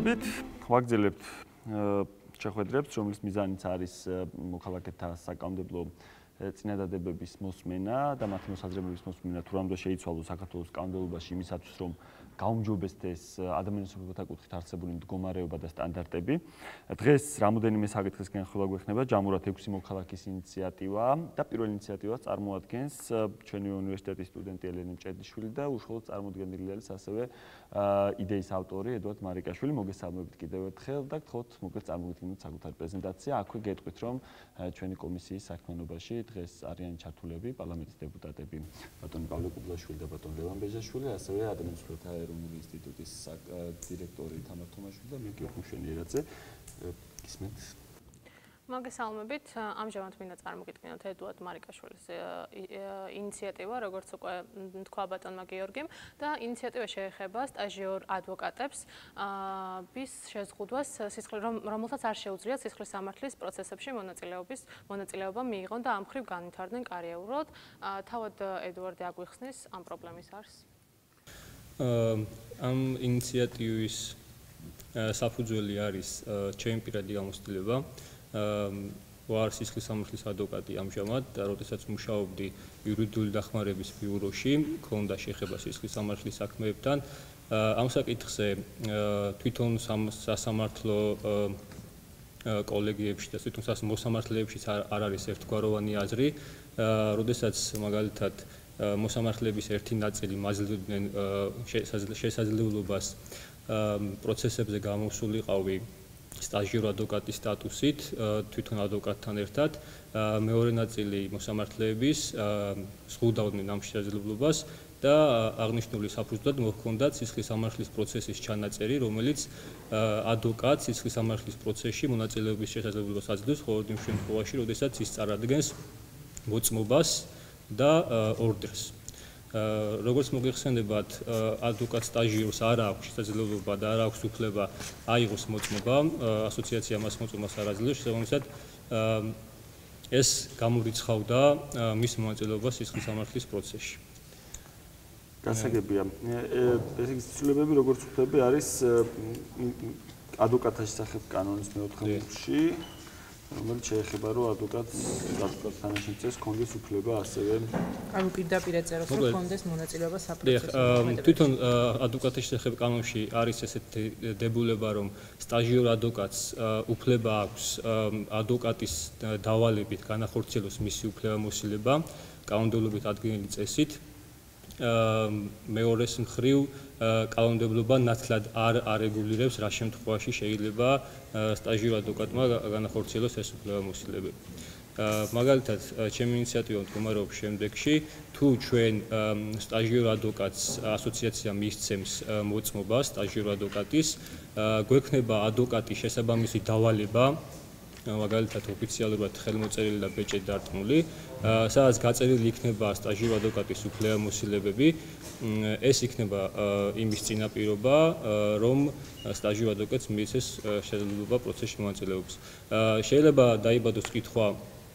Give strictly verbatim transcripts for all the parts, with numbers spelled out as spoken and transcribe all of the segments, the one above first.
მოგესალმებით. ვაგრძელებთ შეხვედრებს, რომლის მიზანიც არის მოქალაქეთა საკანონმდებლო წინადადებების მოსმენა და მათი მოსაზრებების მოსმენა თუ რამდა შეიცვალოს საქართველოს კანონმდებლობაში იმისათვის, რომ გაუმჯობესდეს ადამიანის უფლებათა კუთხით არსებული მდგომარეობა და სტანდარტები. დღეს რამოდენიმე საკითხის განხილვა გვექნება, ჯამურად ექვსი მოქალაქის ინიციატივა და პირველ ინიციატივას წარმოადგენს ჩვენი უნივერსიტეტის სტუდენტი ელენე მჭედიშვილი და უშუალოდ წარმოდგენილი არის ასევე იდეის ავტორი ედუარდ მარიკაშვილი. მოგესალმებით კიდევ ერთხელ და გთხოვთ მოკლედ წარმოგიდგინოთ საკუთარი პრეზენტაცია. აქვე გეტყვით, რომ ჩვენი კომისიის საქმიანობაში დღეს არიან ჩართულები პარლამენტის დეპუტატები ბატონი პავლე კუბლაშვილი და ბატონი ლევან ბეჟაშვილი, ასევე ადამიანის უფლებათა ეროვნული ინსტიტუტის დირექტორი თამარ თომაშვილი და მე გიორგი მშვენიერაძე. გისმენთ? მოგესალმებით. ამჟამად მინდა წარმოგიდგინოთ ედუარდ მარიკაშვილის ინიციატივა, როგორც უკვე თქვა ბატონმა გიორგიმ, და ინიციატივა შეეხება სტაჟიორ ადვოკატებს ვის შეზღუდვას, რომელთაც არ შეუძლიათ სისხლის სამართლის პროცესებში მონაწილეობის მონაწილეობა მიიღონ და ამ მხრივ განვითარდნენ კარიერულად. თავად ედუარდი აგვიხსნის ამ პრობლემის არსს. ამ ინიციატივის საფუძველი არის ჩემი პირადი გამოცდილება. ვარ სისხლის სამართლის ადვოკატი ამჟამად, როდესაც მუშაობდი იურიდიული დახმარების ბიუროში, მქონდა შეხება სისხლის სამართლის საქმეებთან. ამ საკითხზე თვითონ სასამართლო კოლეგიებში და თვითონ მოსამართლეებშიც არ არის ერთგვაროვანი აზრი, როდესაც მაგალითად მოსამართლეების ერთი ნაწილი მაძლევდნენ შესაძლებლობას პროცესებზე გამოსულიყავი სტაჟიორ ადვოკატის სტატუსით, თვითონ ადვოკატთან ერთად, მეორე ნაწილი მოსამართლეების ზღუდავდნენ ამ შესაძლებლობას და აღნიშნული საფუძვლად მოჰქონდათ სისხლის სამართლის პროცესის ჩანაწერი, რომელიც ადვოკატს სისხლის სამართლის პროცესში მონაწილეობის შესაძლებლობას აძლევს, მხოლოდ იმ შემთხვევაში, როდესაც ის წარადგენს მოწმობას და ორდერს. როგორც მოგეხსენებათ, ადვოკატ სტაჟიორს არ აქვს შესაძლებლობა და არ აქვს უფლება აიღოს მოწმობა, ასოციაცია მას მოწმობას არ აძლევს, შესაბამისად ეს გამორიცხავდა მის მონაწილეობას სისხლის სამართლის პროცესში. გასაგებია. ეს იგი ცვლილებები, როგორც ვხვდები, არის ადვოკატთა შესახებ კანონის მეოთხე მუხლში, რომელიც შეეხება, რომ ადვოკატს ადვოკატ თანაშემწეს კონდეს უფლება ასევე ანუ პირდაპირ ეწეროს, რომ კონდეს მონაწილეობა საპროცესო მოქმედებაში. თვითონ ადვოკატთა შესახებ კანონში არის ესეთი დებულება, რომ სტაჟიორ ადვოკატს უფლება აქვს ადვოკატის დავალებით განახორციელოს მისი უფლებამოსილება კანონმდებლობით ადგენილი წესით. მეორეს მხრივ კანონმდებლობა ნათლად არ არეგულირებს, რა შემთხვევაში შეიძლება სტაჟიორ ადვოკატმა განახორციელოს ეს უფლებამოსილებები. მაგალითად, ჩემი ინიციატივა მდგომარეობს შემდეგში, თუ ჩვენ სტაჟიორ ადვოკატს ასოციაცია მისცემს მოწმობას სტაჟიორ ადვოკატის, გვექნება ადვოკატის შესაბამისი დავალება, მაგალითად ოფიციალურად ხელმოწერილი და ბეჭედ დარტყმული, სადაც გაწერილი იქნება სტაჟიორ ადვოკატის უფლებამოსილებები, ეს იქნება იმის წინაპირობა, რომ სტაჟიორ ადვოკატს მიეცეს შესაძლებლობა პროცესში მონაწილეობის. შეიძლება დაიბადოს კითხვა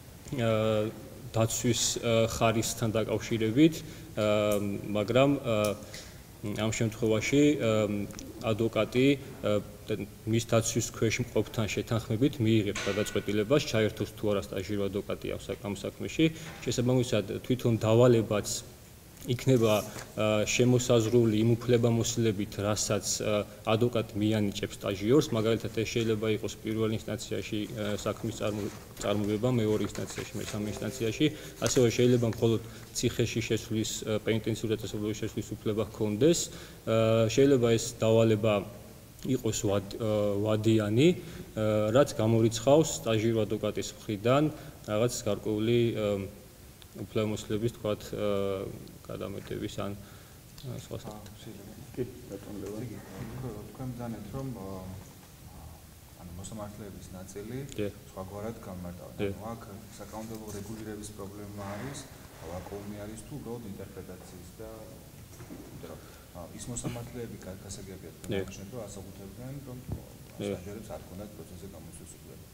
დაცვის ხარისხთან დაკავშირებით, მაგრამ ამ შემთხვევაში ადვოკატი მის დაცვის ქვეშ მყოფთან შეთანხმებით მიიღებს გადაწყვეტილებას, ჩაერთოს თუ არა სტაჟიორ ადვოკატი ამ საქმეში. შესაბამისად, თვითონ დავალებაც იქნება შემოსაზღვრული იმ უფლებამოსილებით, რასაც ადვოკატი მიანიჭებს სტაჟიორს, მაგალითად ეს შეიძლება იყოს პირველ ინსტანციაში საქმის წარმოება, მეორე ინსტანციაში, მესამე ინსტანციაში, ასევე შეიძლება მხოლოდ ციხეში შესვლის, პენიტენციურ დაწესებულებაში შესვლის უფლება ჰქონდეს. შეიძლება ეს დავალება იყოს ვადიანი, რაც გამორიცხავს სტაჟიორ ადვოკატის მხრიდან რაღაც გარკვეული უფლებამოსილების, თქვათ, გადამეტების ან სხვა საკითხებში. კი, ბატონ ლევან. თქვენ მგზავნეთ, რომ ანუ მოსამართლეების ნაწილი სხვაგვარად გამარტავდა. აქ საკანონმდებლო რეგულირების პრობლემა არის, ვაკუუმი არის თუ უბრალოდ ინტერპრეტაციის და ის მოსამართლეები გასაგებია თქვენ აღნიშნეთ, რომ ასაკუთებდნენ, რომ სტაჟიორებს არ ქონდათ პროცესზე გამოსვლის უფლება.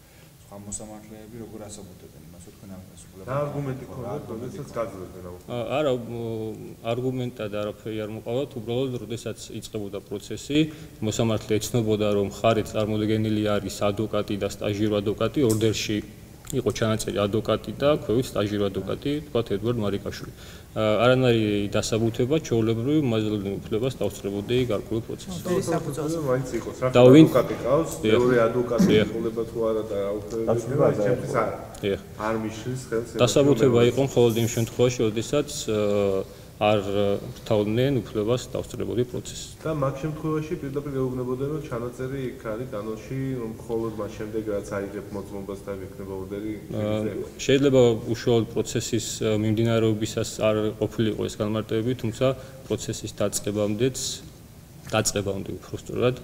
სხვა მოსამართლეები როგორ ასაბუთებენ იმას, რომ თქვენ ამას უყურებთ? და არგუმენტი ქონდათ, როდესაც გაძლევდნენ აუ. არა, არგუმენტად არაფერი არ მოყავთ, უბრალოდ როდესაც იწყებოდა პროცესი, მოსამართლე ეცნობოდა, რომ ხარი წარმოდგენილი არის ადვოკატი და სტაჟირო ადვოკატი, ორდერში იყო ჩანაწერი ადვოკატი და ქვევით სტაჟირო ადვოკატი, თქვათ ედვარდ მარიკაშვილი. არანაირი დასაბუთება ჩვეულებრივ მასშტაბური უფლებას დაუსწრებოდი გარკვეულ პროცესში. დასაბუთება მაინც იყოს. რა ადვოკატი ყავს, მეორე ადვოკატი ყოლება თუ არა და აუცილებლად ჩემთვის არ. არ მიშლის ხელს. დასაბუთება იყო მხოლოდ იმ შემთხვევაში, როდესაც არ რთავდნენ უფლებას დაუსწრებოდი პროცესში. და მაგ შემთხვევაში პირდაპირ ეუბნებოდნენ, რომ ჩანაწერი იქ არის კანონში, რომ მხოლოდ მას შემდეგ რაც აიღებ მოწმობას და იქნება ორდერი. შეიძლება უშუალოდ პროცესის მიმდინარეობისას არ ყოფილიყო ეს განმარტებები, თუმცა პროცესის დაწყებამდეც დაწყებამდე უფრო სწორად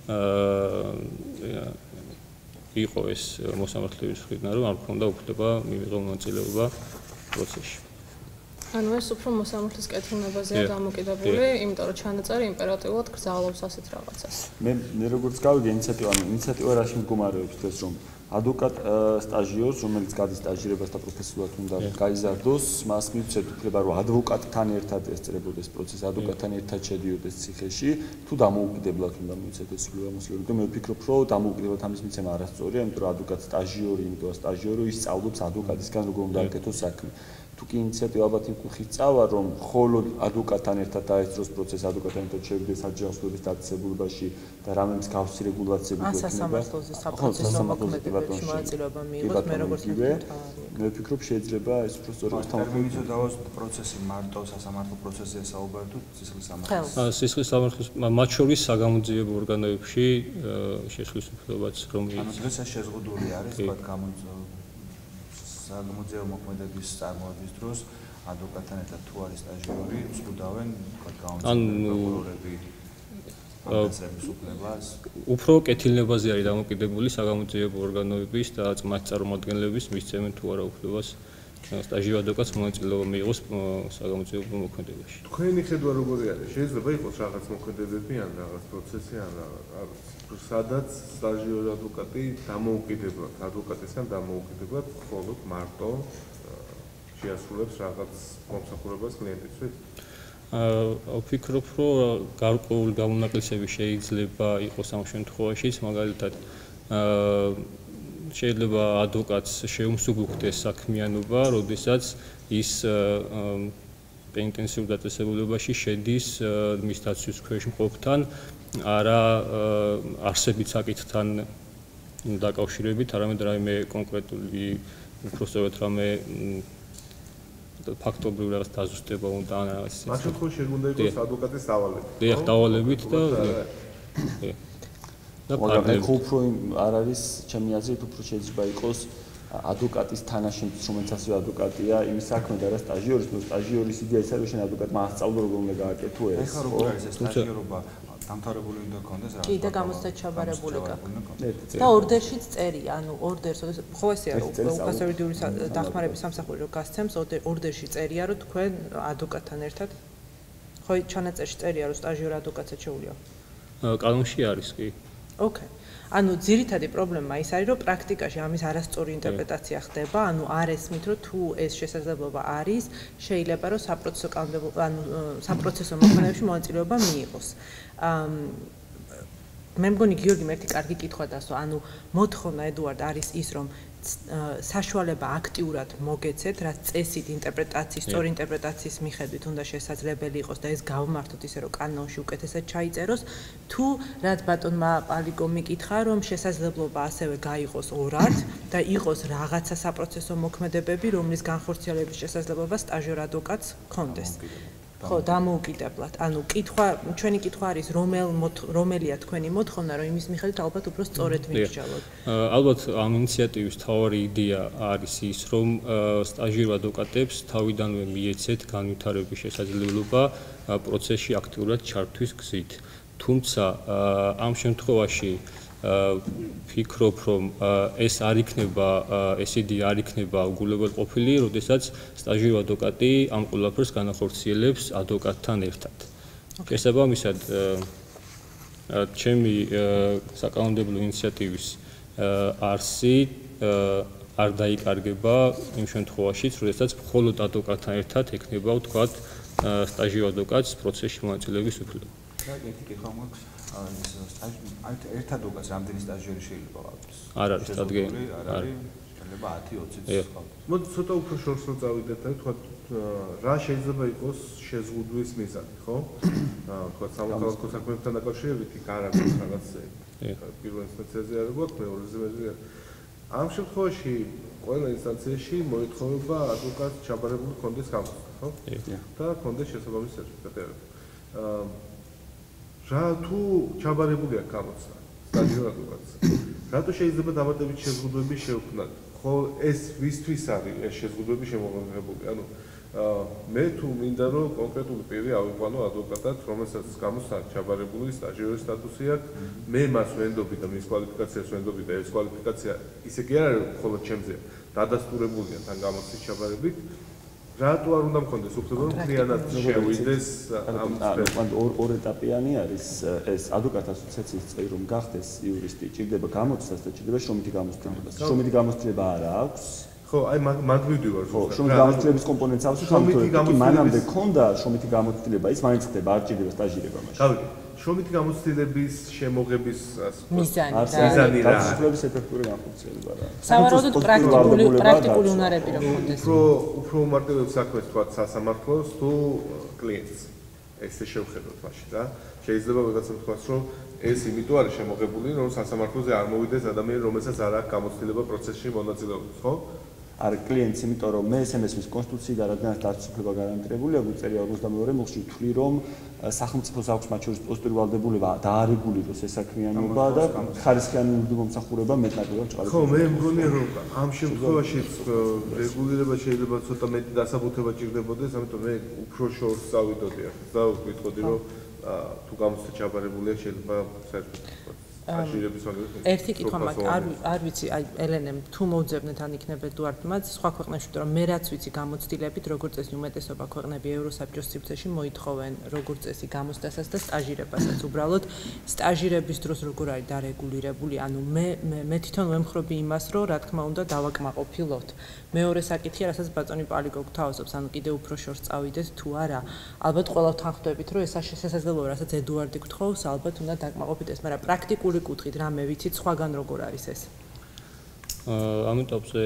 იყო ეს მოსამართლეების მხრიდან, რომ არ ქონდა უფლება მივიღო მონაწილეობა პროცესში. ანუ ეს უფრო მოსამართლის კეთილნებაზეა დამოკიდებული, იმიტომ რომ ჩანაწერი იმპერატიულად გრძელობს ასეთ რაღაცას. მე მე როგორც გავიგე ინიციატივა, ანუ ინიციატივა რაში მდგომარეობს დღეს, რომ ადვოკატ სტაჟიორს, რომელიც გადის სტაჟირებას და პროფესიულად უნდა გაიზარდოს, მას მივცეთ უფლება, რომ ადვოკატთან ერთად ესწრებოდეს პროცესი, ადვოკატთან ერთად შედიოდეს ციხეში, თუ დამოუკიდებლად უნდა მივცეთ ეს უფლება. და მე ვფიქრობ, რომ დამოუკიდებლად ამის მიცემა არასწორია, იმიტომ რომ ადვოკატ სტაჟიორი, იმიტომ რომ სტაჟიორი ის სწავლობს ადვოკატისგან როგორ უნდა აკეთოს საქმე. თუ კი ინიციატივა ალბათ იმ კუთხით წავა, რომ მხოლოდ ადვოკატთან ერთად დაესწროს პროცესი, ადვოკატთან ერთად შევიდეს საჯავშლობის დაწესებულებაში და რამემს გავსი რეგულაციები გვექნება. სასამართლოზე საპროცესო მოქმედებებში მონაწილეობა მიიღოს, მე როგორც მე ვფიქრობ, შეიძლება ეს უფრო სწორად თამაშობს. დავას პროცესი მარტო სასამართლო პროცესია საუბარი თუ სისხლის სამართლის? სისხლის სამართლის მათ შორის საგამოძიებო ორგანოებში შესვლის უფლებაც რომ ის. ანუ დღეს ეს შეზღუდული არის, თქვა გამოძიება საგამოძიებო მოქმედების წარმოების დროს ადვოკატთან ერთად თუ არის სტაჟიორი, ზღუდავენ პროკურორები ამასების უფლებას. უფრო კეთილნებაზე არის დამოკიდებული საგამოძიებო ორგანოების და მათ წარმომადგენლების მისცემენ თუ არა უფლებას სტაჟიო ადვოკატს მონაწილეობა მიიღოს საგამოძიებო მოქმედებაში. თქვენი ხედვა როგორი არის? შეიძლება იყოს რაღაც მოქმედებები ან რაღაც პროცესი ან რაღაც სადაც სტაჟიო ადვოკატი დამოუკიდებლად, ადვოკატისგან დამოუკიდებლად მხოლოდ მარტო შეასრულებს რაღაც მომსახურებას კლიენტისთვის? აა ვფიქრობ, რომ გარკვეული გამონაკლისები შეიძლება იყოს ამ შემთხვევაშიც, მაგალითად აა შეიძლება ადვოკატს შეუმსუბუქდეს საქმიანობა, როდესაც ის პენიტენციურ დაწესებულებაში შედის მის დაცვის ქვეშ მყოფთან, არა არსებით საკითხთან დაკავშირებით, არამედ რაიმე კონკრეტული უფრო სწორად რამე ფაქტობრივ რაღაც დაზუსტება უნდა ან რაღაც ისე. ამ შემთხვევაში შეგვიძლია იყოს ადვოკატის დავალებით. დიახ, დავალებით და მაგრამ ეხლა უფრო არ არის ჩემი აზრით უფრო შეიძლება იყოს ადვოკატის თანაშემწე, რომელიც ასევე ადვოკატია, იმის საქმე და რა სტაჟიორის, ნუ სტაჟიორის იდეა ის არის, რომ შენ ადვოკატმა ასწავლო როგორ უნდა გააკეთო ეს. ეხლა როგორ არის ეს სტაჟიორობა? დამთავრებული უნდა გქონდეს რა? კი და გამოცდად ჩაბარებული გაქვს. და ორდერშიც წერია, ანუ ორდერს, ხო ესეა, უკასერვიდიული დახმარების სამსახური რო გასცემს, ორდერში წერია, რომ თქვენ ადვოკატთან ერთად ხო ჩანაწერში წერია, რომ სტაჟიორ ადვოკატსაც შეუძლია. კანონში არის კი. ოკეი. ანუ ძირითადი პრობლემა ის არის, რომ პრაქტიკაში ამის არასწორი ინტერპრეტაცია ხდება, ანუ არ ესმით, რომ თუ ეს შესაძლებლობა არის, შეიძლება რომ საპროცესო კანონმდებლობა, ანუ საპროცესო მოქმედებებში მონაწილეობა მიიღოს. მე მგონი გიორგი ერთი კარგი კითხვა დასვა, ანუ მოთხოვნა ედუარდ არის ის, რომ საშუალება აქტიურად მოგეცეთ, რაც წესით ინტერპრეტაციის, სწორი ინტერპრეტაციის მიხედვით უნდა შესაძლებელი იყოს და ეს გავმართოთ ისე, რომ კანონში უკეთესად ჩაიწეროს, თუ რაც ბატონმა პალიკომ მიკითხა, რომ შესაძლებლობა ასევე გაიყოს ორად და იყოს რაღაცა საპროცესო მოქმედებები, რომლის განხორციელების შესაძლებლობა სტაჟიორ ადვოკატს ჰქონდეს. ხო, დამოუკიდებლად. ანუ კითხვა, ჩვენი კითხვა არის, რომელ რომელია თქვენი მოთხოვნა, რომ იმის მიხედვით ალბათ უფრო სწორედ მიგსჯელოთ. ალბათ ამ ინიციატივის მთავარი იდეა არის ის, რომ სტაჟირო ადვოკატებს თავიდანვე მიეცეთ განვითარების შესაძლებლობა პროცესში აქტიურად ჩართვის გზით. თუმცა ამ შემთხვევაში ვფიქრობ, რომ ეს არ იქნება, ეს იდეა არ იქნება უგულებელყოფილი, როდესაც სტაჟირო ადვოკატი ამ ყველაფერს განახორციელებს ადვოკატთან ერთად. შესაბამისად, ჩემი საკანონმდებლო ინიციატივის არსი არ დაიკარგება იმ შემთხვევაშიც, როდესაც მხოლოდ ადვოკატთან ერთად ექნება ვთქვათ სტაჟიო ადვოკატს პროცესში მონაწილეობის უფლება. და ერთი კითხვა მაქვს, აი ერთ ადვოკატს რამდენი სტაჟიორი შეიძლება აქვს? არ არის დადგენილი. არ არის, შეიძლება ათი ოციც ხავთ. მოდი ცოტა უფრო შორს რო წავიდეთ და ვთქვათ რა შეიძლება იყოს შეზღუდვის მიზანი, ხო? აა ვთქვათ სამოქალაქო საქმეებთან დაკავშირებით იქ არ არის რაღაც პირველ ინსტანციაზე არ გვაქვს, მეორეზე მე ამ შემთხვევაში ყველა ინსტანციაში მოითხოვება ადვოკატს ჩაბარებული კონდეს გამოცდა, ხო? და კონდეს შესაბამისი სერტიფიკატი. აა რა თუ ჩაბარებული აქვს გამოცდა სტაჟიო ადვოკატს? რატო შეიძლება დამატებით შეზღუდვები შევქმნათ? ხო ეს ვისთვის არის ეს შეზღუდვები შემოღებებული? ანუ მე თუ მინდა რომ კონკრეტული პირი ავიყვანო ადვოკატად, რომელსაც გამოსცა ჩაბარებული სტაჟიორის სტატუსი აქვს, მე მას ვენდობი და მის კვალიფიკაციას ვენდობი და ეს კვალიფიკაცია ისე კი არ არის მხოლოდ ჩემზეა, დადასტურებულია თან გამოცდის ჩაბარებით. რატო არ უნდა მქონდეს უფლება რომ მთლიანად შევიდეს ამ სფეროში? ორ ეტაპიანი არის ეს ადვოკატ ასოციაციის წევრი რომ გახდეს იურისტი, ჭირდება გამოცდას და ჭირდება შრომითი გამოცდილება. შრომითი გამოცდილება არ აქვს. ხო, აი მაგ მივდივარ ზუსტად. შრომითი გამოცდილების კომპონენტს აქვს, თუმცა მანამდე ქონდა შრომითი გამოცდილება, ის მაინც ხდება, არ ჭირდება სტაჟირება მაშინ. გავიგე. შრომითი გამოცდილების შემოღების მიზანი და მიზანი რა? გასწავლების ეფექტური განხორციელება რა. სავარაუდოდ პრაქტიკული პრაქტიკული უნარები რომ ხონდეს. უფრო უფრო უმარტივებს საქმეს თქვათ სასამართლოს თუ კლიენტს. ესე შევხედოთ მაშინ რა. შეიძლება ვიღაცამ თქვას რომ ეს იმიტომ არის შემოღებული, რომ სასამართლოზე არ მოვიდეს ადამიანი, რომელსაც არ აქვს გამოცდილება პროცესში მონაწილეობის, ხო? არ კლიენტს, იმიტომ რომ მე ესენეს მის კონსტიტუციიდან რადგანაც დაცულება გარანტირებულია, გვიწერია ორმოცდამეორე მუხლში ვთვლი, რომ სახელმწიფოს აქვს მათ შორის პოსტური ვალდებულება დაარეგულიროს ეს საქმიანობა და ხარისხიანი ურთიერთმომსახურება მეტნაკლებად ჩყარებს. ხო, მე მგონია რომ ამ შემთხვევაშიც რეგულირება შეიძლება ცოტა მეტი დასაბუთება ჭირდებოდეს, ამიტომ მე უფრო შორს წავიდოდი ახლა და ვიტყოდი რომ თუ გამოცდა ჩაბარებულია შეიძლება საერთოდ ერთი კითხვა მაქვს, არ არ ვიცი, აი ელენემ თუ მოვძებნეთ ან იქნებეთ თუ არ თუმცა სხვა ქვეყნებში თუ რომ მე რაც ვიცი გამოცდილებით როგორც წესი უმეტესობა ქვეყნები ევროსაბჭოს სივრცეში მოითხოვენ როგორც წესი გამოცდასაც და სტაჟირებასაც. უბრალოდ სტაჟირების დროს როგორ არის დარეგულირებული, ანუ მე მე თვითონ ვემხრობი იმას, რომ რა თქმა უნდა დავაკმაყოფილოთ. მეორე საკითხია, რასაც ბატონი პალიკო გვთავაზობს, ანუ კიდე უფრო შორს წავიდეთ თუ არა. ალბათ ყველავთან ხვდებით, რომ ეს შესაძლებელია, რასაც ედუარდი გთხოვს, ალბათ უნდა დაკმაყოფილდეს, მაგრამ პრაქტიკული კუთხით რა მე ვიცით სხვაგან როგორ არის ეს? აა ამ ეტაპზე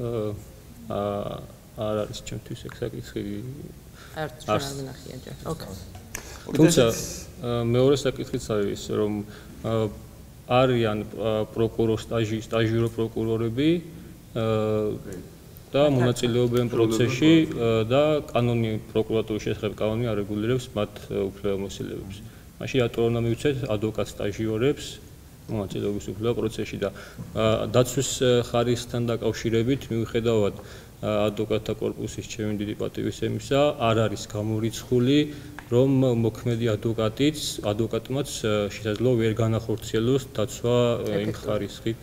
აა არ არის ჩემთვის ეს საკითხი. არ ჩვენ ნახია ჯერ. ოკეი. თუმცა მეორე საკითხიც არის რომ არიან პროკურორ სტაჟი სტაჟირო პროკურორები და მონაწილეობენ პროცესში და კანონი პროკურატურის შესახებ კანონი არეგულირებს მათ უფლებამოსილებებს. მაშინ რატო უნდა მივცეთ ადვოკატ სტაჟიორებს მონაწილეობის უფლება პროცესში და დაცვის ხარისხთან დაკავშირებით მივხედავად ადვოკატთა კორპუსის ჩემი დიდი პატივისცემისა არ არის გამორიცხული რომ მოქმედი ადვოკატიც ადვოკატმაც შესაძლოა ვერ განახორციელოს დაცვა იმ ხარისხით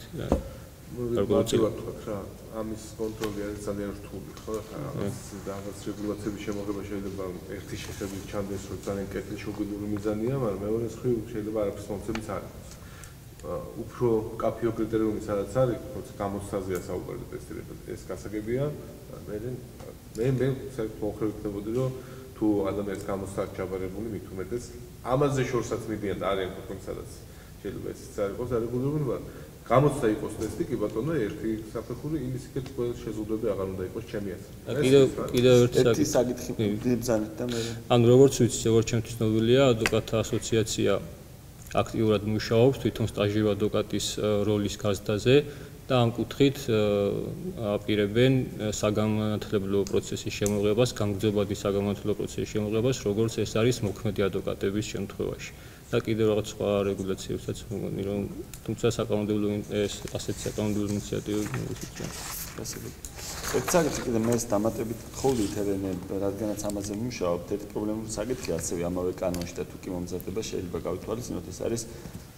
რა ამის კონტროლი არის ძალიან რთული ხო და რაღაც რეგულაციების შემოღება შეიძლება ერთი შეხედვით ჩანდეს რომ ძალიან კეთილი შეგუებული მიზანია მაგრამ მეორე მხრივ შეიძლება არაფრის მომცემიც არ იყოს უფრო კაფეო კრიტერიუმი სადაც არის როცა გამოცდაზეა საუბარი ტესტირება ეს გასაგებია მე მე მე საერთოდ მოხერხდებოდი რომ თუ ადამიანს გამოცდა ჩაბარებული მით უმეტეს ამაზე შორსაც მიდიან და არიან ქვეყნები სადაც შეიძლება ესეც არ იყოს არეგულირებული მაგრამ გამოცდა იყოს ტესტი კი ბატონო ერთი საფეხური იმის იქეთ ყველა შეზღუდვები აღარ უნდა იყოს ჩემი აზრით. კიდევ კიდევ ერთი საკითხი დიდბზანეთ და მე ანუ როგორც ვიცი როგორც ჩემთვის ნამდვილია ადვოკატთა ასოციაცია აქტიურად მუშაობს თვითონ სტაჟირო ადვოკატის როლის გაზრდაზე და ამ კუთხით აპირებენ საგანმანათლებლო პროცესის შემოღებას, განგრძობადი საგანმანათლებლო პროცესის შემოღებას, როგორც ეს არის მოქმედი ადვოკატების შემთხვევაში. და კიდევ რაღაც სხვა რეგულაციებსაც მოგონი რომ თუმცა საკანონმდებლო ეს ასეთი საკანონმდებლო ინიციატივები მოიცავს. გასაგებია. ერთ საკითხი კიდე მე ეს დამატებით გთხოვდით ელენე, რადგანაც ამაზე ვიმუშაობთ, ერთი პრობლემური საკითხი ასევე ამავე კანონში და თუ კი მომზადება შეიძლება გავითვალისწინოთ ეს არის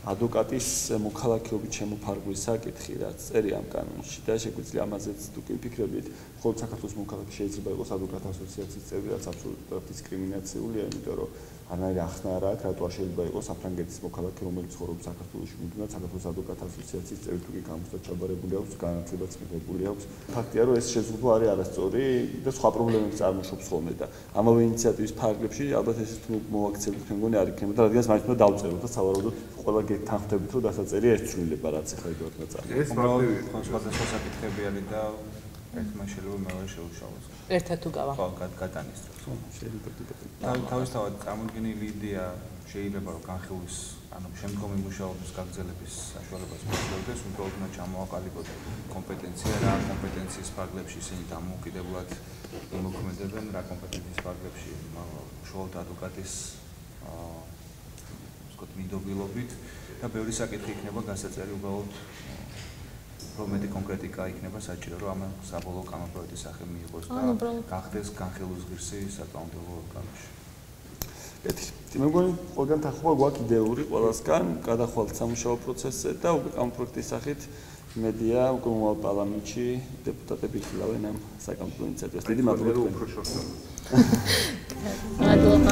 ადვოკატის მოქალაქეობით შემოფარგვის საკითხი, რაც წერია ამ კანონში და შეგვიძლია ამაზეც თუ კი ვფიქრებით, მხოლოდ საქართველოს მოქალაქე შეიძლება იყოს ადვოკატთა ასოციაციის წევრი, რაც აბსოლუტურად დისკრიმინაციულია, იმიტომ რომ არანაირი ახსნა არ აქვს, რატო არ შეიძლება იყოს საფრანგეთის მოქალაქე, რომელიც ცხოვრობს საქართველოში, მუდმივად საქართველოს ადვოკატთა ასოციაციის წევრი თუ კი გამოსდა ჩაბარებული აქვს, განათლებაც მიღებული აქვს. ფაქტია, რომ ეს შეზღუდვა არის არასწორი და სხვა პრობლემებს წარმოშობს ხოლმე და ამავე ინიციატივის ფარგლებში ალბათ ეს თუ მოვაქცევთ, მე მგონი არ იქნება და რადგანაც მაინც უნდა დავწეროთ და სავარაუდოდ ყველა გეთანხმდებით, რომ დასაწერია ეს ცვლილება, რაც ახლა იგვაქვს წარმოგვიდგენთ. ეს მარტივი სხვადასხვა საკითხები არის და ერთმა შეიძლება მეორე შეუშალოს. ერთად თუ გავა. ხო, გადანისწროს. შეიძლება თავისთავად წარმოდგენილი იდეა შეიძლება რომ განხილვის, ანუ შემდგომი მუშაობის გაგრძელების საშუალებას მოგვიდეს, უბრალოდ უნდა ჩამოაყალიბოთ კომპეტენცია, რა კომპეტენციის ფარგლებში ისინი დამოუკიდებლად იმოქმედებენ, რა კომპეტენციის ფარგლებში უშუალოდ ადვოკატის აა ვთქვათ მინდობილობით და ბევრი საკითხი იქნება გასაწერი უბრალოდ რომ მეტი კონკრეტიკა იქნება საჭირო რომ ამ საბოლოო კანონპროექტის სახე მიიღოს და გახდეს განხილვის ღირსი საკანონმდებლო ორგანოში. ერთი მე მგონი ყველგან თანხმობა გვაქვს იდეური ყველასგან გადახვალთ სამუშაო პროცესზე და უკვე კანონპროექტის სახით იმედია უკვე მომავალ პარლამენტში დეპუტატები იხილავენ ამ საკანონმდებლო ინიციატივას. დიდი მადლობა. მადლობა.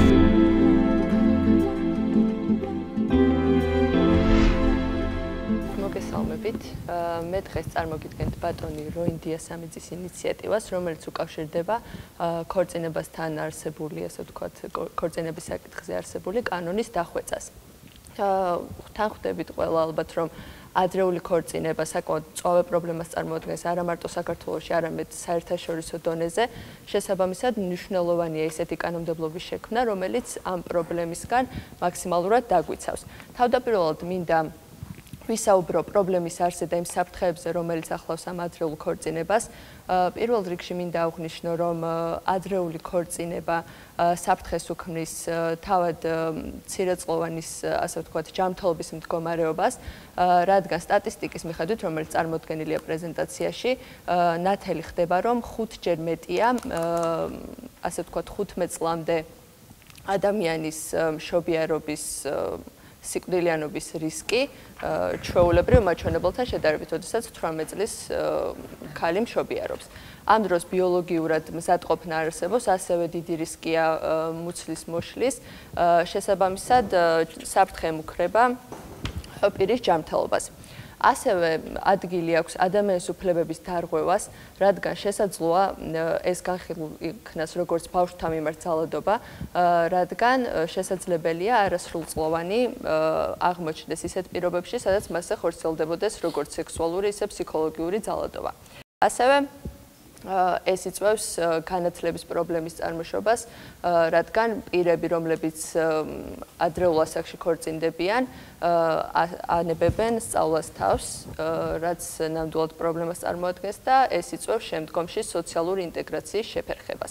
მოგესალმებით. მე დღეს წარმოგიდგენთ ბატონი როინდია სამიძის ინიციატივას, რომელიც უკავშირდება ქორწინებასთან არსებული, ასე ვთქვათ, ქორწინების საკითხზე არსებული კანონის დახვეწას. თანხმდებით ყველა ალბათ, რომ ადრეული ქორწინება საკმაოდ მწვავე პრობლემას წარმოადგენს არა მარტო საქართველოში, არამედ საერთაშორისო დონეზე. შესაბამისად, მნიშვნელოვანია ესეთი კანონმდებლობის შექმნა, რომელიც ამ პრობლემისგან მაქსიმალურად დაგვიცავს. თავდაპირველად მინდა ვისაუბრო პრობლემის არსზე და იმ საფრთხეებზე, რომელიც ახლავს ამ ადრეულ ქორწინებას. პირველ რიგში მინდა აღვნიშნო, რომ ადრეული ქორწინება საფრთხეს უქმნის თავად მცირეწლოვანის, ასე ვთქვათ, ჯანმრთელობის მდგომარეობას, რადგან სტატისტიკის მიხედვით, რომელიც წარმოდგენილია პრეზენტაციაში, ნათელი ხდება, რომ ხუთჯერ მეტია, ასე ვთქვათ, თხუთმეტ წლამდე ადამიანის მშობიარობის სიკვდილიანობის რისკი ჩვეულებრივ მაჩვენებელთან შედარებით, როდესაც თვრამეტ წლის ქალი მშობიარობს. ამ დროს ბიოლოგიურად მზადყოფნა არ არსებობს, ასევე დიდი რისკია მუცლის მოშლის. შესაბამისად, საფრთხე ემუქრება პირის ჯანმრთელობას. ასევე ადგილი აქვს ადამიანის უფლებების დარღვევას, რადგან შესაძლოა ეს განხილვას როგორც ბავშვთა მიმართ ძალადობა, რადგან შესაძლებელია არასრულწლოვანი აღმოჩნდეს ისეთ პირობებში, სადაც მასზე ხორციელდებოდეს როგორც სექსუალური, ისე ფსიქოლოგიური ძალადობა. ასევე ეს იწვევს განათლების პრობლემის წარმოშობას, რადგან პირები, რომლებიც ადრეულ ასაკში ქორწინდებიან, ანებებენ სწავლას თავს, რაც ნამდვილად პრობლემას წარმოადგენს და ეს იწვევს შემდგომში სოციალური ინტეგრაციის შეფერხებას.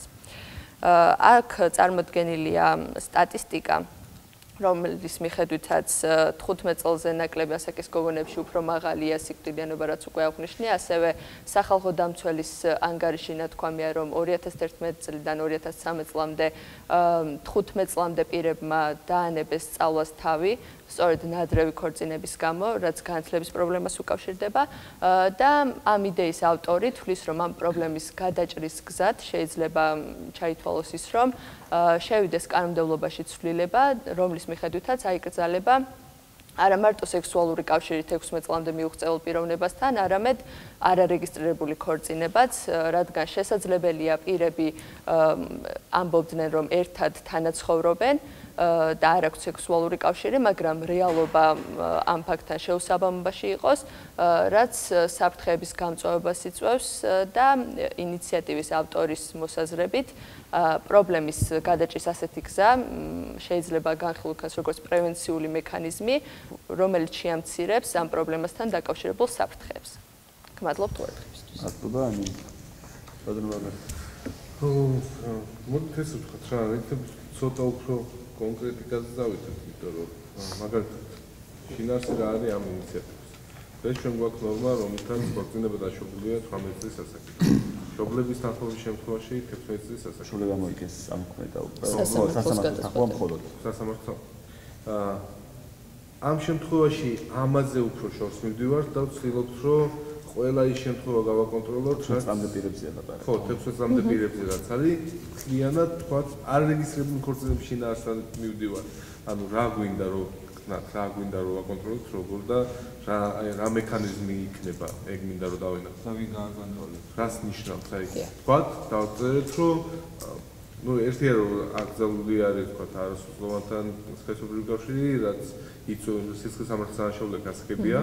აქ წარმოდგენილია სტატისტიკა, რომელიც მიხედვითაც თხუთმეტ წელზე ნაკლები ასაკის გოგონებში უფრო მაღალია სიკვდილიანობა, რაც უკვე აღვნიშნე, ასევე სახალხო დამცველის ანგარიში ნათქვამია, რომ ორი ათას ერთმეტ წლიდან ორი ათას ცხრამეტ წლამდე თხუთმეტ წლამდე პირებმა დაანებეს სწავლას თავი, სწორედ ნადრევი ქორწინების გამო, რაც განათლების პრობლემას უკავშირდება და ამ იდეის ავტორი თვლის, რომ ამ პრობლემის გადაჭრის გზად შეიძლება ჩაითვალოს ის, რომ შევიდეს კანონმდებლობაში ცვლილება, რომლის მიხედვითაც აიკრძალება არა მარტო სექსუალური კავშირით ექვსმეტ წლამდე მიუღწეულ პიროვნებასთან, არამედ არარეგისტრირებული ქორწინებაც, რადგან შესაძლებელია პირები ამბობდნენ, რომ ერთად თანაცხოვრობენ და არ აქვს სექსუალური კავშირი, მაგრამ რეალობა ამ ფაქტთან შეუსაბამობაში იყოს, რაც საფრთხეების გამწვავებას იწვევს და ინიციატივის ავტორის მოსაზრებით პრობლემის გადაჭრის ასეთი გზა შეიძლება განხილვას როგორც პრევენციული მექანიზმი, რომელიც შეამცირებს ამ პრობლემასთან დაკავშირებულ საფრთხეებს. გმადლობთ ყურადღებისთვის. მადლობა, ამინ. ბატონო. ხო, მოდით ეს ვთქვათ რა, იქნებ ცოტა უფრო კონკრეტიკაზე დავიდეთ, იმიტომ რომ მაგალითად შინაარსი რა არის ამ ინიციატივას. ეს ჩვენ გვაქვს ნორმა, რომელთან ქორწინება დაშვებულია თვრამეტ წლის ასაკში. მშობლების თანხმობის შემთხვევაში თექვსმეტ წლის ასაკში. შულება მოიგეს ამ ქმედა. სასამართლოს თანხმობა მხოლოდ. სასამართლო. აა ამ შემთხვევაში ამაზე უფრო შორს მივდივართ და ვცდილობთ რომ ყველა ის შემთხვევა გავაკონტროლოთ, რაც ამდე პირებზე ლაპარაკობ. ხო, თექვსმეტამდე პირებზე რაც არის, მთლიანად თქვა არ რეგისტრირებულ ქორწინების შინაარსთან მივდივართ. ანუ რა გვინდა რომ რა გვინდა რომ ვაკონტროლოთ, როგორ და რა რა მექანიზმი იქნება, ეგ მინდა რომ დავინახოთ. და ვინ გააკონტროლებს? რას ნიშნავს, აი, თქვა, დავწერეთ რომ ну, ერთი რომ აკრძალული არის, თქვა, არასრულოვანთან სქესობრივი კავშირი, რაც იწვევს სისხლის სამართლის დანაშაულების გასაგებია.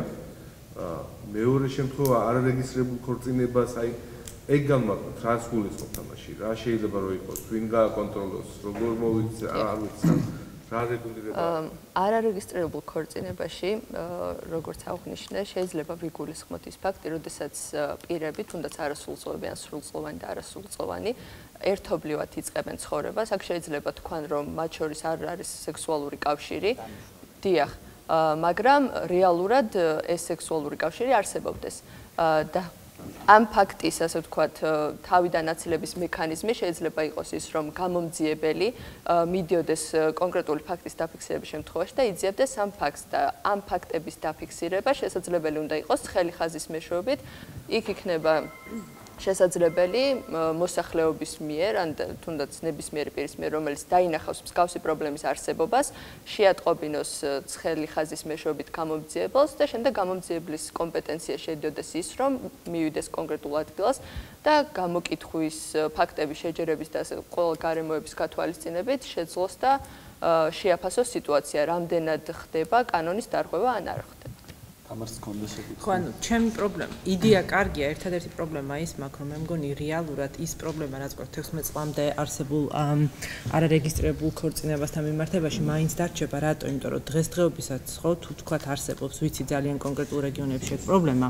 მეორე შემთხვევა არარეგისტრირებულ ქორწინებას, აი, ეგ განმარტოთ, რას გულისხმობთ ამაში, რა შეიძლება რომ იყოს, ვინ გააკონტროლოს, როგორ მოვიცე, არ ვიცი, რა რეგულირება. არარეგისტრირებულ ქორწინებაში, როგორც აღნიშნე, შეიძლება ვიგულისხმოთ ის ფაქტი, როდესაც პირები, თუნდაც არასრულწლოვანი ან სრულწლოვანი და არასრულწლოვანი, ერთობლივად იწყებენ ცხოვრებას. აქ შეიძლება თქვან, რომ მათ შორის არ არის სექსუალური კავშირი. დიახ, მაგრამ რეალურად ეს სექსუალური კავშირი არსებობდეს. და ამ ფაქტის, ასე ვთქვათ, თავიდან აცილების მექანიზმი შეიძლება იყოს ის, რომ გამომძიებელი მიდიოდეს კონკრეტული ფაქტის დაფიქსირების შემთხვევაში და იძიებდეს ამ ფაქტს და ამ ფაქტების დაფიქსირება შესაძლებელი უნდა იყოს ცხელი ხაზის მეშვეობით. იქ იქნება შესაძლებელი მოსახლეობის მიერ ან თუნდაც ნებისმიერი პირის მიერ, რომელიც დაინახავს მსგავსი პრობლემის არსებობას, შეატყობინოს ცხელი ხაზის მეშვეობით გამომძიებელს და შემდეგ გამომძიებლის კომპეტენცია შედიოდეს ის, რომ მივიდეს კონკრეტულ ადგილას და გამოკითხვის ფაქტების შეჯერების და ყველა გარემოების გათვალისწინებით შეძლოს და შეაფასოს სიტუაცია, რამდენად ხდება კანონის დარღვევა ან არ ხდება. ხო, ანუ ჩემი პრობლემა, იდეა კარგია, ერთადერთი პრობლემა ის მაქვს, რომ მე მგონი რეალურად ის პრობლემა, რაც გვაქვს თექვსმეტ წლამდე არსებულ არარეგისტრირებულ ქორწინებასთან მიმართებაში, მაინც დარჩება, რატო? იმიტომ რომ დღესდღეობისაც ხო, თუ თქვათ არსებობს, ვიცი ძალიან კონკრეტულ რეგიონებში ეს პრობლემა,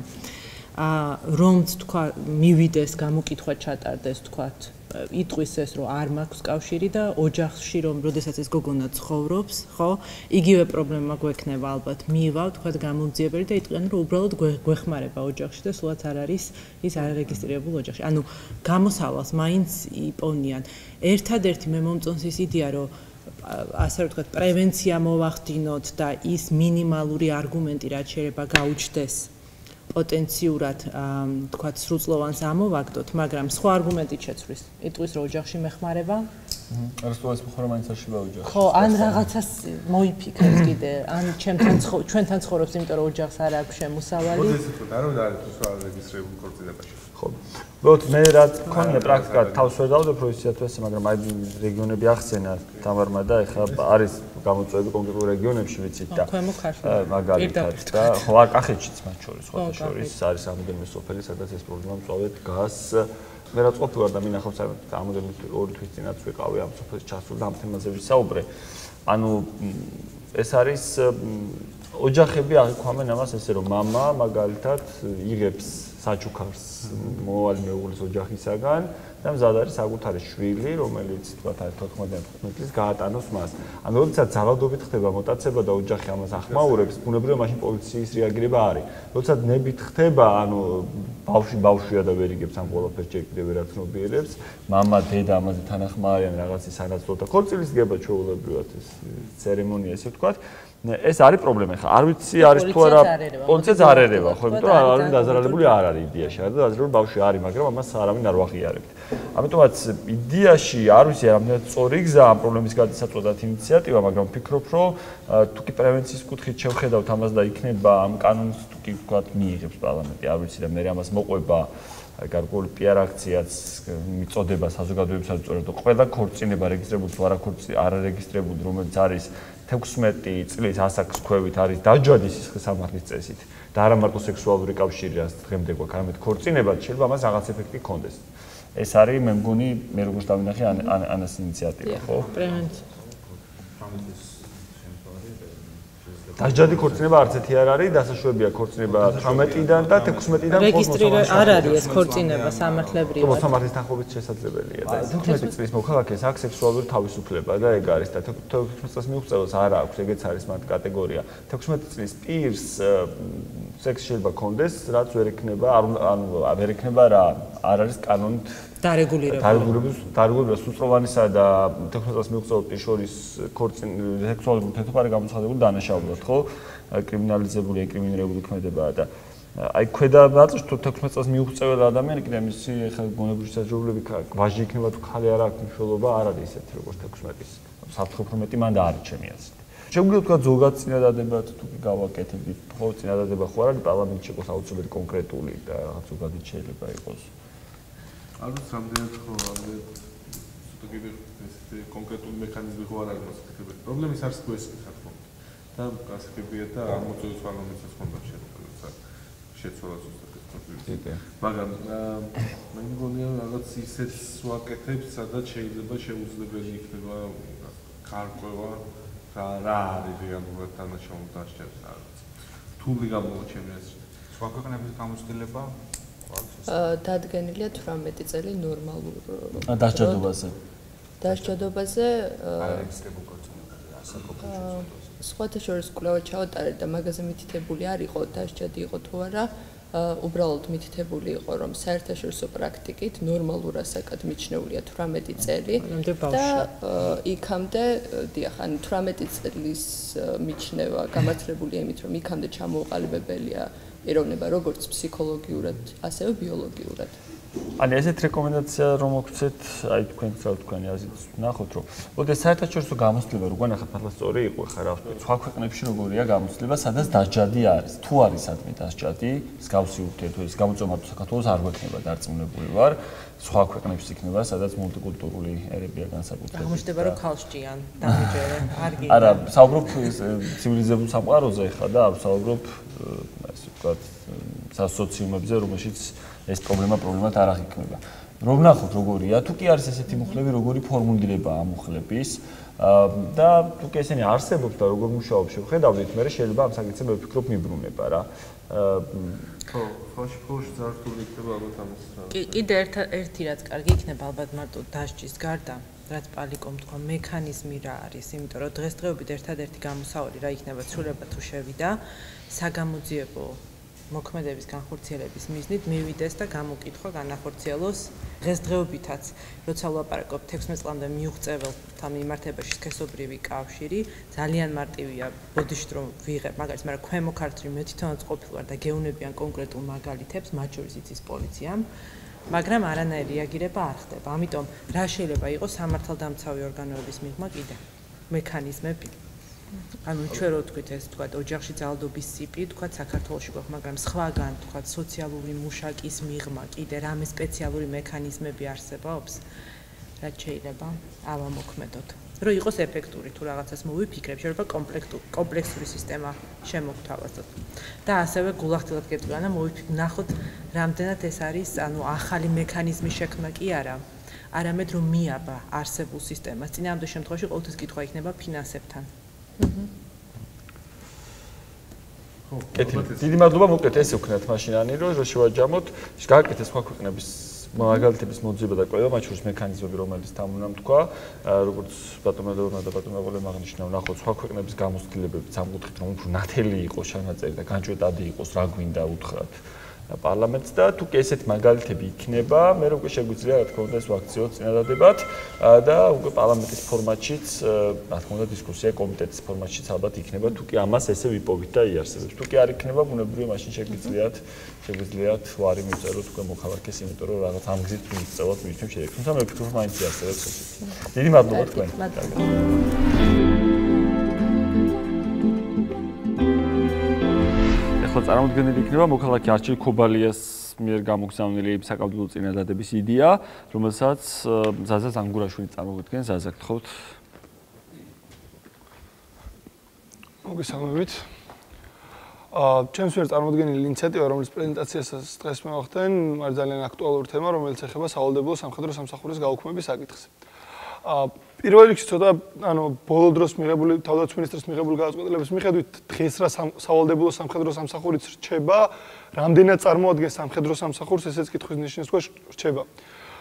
რომც თქვა მივიდეს, გამოკითხვა ჩატარდეს, თქვათ, იტყვის ეს, რომ არ მაქვს კავშირი და ოჯახში რომ როდესაც ეს გოგონა ცხოვრობს, ხო? იგივე პრობლემა გვექნება ალბათ. მივა, თქვათ, გამომძიებელი და იტყვიან, რომ უბრალოდ გვეხმარება ოჯახში და სულაც არ არის ის არარეგისტრირებულ ოჯახში. ანუ გამოსავალს მაინც იპონიან. ერთადერთი მე მომწონს ის იდეა, რომ ასე ვთქვათ, პრევენცია მოვახდინოთ და ის მინიმალური არგუმენტი, რაც შეიძლება გაუჩნდეს პოტენციურად თქვათ სრულწლოვანს ამოვაგდოთ, მაგრამ სხვა არგუმენტი შეცვლის. იტყვის რომ ოჯახში მეხმარება. არასრულოვანს მხარე მაინც არ შევა ოჯახში. ხო, ან რაღაცას მოიფიქრებს კიდე, ან ჩემთან ჩვენთან ცხოვრობს, იმიტომ რომ ოჯახს არ აქვს შემოსავალი. ხო, ესე თქვა, არ უნდა არის სხვა რეგისტრირებულ ქორწინებაში. ხო. უბრალოდ მე რაც მქონია პრაქტიკად თავს ვერ დავდებ რო ისე თუ ესე, მაგრამ აი რეგიონები ახსენა თამარმა და ეხლა არის გამოწვევები კონკრეტულ რეგიონებში ვიცით და ქვემო ქართლში მაგალითად და ხო არ კახეთშიც მათ შორის სხვა შორის არის რამოდენიმე სოფელი სადაც ეს პრობლემა მწვავედ გას მე რაც ყოფილა და მინახავს აი რამოდენიმე ორი თვის წინაც ვიყავი ამ სოფელში ჩასულ და ამ თემაზე ვისაუბრე ანუ ეს არის ოჯახები აღიქვამენ ამას ესე რომ мама მაგალითად იღებს საჩუქარს მოვალი მეუღლის ოჯახისაგან და მზად არის საკუთარი შვილი, რომელიც თქვათ არის თოთხმეტ წლის გაატანოს მას. ანუ როდესაც ძალადობით ხდება მოტაცება და ოჯახი ამას ახმაურებს, ბუნებრივია მაშინ პოლიციის რეაგირება არის. როდესაც ნებით ხდება, ანუ ბავშვი ბავშვია და ვერ იგებს ამ ყველაფერს ჯერ კიდევ ვერ აცნობიერებს, мама, დედა ამაზე თანახმარიან რაღაცის სანაცვლოდ და ხორცილის გება ჩვეულებრივად ეს ცერემონია ესე ვთქვათ. ეს არის პრობლემა ხა არ ვიცი არის თუ არა პოლიციაც არ ერევა ხო იმიტომ რომ არავინ დაზარალებული არ არის იდეაში არა დაზარალებული ბავშვი არის მაგრამ ამას არავინ არ ვაღიარებთ ამიტომაც იდეაში არ ვიცი რამდენად სწორი გზა ამ პრობლემის გადასაწყვეტად ინიციატივა მაგრამ ვფიქრობ რომ თუ კი პრევენციის კუთხით შევხედავთ ამას და იქნება ამ კანონის თუ კი ვთქვათ მიიღებს პარლამენტი არ ვიცი და მე ამას მოყვება გარკვეული პიარ აქციაც მიწოდება საზოგადოებასაც სწორედ ყველა ქორწინება რეგისტრირებული თუ არარეგისტრირებული რომელიც არის თექვსმეტი წლის ასაკის ქვევით არის დაჯვადი სისხლის სამართლის წესით და არა მარტო სექსუალური კავშირი რაც დღემდე გვაქვს, არამედ ქორწინებაც შეიძლება ამას რაღაც ეფექტი ჰქონდეს. ეს არის მე მგონი მე როგორც დავინახე ანას ინიციატივა, ხო? პრევენცია. დაჯვადი ქორწინება არც ერთი არ არის, დასაშვებია ქორწინება თვრამეტიდან და თექვსმეტიდან რეგისტრირება არ არის ეს ქორწინება სამართლებრივად. მოსამართლის თანხმობით შესაძლებელია და თექვსმეტი წლის მოქალაქეს აქვს სექსუალური თავისუფლება და ეგ არის და თექვსმეტი წლის მიუღწევას არ აქვს, ეგეც არის მათ კატეგორია. თექვსმეტი წლის პირს სექსი შეიძლება ქონდეს, რაც ვერ ექნება, ანუ ვერ ექნება რა, არ არის კანონით დარეგულირებას დარეგულირებას სუსტროვანისა და თექნოლოგიას მიუღწეველ პირ შორის ქორწინება სექსუალური ფეთქარი გამოცხადებული დანაშაულად, ხო? კრიმინალიზებული, ეკრიმინირებული ქმედებაა და აი ქვედა ნაწილში თუ თექვსმეტ წელს მიუღწეველ ადამიანი კიდე მისი ხა გონებრივი საჯობლები ვაჟი იქნება თუ ხალი არ აქვს მნიშვნელობა არ არის ესეთი როგორც თექვსმეტის საფრთხე უფრო მეტი მან დაარჩენია ასეთი შეგვიძლია თქვა ზოგად წინადადებად თუ კი გავაკეთებთ ხო წინადადება ხო არ არის პარლამენტში იყოს აუცილებელი კონკრეტული და რაღაც ზოგადი შეიძლება იყოს ალბათ რამდენად ხო რამდენად თუ კიდე ესეთი კონკრეტული მექანიზმი ხო არ არის მოსაკეთებელი პრობლემის არის ეს ხართ და გასაგებია და ამოწევს პარლამენტის ხონდა შეცვალა შეცვალა ზუსტად მაგრამ მე მგონია რაღაც ისეთ ვაკეთებს სადაც შეიძლება შეუძლებელი იქნება გარკვევა რა არის რეალურად თანაშრომი დასჭერს რაღაც რთული გამოჩენია ეს სხვა ქვეყნების გამოცდილება დადგენილია თვრამეტი წელი ნორმალურ დასჭადობაზე დასჭადობაზე სხვათა შორის კვლევა ჩავატარეთ და მაგაზე მითითებული არ იყო დასჭადი იყო თუ არა უბრალოდ მითითებული იყო რომ საერთაშორისო პრაქტიკით ნორმალურ ასაკად მიჩნეულია თვრამეტი წელი და იქამდე დიახ ან თვრამეტი წლის მიჩნევა გამართლებულია იმით რომ იქამდე ჩამოუყალიბებელია პიროვნება როგორც ფსიქოლოგიურად ასევე ბიოლოგიურად ან ესეთ რეკომენდაცია რომ მოგცეთ აი თქვენ რა თქვენი აზრით ნახოთ რომ მოდე საერთაშორისო გამოცდილება რო განახათ მართლა სწორი იყო ხა რა ვთქვი სხვა ქვეყნებში როგორია გამოცდილება სადაც დასჯადი არის თუ არის ადმე დასჯადი მსგავსი ურთიერთობის გამოწვევა თუ საქართველოს არ გვექნება დარწმუნებული ვარ სხვა ქვეყნებში იქნება სადაც მულტიკულტურული ერებია განსაკუთრებით აღმოჩნდება რომ ქალშჭიან დამიჯერე არ გინდა არა საუბრობ ცივილიზებულ სამყაროზე ხა და საუბრობ ასე ვთქვათ სასოციუმებზე რომელშიც ეს პრობლემა პრობლემად არ აღიქმება. რომ ნახოთ როგორია, თუ კი არის ესეთი მუხლები, როგორი ფორმულირება ამ მუხლების და თუ კი ესენი არსებობს და როგორ მუშაობს შევხედავთ, მე შეიძლება ამ საკითხზე მე ვფიქრობ მიბრუნება რა. ხო, ხოში ხოში ზართული იქნება ალბათ ამას რა. კიდე ერთი რაც კარგი იქნება ალბათ მარტო დასჯის გარდა, რაც პალიკომ თქვა, მექანიზმი რა არის, იმიტომ რომ დღესდღეობით ერთადერთი გამოსავალი რა იქნება ცვლილება თუ შევიდა, საგამოძიებო მოქმედების განხორციელების მიზნით მივიდეს და გამოკითხვა განახორციელოს დღესდღეობითაც როცა ვლაპარაკობ თექვსმეტ წლამდე მიუღწეველთა მიმართებაში სქესობრივი კავშირი ძალიან მარტივია ბოდიშით რომ ვიღებ მაგალითად მაგრამ ქვემო ქართლში მე თვითონაც ყოფილვარ და გეუნებიან კონკრეტულ მაგალითებს მათ შორის იცის პოლიციამ მაგრამ არანაირი რეაგირება არ ხდება ამიტომ რა შეიძლება იყოს სამართალდამცავი ორგანოების მიღმა კიდე მექანიზმები ანუ ჩვენ რო თქვით ეს თქვა ოჯახში ძალადობის სიპი თქვა საქართველოში გვაქვს მაგრამ სხვაგან თქვა სოციალური მუშაკის მიღმა კიდე რამე სპეციალური მექანიზმები არსებობს რაც შეიძლება ავამოქმედოთ რომ იყოს ეფექტური თუ რაღაცას მოვიფიქრებ შეიძლება კომპლექსური სისტემა შემოგთავაზოთ და ასევე გულახდილად გეტყვი და მოვიფიქროთ რამდენად ეს არის ანუ ახალი მექანიზმის შექმნა კი არა არამედ რომ მიაბა არსებულ სისტემას წინააღმდეგ შემთხვევაში ყოველთვის კითხვა იქნება ფინანსებთან კეთილი. დიდი მადლობა მოკლედ ესე ვქნათ მაშინანი რომ შევაჯამოთ. გააკეთეთ სხვა ქვეყნების მაგალითების მოძიება და კვლევა, მათ შორის მექანიზმები რომელიც თან უნდა თქვა, როგორც ბატონებმა და ბატონებმა აღნიშნა, ნახოთ სხვა ქვეყნების გამოცდილებები სამკუთხედ რომ უფრო ნათელი იყოს ჩანაწერი და განჭვეტადი იყოს რა გვინდა უთხრათ პარლამენტს და თუ კი ესეთ მაგალითები იქნება, მე უკვე შეგვიძლია რა თქმა უნდა ეს ვაქციოთ წინადადებად და უკვე პარლამენტის ფორმატშიც, რა თქმა უნდა დისკუსია კომიტეტის ფორმატშიც ალბათ იქნება, თუ კი ამას ესე ვიპოვით და იარსებებს. თუ კი არ იქნება, ბუნებრივია მაშინ შეგვიძლიათ, შეგვიძლიათ ვარი მივწეროთ უკვე მოხალხეს, იმიტომ რომ რაღაც ამ გზით მივწევოთ მივიჩნევ შედეგს. თუმცა მე ვფიქრობ მაინც იარსებებს ესეთი. დიდი მადლობა თქვენ. ახლა წარმოდგენილი იქნება მოქალაქე არჩილ ქობალიას მიერ გამოგზავნილი საკავშირო წინადადების იდეა, რომელსაც ზაზა ზანგურაშვილი წარმოგვიდგენს. ზაზა, გთხოვთ. მოგესალმებით. აა, ჩემს მიერ წარმოდგენილი ინიციატივა, რომელიც პრეზენტაციასაც დღეს მივახდენ, არის ძალიან აქტუალური თემა, რომელიც ეხება სავალდებულო სამხედრო სამსახურის გაუქმების საკითხს. აა პირველ რიგში ცოტა ანუ ბოლო დროს მიღებული თავდაცვის მინისტრის მიღებული გადაწყვეტილების მიხედვით დღეს რა სავალდებულო სამხედრო სამსახურიც რჩება, რამდენად წარმოადგენს სამხედრო სამსახურს ესეც კითხვის ნიშნის ქვეშ რჩება.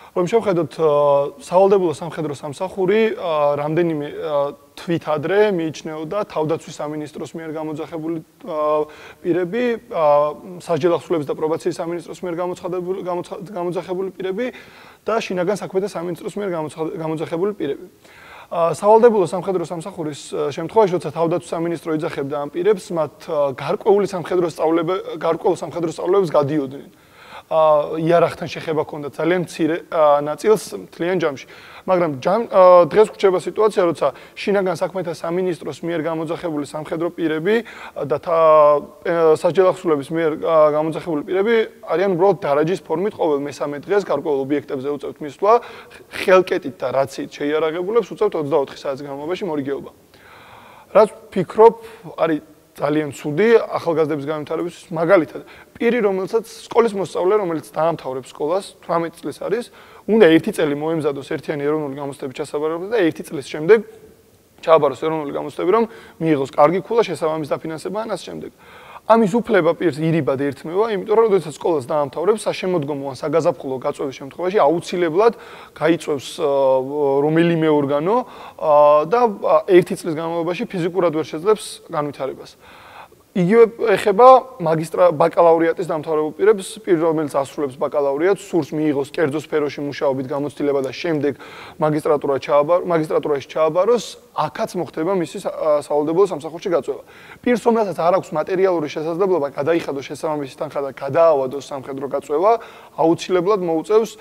რომ შევხედოთ სავალდებულო სამხედრო სამსახური რამდენიმე თვით ადრე მიიჩნეოდა თავდაცვის სამინისტროს მიერ გამოძახებული პირები, სასჯელ ახსნილების და პრობაციის სამინისტროს მიერ გამოცხადებული გამოძახებული პირები და შინაგან საქმეთა სამინისტროს მიერ გამოძახებული პირები. სავალდებულო სამხედრო სამსახურის შემთხვევაში, როცა თავდაცვის სამინისტრო იძახებდა ამ პირებს, მათ გარკვეული სამხედრო სწავლება, გარკვეულ სამხედრო სწავლებებს გადიოდნენ. იარაღთან შეხება ჰქონდა ძალიან მცირე ნაწილს მთლიან ჯამში. მაგრამ დღეს გვრჩება სიტუაცია, როცა შინაგან საქმეთა სამინისტროს მიერ გამოძახებული სამხედრო პირები და სასჯელ ახსნილების მიერ გამოძახებული პირები არიან უბრალოდ დარაჯის ფორმით ყოველ მესამე დღეს გარკვეულ ობიექტებზე უწევთ მისვლა, ხელკეტით და რაციით შეიარაღებულებს უწევთ ოცდაოთხი საათის განმავლობაში მორიგეობა. რაც ვფიქრობ, არის ძალიან ცუდი ახალგაზრდების განვითარებისთვის, მაგალითად, პირი, რომელსაც სკოლის მოსწავლე, რომელიც დაამთავრებს სკოლას, თვრამეტი წლის არის, უნდა ერთი წელი მოემზადოს ერთიანი ეროვნული გამოცდების ჩასაბარებლად და ერთი წლის შემდეგ ჩააბაროს ეროვნული გამოცდები, რომ მიიღოს კარგი ქულა, შესაბამის დაფინანსება ან ასე შემდეგ. ამის უფლება პირს ირიბად ერთმევა, იმიტომ რომ როდესაც სკოლას დაამთავრებს, საშემოდგომო ან საგაზაფხულო გაწვევის შემთხვევაში აუცილებლად გაიწვევს რომელიმე ორგანო და ერთი წლის განმავლობაში ფიზიკურად ვერ შეძლებს განვითარებას. იგივე ეხება მაგისტრა ბაკალავრიატის დამთავრებულ პირებს, პირ რომელიც ასრულებს ბაკალავრიატს, სურს მიიღოს კერძო სფეროში მუშაობით გამოცდილება და შემდეგ მაგისტრატურა ჩააბარო, მაგისტრატურაში ჩააბაროს, აქაც მოხდება მისი სავალდებულო სამსახურში გაწვევა. პირს, რომელსაც არ აქვს მატერიალური შესაძლებლობა გადაიხადოს შესაბამისი თანხა და გადაავადოს სამხედრო გაწვევა, აუცილებლად მოუწევს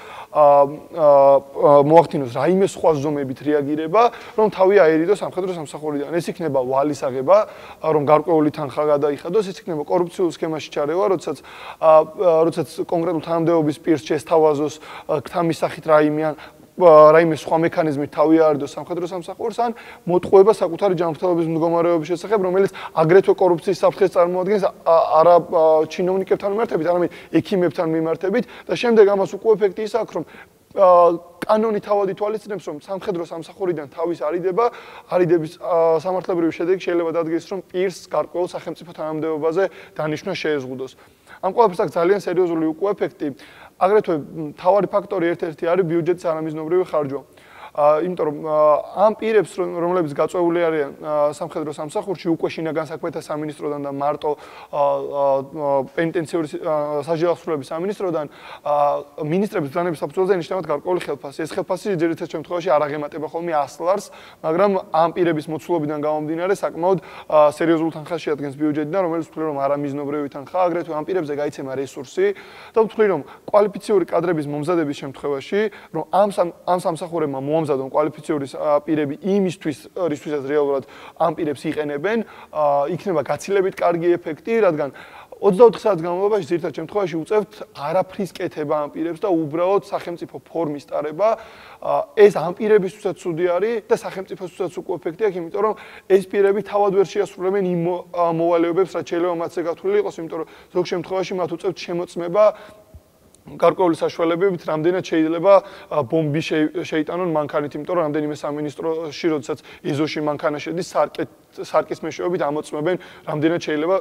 მოახდინოს რაიმე სხვა ზომებით რეაგირება, რომ თავი აერიდოს სამხედრო სამსახურიდან. ეს იქნება ვალის აღება, რომ გარკვეული თანხა დაიხადოს, ეს იქნება კორუფციულ სქემაში ჩარევა, როდესაც როდესაც კონკრეტულ თანამდებობის პირს შესთავაზოს ქთამის სახით რაიმე ან რაიმე სხვა მექანიზმით თავი აარდოს სამხედრო სამსახურს ან მოტყუება საკუთარი ჯანმრთელობის მდგომარეობის შესახებ, რომელიც აგრეთვე კორუფციის საფრთხეს წარმოადგენს არა ჩინოვნიკებთან მიმართებით, არამედ ექიმებთან მიმართებით და შემდეგ ამას უკვე ეფექტი ის აქვს, რომ კანონი თავად ითვალისწინებს, რომ სამხედრო სამსახურიდან თავის არიდება, არიდების სამართლებრივი შედეგი შეიძლება დადგეს, რომ პირს გარკვეულ სახელმწიფო თანამდებობაზე დანიშვნა შეეზღუდოს. ამ ყველაფერს აქვს ძალიან სერიოზული უკვე ეფექტი. აგრეთვე მთავარი ფაქტორი ერთ-ერთი არის ბიუჯეტის არამიზნობრივი ხარჯვა. იმიტომ რომ ამ პირებს, რომლებიც გაწვეული არიან სამხედრო სამსახურში, უკვე შინაგან საქმეთა სამინისტროდან და მარტო პენიტენციური სასჯელ ახსნილების სამინისტროდან მინისტრების ბრძანების საფუძველზე ენიშნებათ გარკვეული ხელფასი. ეს ხელფასი ძირითად შემთხვევაში არ აღემატება ხოლმე ას ლარს, მაგრამ ამ პირების მოცულობიდან გამომდინარე საკმაოდ სერიოზულ თანხას შეადგენს ბიუჯეტიდან, რომელიც ვთვლი რომ არამიზნობრივი თანხაა, აგრეთვე ამ პირებზე გაიცემა რესურსი და ვთვლი რომ კვალიფიციური კადრების მომზადების შემთხვევაში, რომ ამ ამ სამსახურებმა მომზადონ კვალიფიციური პირები იმისთვის, რისთვისაც რეალურად ამ პირებს იყენებენ, იქნება გაცილებით კარგი ეფექტი, რადგან ოცდაოთხი საათის განმავლობაში ძირითად შემთხვევაში უწევთ არაფრის კეთება ამ პირებს და უბრალოდ სახელმწიფო ფორმის ტარება. ეს ამ პირებისთვისაც ცუდი არის და სახელმწიფოსთვისაც უკვე ეფექტი აქვს, იმიტომ რომ ეს პირები თავად ვერ შეასრულებენ იმ მოვალეობებს, რაც შეიძლება მათზე გათვლილი იყოს, იმიტომ რომ ზოგ შემთხვევაში მათ უწევთ შემოწმება გარკვეული საშუალებებით, რამდენად შეიძლება ბომბი შეიტანონ მანქანით, იმიტომ რომ რამდენიმე სამინისტროში, როდესაც ეზოში მანქანა შედის, სარკის მეშვეობით ამოწმებენ, რამდენად შეიძლება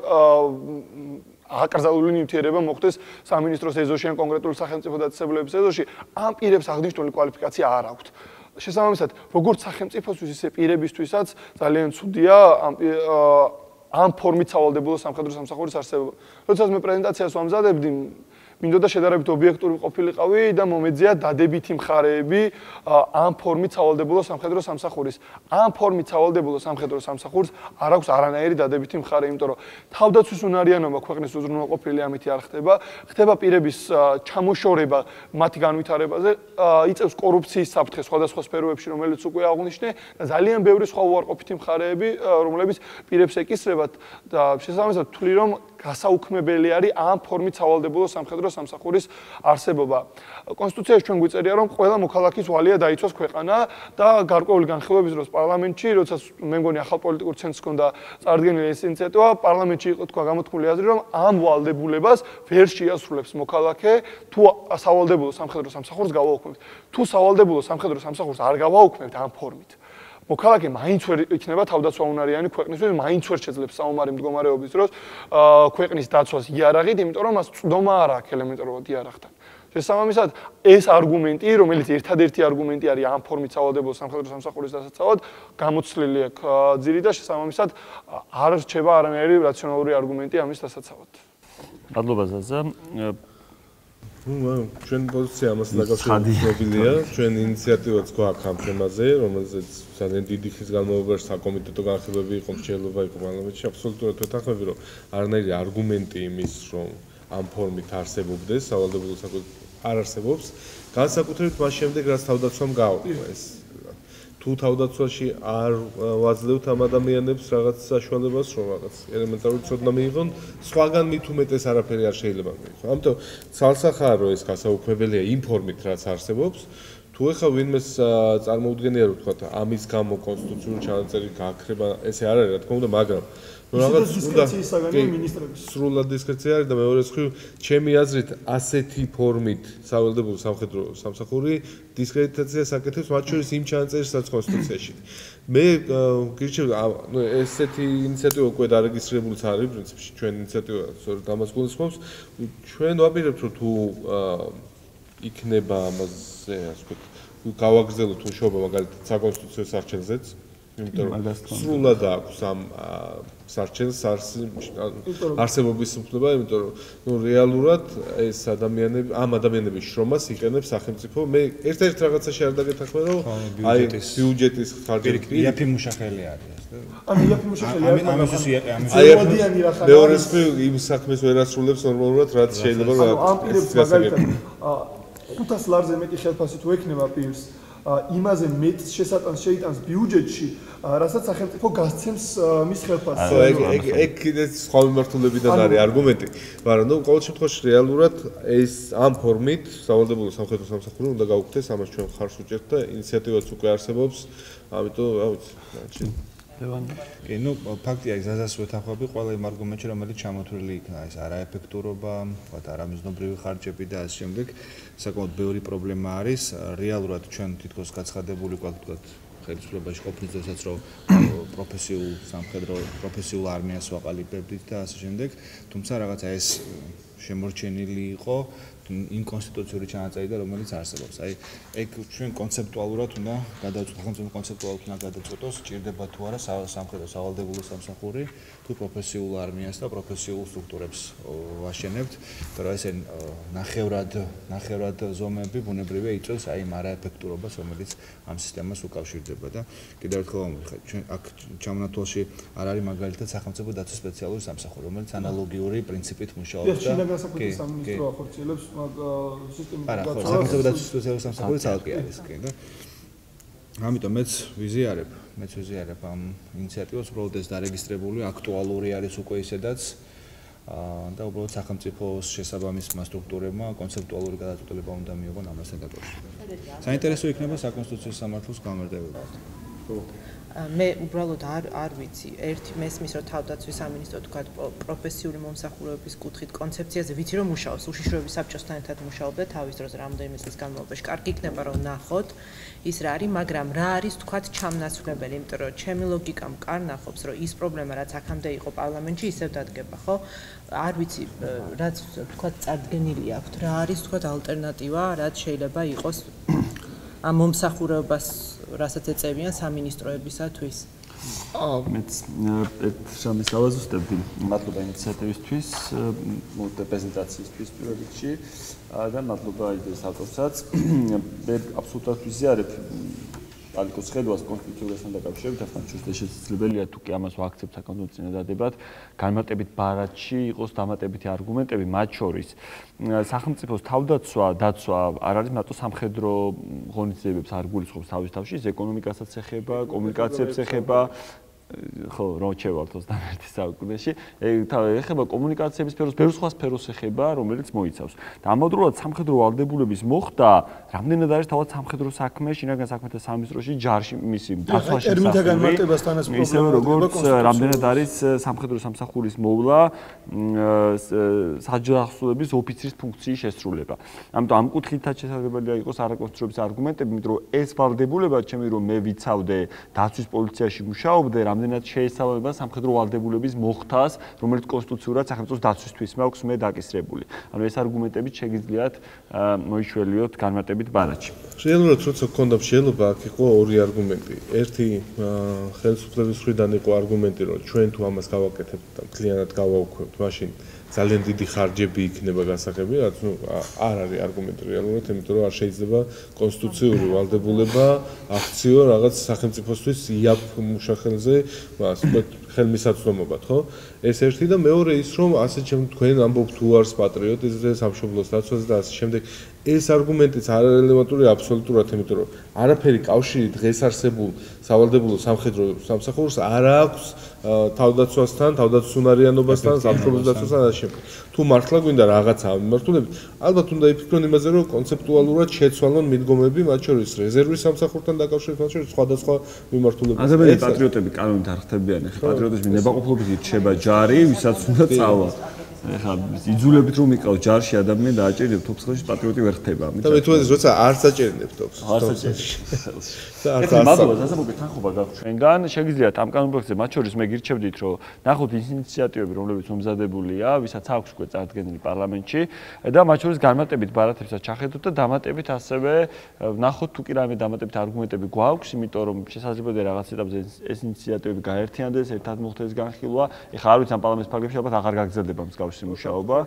აკრძალული ნივთიერება მოხდეს სამინისტროს ეზოში ან კონკრეტული სახელმწიფო დაწესებულების ეზოში, ამ პირებს აღნიშნული კვალიფიკაცია არ აქვთ. შესაბამისად, როგორც სახელმწიფოსთვის, ისე პირებისთვისაც ძალიან ცუდია ამ ამ ფორმით სავალდებულო სამხედრო სამსახურის არსებობა. როდესაც მე პრეზენტაციას ვამზადებდი, მინდოდა შედარებით ობიექტური ყოფილიყავი და მომეძია დადებითი მხარეები ამ ფორმით სავალდებულო სამხედრო სამსახურის. ამ ფორმით სავალდებულო სამხედრო სამსახურს არ აქვს არანაირი დადებითი მხარე, იმიტომ რომ თავდაცვის უნარიანობა ქვეყნის უზრუნველყოფილი ამითი არ ხდება, ხდება პირების ჩამოშორება მათი განვითარებაზე, იწევს კორუფციის საფრთხეს სხვადასხვა სფეროებში, რომელიც უკვე აღვნიშნე და ძალიან ბევრი სხვა უარყოფითი მხარეები, რომლებიც პირებს ეკისრებათ და შესაბამისად ვთვლი რომ გასაუქმებელი არის ამ ფორმით სავალდებულო სამხედრო სამსახურის არსებობა. კონსტიტუციაში ჩვენ გვიწერია, რომ ყველა მოქალაქის ვალია დაიცვას ქვეყანა და გარკვეული განხილვების დროს პარლამენტში, როდესაც მე მგონი ახალ პოლიტიკურ ცენტრს ჰქონდა წარდგენილი ეს ინიციატივა, პარლამენტში იყო თქვა გამოთქმული აზრი, რომ ამ ვალდებულებას ვერ შეასრულებს მოქალაქე, თუ სავალდებულო სამხედრო სამსახურს გავაუქმებთ. თუ სავალდებულო სამხედრო სამსახურს არ გავაუქმებთ ამ ფორმით, მოქალაქე მაინც ვერ იქნება თავდაცვა უნარიანი ქვეყნისთვის, მაინც ვერ შეძლებს საომარი მდგომარეობის დროს ქვეყნის დაცვას იარაღით, იმიტომ რომ მას წვდომა არ აქვს ელემენტარულად იარაღთან. შესაბამისად, ეს არგუმენტი, რომელიც ერთადერთი არგუმენტი არის ამ ფორმით სავალდებულო სამხედრო სამსახურის დასაცავად, გამოცვლილი აქვს ძირი და შესაბამისად არ რჩება არანაირი რაციონალური არგუმენტი ამის დასაცავად. მადლობა ზაზა. ჩვენ პოზიცია ამას დაკავშირებულია, ჩვენ ინიციატივაც გვაქვს ამ თემაზე, რომელზეც ძალიან დიდი ხნის განმავლობაში საკომიტეტო განხილვები იყო, მრჩევლობა იყო პარლამენტში, აბსოლუტურად ვეთანხმები, რომ არანაირი არგუმენტი იმის, რომ ამ ფორმით არსებობდეს, სავალდებულო საკუთრებით არ არსებობს, განსაკუთრებით მას შემდეგ, რაც თავდაცვამ გააუქმა ეს. თუ თავდაცვაში არ ვაძლევთ ამ ადამიანებს რაღაც საშუალებას, რომ რაღაც ელემენტარული ცოდნა მიიღონ, სხვაგან მით უმეტეს არაფერი არ შეიძლება მიიღონ. ამიტომ ცალსახაა რომ ეს გასაუქმებელია იმ ფორმით, რაც არსებობს. თუ ეხლა ვინმეს წარმოუდგენია, რომ თქვა ამის გამო კონსტიტუციური ჩანაწერი გააქრება, ესე არ არის, რა თქმა უნდა, მაგრამ რაღაც დისკრეციისაგანია მინისტრების. სრულად დისკრეცია არის და მეორე მხრივ, ჩემი აზრით, ასეთი ფორმით სავალდებულო სამხედრო სამსახური დისკრედიტაციას აკეთებს მათ შორის იმ ჩანაწერს, რაც კონსტიტუციაში. მე გირჩევ, ნუ ესეთი ინიციატივა უკვე დარეგისტრირებულიც არის, პრინციპში ჩვენ ინიციატივა სწორედ ამას გულისხმობს. ჩვენ ვაპირებთ, რომ თუ იქნება ამაზე, ასე ვთქვათ, გავაგრძელოთ მუშაობა მაგალითად საკონსტიტუციო სარჩენზეც. იმიტომ რომ სრულად აქვს ამ სარჩენს არსებობის უფლება, იმიტომ რომ ნუ რეალურად ეს ადამიანები, ამ ადამიანების შრომას იყენებს სახელმწიფო. მე ერთ-ერთ რაღაცაში არ დაგეთანხმე, რომ აი ბიუჯეტის ხარჯები იაფი მუშახელი არის. ანუ იაფი მუშახელი არის, ამისთვის ამოდიანი რა ხარ. მეორე მხრივ იმ საქმეს ვერ ასრულებს ნორმალურად, რაც შეიძლება რა. ანუ ამ პირებს მაგალითად ხუთას ლარზე მეტი ხელფასი თუ ექნება პირს იმაზე მეტ შესატანს შეიტანს ბიუჯეტში, რასაც სახელმწიფო გასცემს მის ხელფასს. ეგ ეგ კიდე სხვა მიმართულებიდან არის არგუმენტი, მაგრამ ნუ ყოველ შემთხვევაში რეალურად ეს ამ ფორმით სავალდებულო სამხედრო სამსახური უნდა გაუქმდეს, ამას ჩვენ ხარს უჭერთ და ინიციატივაც უკვე არსებობს, ამიტომ რა ვიცი. კი, ნუ ფაქტია, ზაზას ვეთანხმები ყველა იმ არგუმენტში, რომელიც ჩამოთვლილი იქნა, ეს არაეფექტურობა, ვთქვათ, არამიზნობრივი ხარჯები და ასე შემდეგ, საკმაოდ ბევრი პრობლემა არის. რეალურად ჩვენ თითქოს გაცხადებული გვაქვს, ვთქვათ, ხელისუფლებაში ყოფნის დროსაც, რომ პროფესიულ სამხედრო, პროფესიულ არმიას ვაყალიბებდით და ასე შემდეგ, თუმცა რაღაცა ეს შემორჩენილი იყო ინკონსტიტუციური ჩანაწერი და რომელიც არსებობს. აი, ეგ ჩვენ კონცეპტუალურად უნდა გადავწყვეტ, სახელმწიფო კონცეპტუალურად უნდა გადავწყვეტოს, ჭირდება თუ არა სამხედრო სავალდებულო სამსახური, თუ პროფესიულ არმიას და პროფესიულ სტრუქტურებს ვაშენებთ, მაგრამ ესე ნახევრად, ნახევრად ზომები ბუნებრივია იწვევს აი იმ არაეფექტურობას, რომელიც ამ სისტემას უკავშირდება და კიდევ ერთხელ ვამბობ, ჩვენ აქ ჩამონათვალში არ არის მაგალითად სახელმწიფო დაცვის სპეციალური სამსახური, რომელიც ანალოგიური პრინციპით მუშაობს და კი, სამინისტრო ახორციელებს სისტემის არა, ხო, სახელმწიფო დაცვის სპეციალური სამსახური ცალკე არის, კი და ამიტომ მეც ვიზიარებ, მეც ვიზიარებ ამ ინიციატივას, უბრალოდ ეს დარეგისტრებული, აქტუალური არის უკვე ისედაც და უბრალოდ სახელმწიფოს შესაბამისმა სტრუქტურებმა კონცეპტუალური გადაწყვეტილება უნდა მიიღონ ამასთან დაკავშირებით. საინტერესო იქნება საკონსტიტუციო სამართლის განმარტება. მე უბრალოდ არ არ ვიცი, ერთი მესმის რომ თავდაცვის სამინისტრო თქვა პროფესიული მომსახურებების კუთხით კონცეფციაზე ვიცი რომ მუშაობს, უშიშროების საბჭოსთან ერთად მუშაობდა თავის დროზე რამდენიმე წლის განმავლობაში. კარგი იქნება რომ ნახოთ ის რა არის, მაგრამ რა არის თქვა ჩამნაცვლებელი, იმიტომ რომ ჩემი ლოგიკა მკარნახობს, რომ ის პრობლემა რაც აქამდე იყო პარლამენტში ისევ დადგება, ხო? არ ვიცი, რაც თქვა წარდგენილი აქვს, რა არის თქვა ალტერნატივა, რაც შეიძლება იყოს ამ მომსახურებას რასაც ეწევიან სამინისტროებისათვის. აა მეც ერთ შამის ავაზუსტებდი. მადლობა ინიციატივისთვის, მოდე პრეზენტაციისთვის პირველ რიგში და მადლობა იდეის ავტორსაც. მე აბსოლუტურად ვიზიარებ ალიკოს ხედვას კონსტიტუციასთან დაკავშირებით, ახლა შეიძლება შესაძლებელია თუ კი ამას ვაქცევთ საკონსტიტუციო წინადადებად, განმარტებით ბარათში იყოს დამატებითი არგუმენტები, მათ შორის სახელმწიფოს თავდაცვა, დაცვა არ არის მარტო სამხედრო ღონისძიებებს არ გულისხმობს თავის თავში, ეს ეკონომიკასაც ეხება, კომუნიკაციებს ეხება, ხო, რომ ჩევართ ოცდამეერთე საუკუნეში, ეხება კომუნიკაციების სფეროს, ბევრ სხვა სფეროს ეხება, რომელიც მოიცავს. და ამავდროულად სამხედრო ვალდებულების მოხდა, რამდენად არის თავად სამხედრო საქმე, შინაგან საქმეთა სამინისტროში ჯარში მისი დაცვაში სახელი. ისევე როგორც რამდენად არის სამხედრო სამსახურის მოვლა საჯარისოების ოფიცრის ფუნქციის შესრულება. ამიტომ ამ კუთხითაც შესაძლებელია იყოს არაკონსტიტუციური არგუმენტები, იმიტომ რომ ეს ვალდებულება, ჩემი რომ მე ვიცავდე დაცვის პოლიციაში მუშაობდე, რამდენად შეესაბამება სამხედრო ვალდებულების მოხდას, რომელიც კონსტიტუციურად სახელმწიფოს დაცვისთვის მაქვს მე დაკისრებული. ანუ ეს არგუმენტებით შეგიძლიათ მოიშველიოთ განმარტებით ბარათში. რეალურად როცა გქონდა შეიძლება აქ იყო ორი არგუმენტი. ერთი ხელისუფლების მხრიდან იყო არგუმენტი, რომ ჩვენ თუ ამას გავაკეთებთ და მთლიანად გავაუქმებთ, მაშინ ძალიან დიდი ხარჯები იქნება გასაღები, რაც ნუ არ არის არგუმენტი რეალურად, იმიტომ რომ არ შეიძლება კონსტიტუციური ვალდებულება აქციო რაღაც სახელმწიფოსთვის იაფ მუშახელზე, მას ხელმისაწვდომობად, ხო? ეს ერთი და მეორე ის რომ ასე შემდეგ თქვენ ამბობთ თუ არის პატრიოტიზმზე, სამშობლოს დაცვაზე და ასე შემდეგ. ეს არგუმენტიც არ არის რელევანტური აბსოლუტურად, იმიტომ რომ არაფერი კავშირი დღეს არსებულ სავალდებულო სამხედრო სამსახურს არ აქვს თავდაცვასთან, თავდაცვის უნარიანობასთან, სამშობლოს დაცვასთან და ასე შემდეგ. თუ მართლა გვინდა რაღაცა მიმართულებით, ალბათ უნდა იფიქრონ იმაზე, რომ კონცეპტუალურად შეცვალონ მიდგომები, მათ შორის რეზერვის სამსახურთან დაკავშირებით, მათ შორის სხვადასხვა მიმართულებით. ადამიანები პატრიოტები კანონით არ ხდებიან, ხო? პატრიოტიზმი ნებაყოფლობით რჩება ჯარი, ვისაც უნდა წავა. ეხლა იძულებით რომ იყავს ჯარში ადამიანი და აჭერებს თოფსხელში პატრიოტი ვერ ხდება. და მე თვითონ როცა არც აჭერნებ თოფს. არც აჭერნებ. ეს მაგალითად დასაბუთე თანხობა გაქვს ჩვენგან, შეგიძლიათ ამ კანონპროექტზე მათ შორის მე გირჩევდით რომ ნახოთ ის ინიციატივები რომლებიც მომზადებულია, ვისაც აქვს უკვე წარდგენილი პარლამენტში და მათ შორის განმარტებით ბარათებსაც ჩახედოთ და დამატებით ასევე ნახოთ თუ კი რამე დამატებით არგუმენტები გვაქვს, იმიტომ რომ შესაძლებელია რაღაც ეტაპზე ეს ინიციატივები გაერთიანდეს, ერთად მოხდეს განხილვა. ეხლა არ ვიცი ამ პარლამენტის ფარგლებში ალბათ აღარ გაგრძელდება მსგავსი მუშაობა.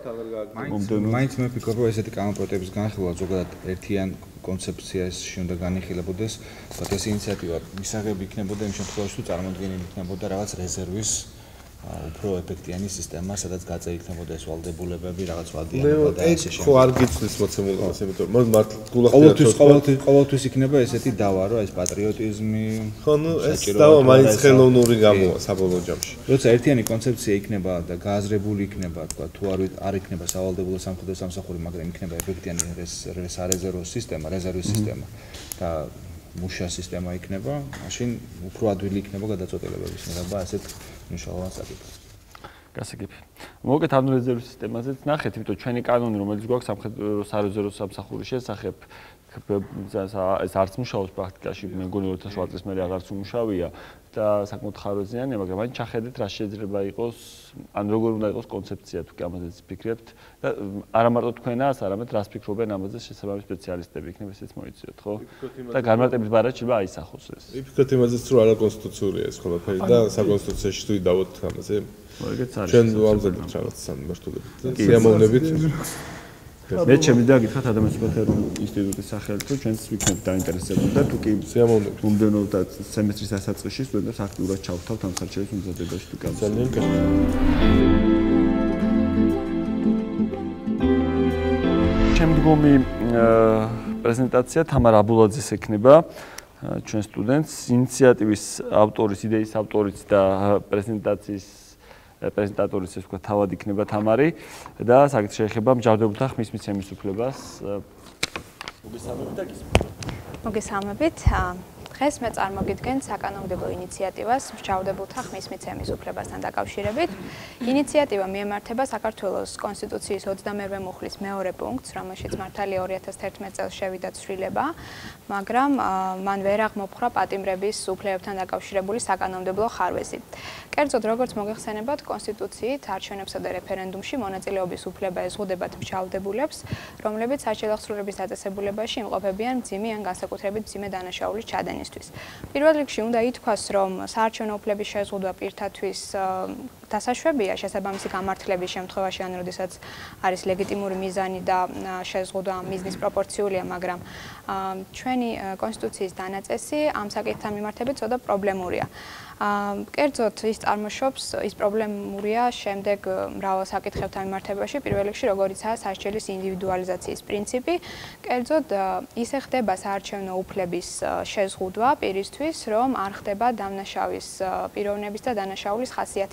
მაინც მე ვფიქრობ, რომ ესეთი კანონპროექტების განხილვა ზოგადად ერთიან კონცეფციაში უნდა განიხილებოდეს, თუმცა ეს ინიციატივა მისაღები იქნებოდა იმ შემთხვევაში, თუ წარმოქმნილი იქნებოდა რაღაც რეზერვის უფრო ეფექტიანი სისტემა, სადაც გაწეული იქნებოდა ეს ვალდებულებები, რაღაც ვალდიანობა და ასე შემდეგ. ხო, არ გიცნის მოცემულობას, იმიტომ რომ მართლა გულახდია ყოველთვის ყოველთვის ყოველთვის იქნება ესეთი დავა, რომ ეს პატრიოტიზმი ხო, ნუ ეს დავა მაინც ხელოვნური გამოვა საბოლოო ჯამში. როცა ერთიანი კონცეფცია იქნება და გააზრებული იქნება, თქვა, თუ არ არ იქნება სავალდებულო სამხედრო სამსახური, მაგრამ იქნება ეფექტიანი სარეზერვო სისტემა, რეზერვის სისტემა და მუშა სისტემა იქნება, მაშინ უფრო ადვილი იქნება გადაწყვეტილებების მიღება ასეთ მნიშვნელოვან საკითხს. გასაგები. მოგეთ ამ რეზერვის სისტემაზეც ნახეთ, იმიტომ ჩვენი კანონი, რომელიც გვაქვს სამხედრო სარეზერვო სამსახურის შესახებ, ეს არც მუშაობს პრაქტიკაში, მე მგონი ორი ათას შვიდ წლის მერე აღარც უმუშავია და საკმაოდ ხარვეზიანია, მაგრამ მაინც ჩახედეთ რა შეიძლება იყოს, ან როგორ უნდა იყოს კონცეფცია თუ კი ამაზეც ფიქრებთ და არა მარტო თქვენას, არამედ რას ფიქრობენ ამაზე შესაბამისი სპეციალისტები, იქნება ესეც მოიციოთ, ხო? და განმარტებით ბარათში აისახოს ეს. ვიფიქროთ იმაზეც, რომ არა კონსტიტუციური ეს ყველაფერი და საკონსტიტუციაში თუ დავოთ ამაზე. მოგეთ არის. ჩვენ ვამზადებთ რაღაც სამმართველობით და სიამოვნებით. მე ჩემი და გითხრათ ადამიანის სპეციალურ ინსტიტუტის სახელით, რომ ჩვენც ვიქნებით დაინტერესებული და თუ კი სიამოვნებით. მომდევნო და სემესტრის დასაწყისში სტუდენტებს აქტიურად ჩავთავთ ამ სარჩელის მომზადებაში თუ კაც. ძალიან კარგი. შემდგომი პრეზენტაცია თამარ აბულაძის ექნება ჩვენ სტუდენტს, ინიციატივის ავტორის, იდეის ავტორიც და პრეზენტაციის პრეზენტატორიც ეს ვქვა თავად იქნება თამარი და საკითხი შეეხება მჯავრდებულთა ხმის მიცემის უფლებას. მოგესალმებით და გისმენთ. მოგესალმებით. დღეს მე წარმოგიდგენ საკანონმდებლო ინიციატივას მჟავრდებულთა ხმის მიცემის უფლებასთან დაკავშირებით. ინიციატივა მიემართება საქართველოს კონსტიტუციის ოცდამერვე მუხლის მეორე პუნქტს, რომელშიც მართალია ორი ათას თერთმეტ წელს შევიდა ცვლილება, მაგრამ მან ვერ აღმოფხვრა პატიმრების უფლებებთან დაკავშირებული საკანონმდებლო ხარვეზი. კერძოდ, როგორც მოგეხსენებათ, კონსტიტუციით არჩევნებსა და რეფერენდუმში მონაწილეობის უფლება ეზღუდებათ მჟავრდებულებს, რომლებიც საჩელახსრულების დაწესებულებაში იმყოფებიან მძიმე ან განსაკუთრებით მძიმე დანაშაულის ჩადენისთვის. პირველ რიგში უნდა ითქვას, რომ საარჩევნო უფლების შეზღუდვა პირთათვის დასაშვებია შესაბამისი გამართლების შემთხვევაში, ან როდესაც არის ლეგიტიმური მიზანი და შეზღუდვა მიზნის პროპორციულია, მაგრამ ჩვენი კონსტიტუციის დანაწესი ამ საკითხთან მიმართებით ცოტა პრობლემურია. კერძოდ ის წარმოშობს, ის პრობლემურია შემდეგ მრავალ საკითხებთან მიმართებაში, პირველ რიგში როგორიცაა სასჯელის ინდივიდუალიზაციის პრინციპი. კერძოდ ისე ხდება საარჩევნო უფლების შეზღუდვა პირისთვის, რომ არ ხდება დამნაშავის პიროვნების და დანაშაულის ხასიათის გათვალისწინება.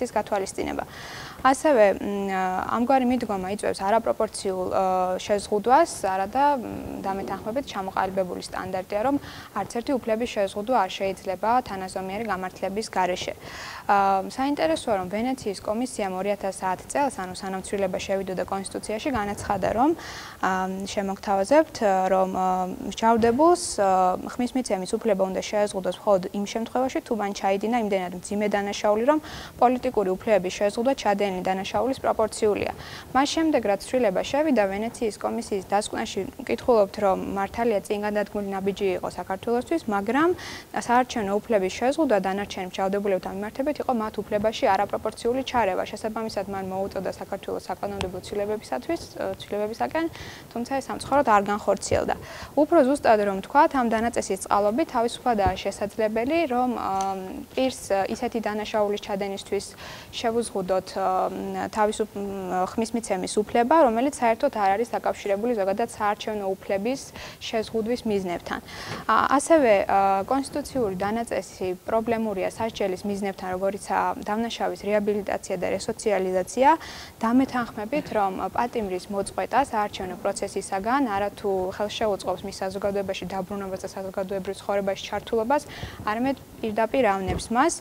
გათვალისწინება. ასევე ამგვარი მიდგომა იწვევს არაპროპორციულ შეზღუდვას, არადა დამეთანხმებით ჩამოყალიბებული სტანდარტია, რომ არც ერთი უფლების შეზღუდვა არ შეიძლება თანაზომიერი გამართლების გარეშე. საინტერესოა, რომ ვენეციის კომისიამ ორი ათას ათი წელს, ანუ სანამ ცვლილება შევიდოდა კონსტიტუციაში, განაცხადა, რომ შემოგთავაზებთ, რომ მსჯავრდებულს ხმის მიცემის უფლება უნდა შეეზღუდოს მხოლოდ იმ შემთხვევაში, თუ მან ჩაიდინა იმდენად მძიმე დანაშაული, რომ პოლიტიკური უფლებების შეზღუდვა ჩადენილი დანაშაულის პროპორციულია. მას შემდეგ, რაც ცვლილება შევიდა, ვენეციის კომისიის დასკვნაში ვკითხულობთ, რომ მართალია წინ გადადგმული ნაბიჯი იყო საქართველოსთვის, მაგრამ საარჩევნო უფლების შეზღუდვა დანარჩენი მსჯავრდებულებთან მიმართებით იყო მათ უფლებაში არაპროპორციული ჩარევა. შესაბამისად, მან მოუწოდა საქართველოს საკანონმდებლო ცვლილებებისათვის, ცვლილებებისაკენ, თუმცა ეს სამწუხაროდ არ განხორციელდა. უფრო ზუსტად რომ ვთქვათ, ამ დანაწესის წყალობით თავისუფლადაა შესაძლებელი, რომ პირს ისეთი დანაშაულის ჩადენისთვის შევუზღუდოთ თავისუფ ხმის მიცემის უფლება, რომელიც საერთოდ არ არის დაკავშირებული ზოგადად საარჩევნო უფლების შეზღუდვის მიზნებთან. ასევე კონსტიტუციური დანაწესი პრობლემურია სასჯელის მიზნებთან, როგორიცაა დამნაშავის რეაბილიტაცია და რესოციალიზაცია, დამეთანხმებით, რომ პატიმრის მოწყვეტა საარჩევნო პროცესისაგან არათუ ხელს შეუწყობს მის საზოგადოებაში დაბრუნებას და საზოგადოებრივ ცხოვრებაში ჩართულობას, არამედ პირდაპირ ავნებს მას.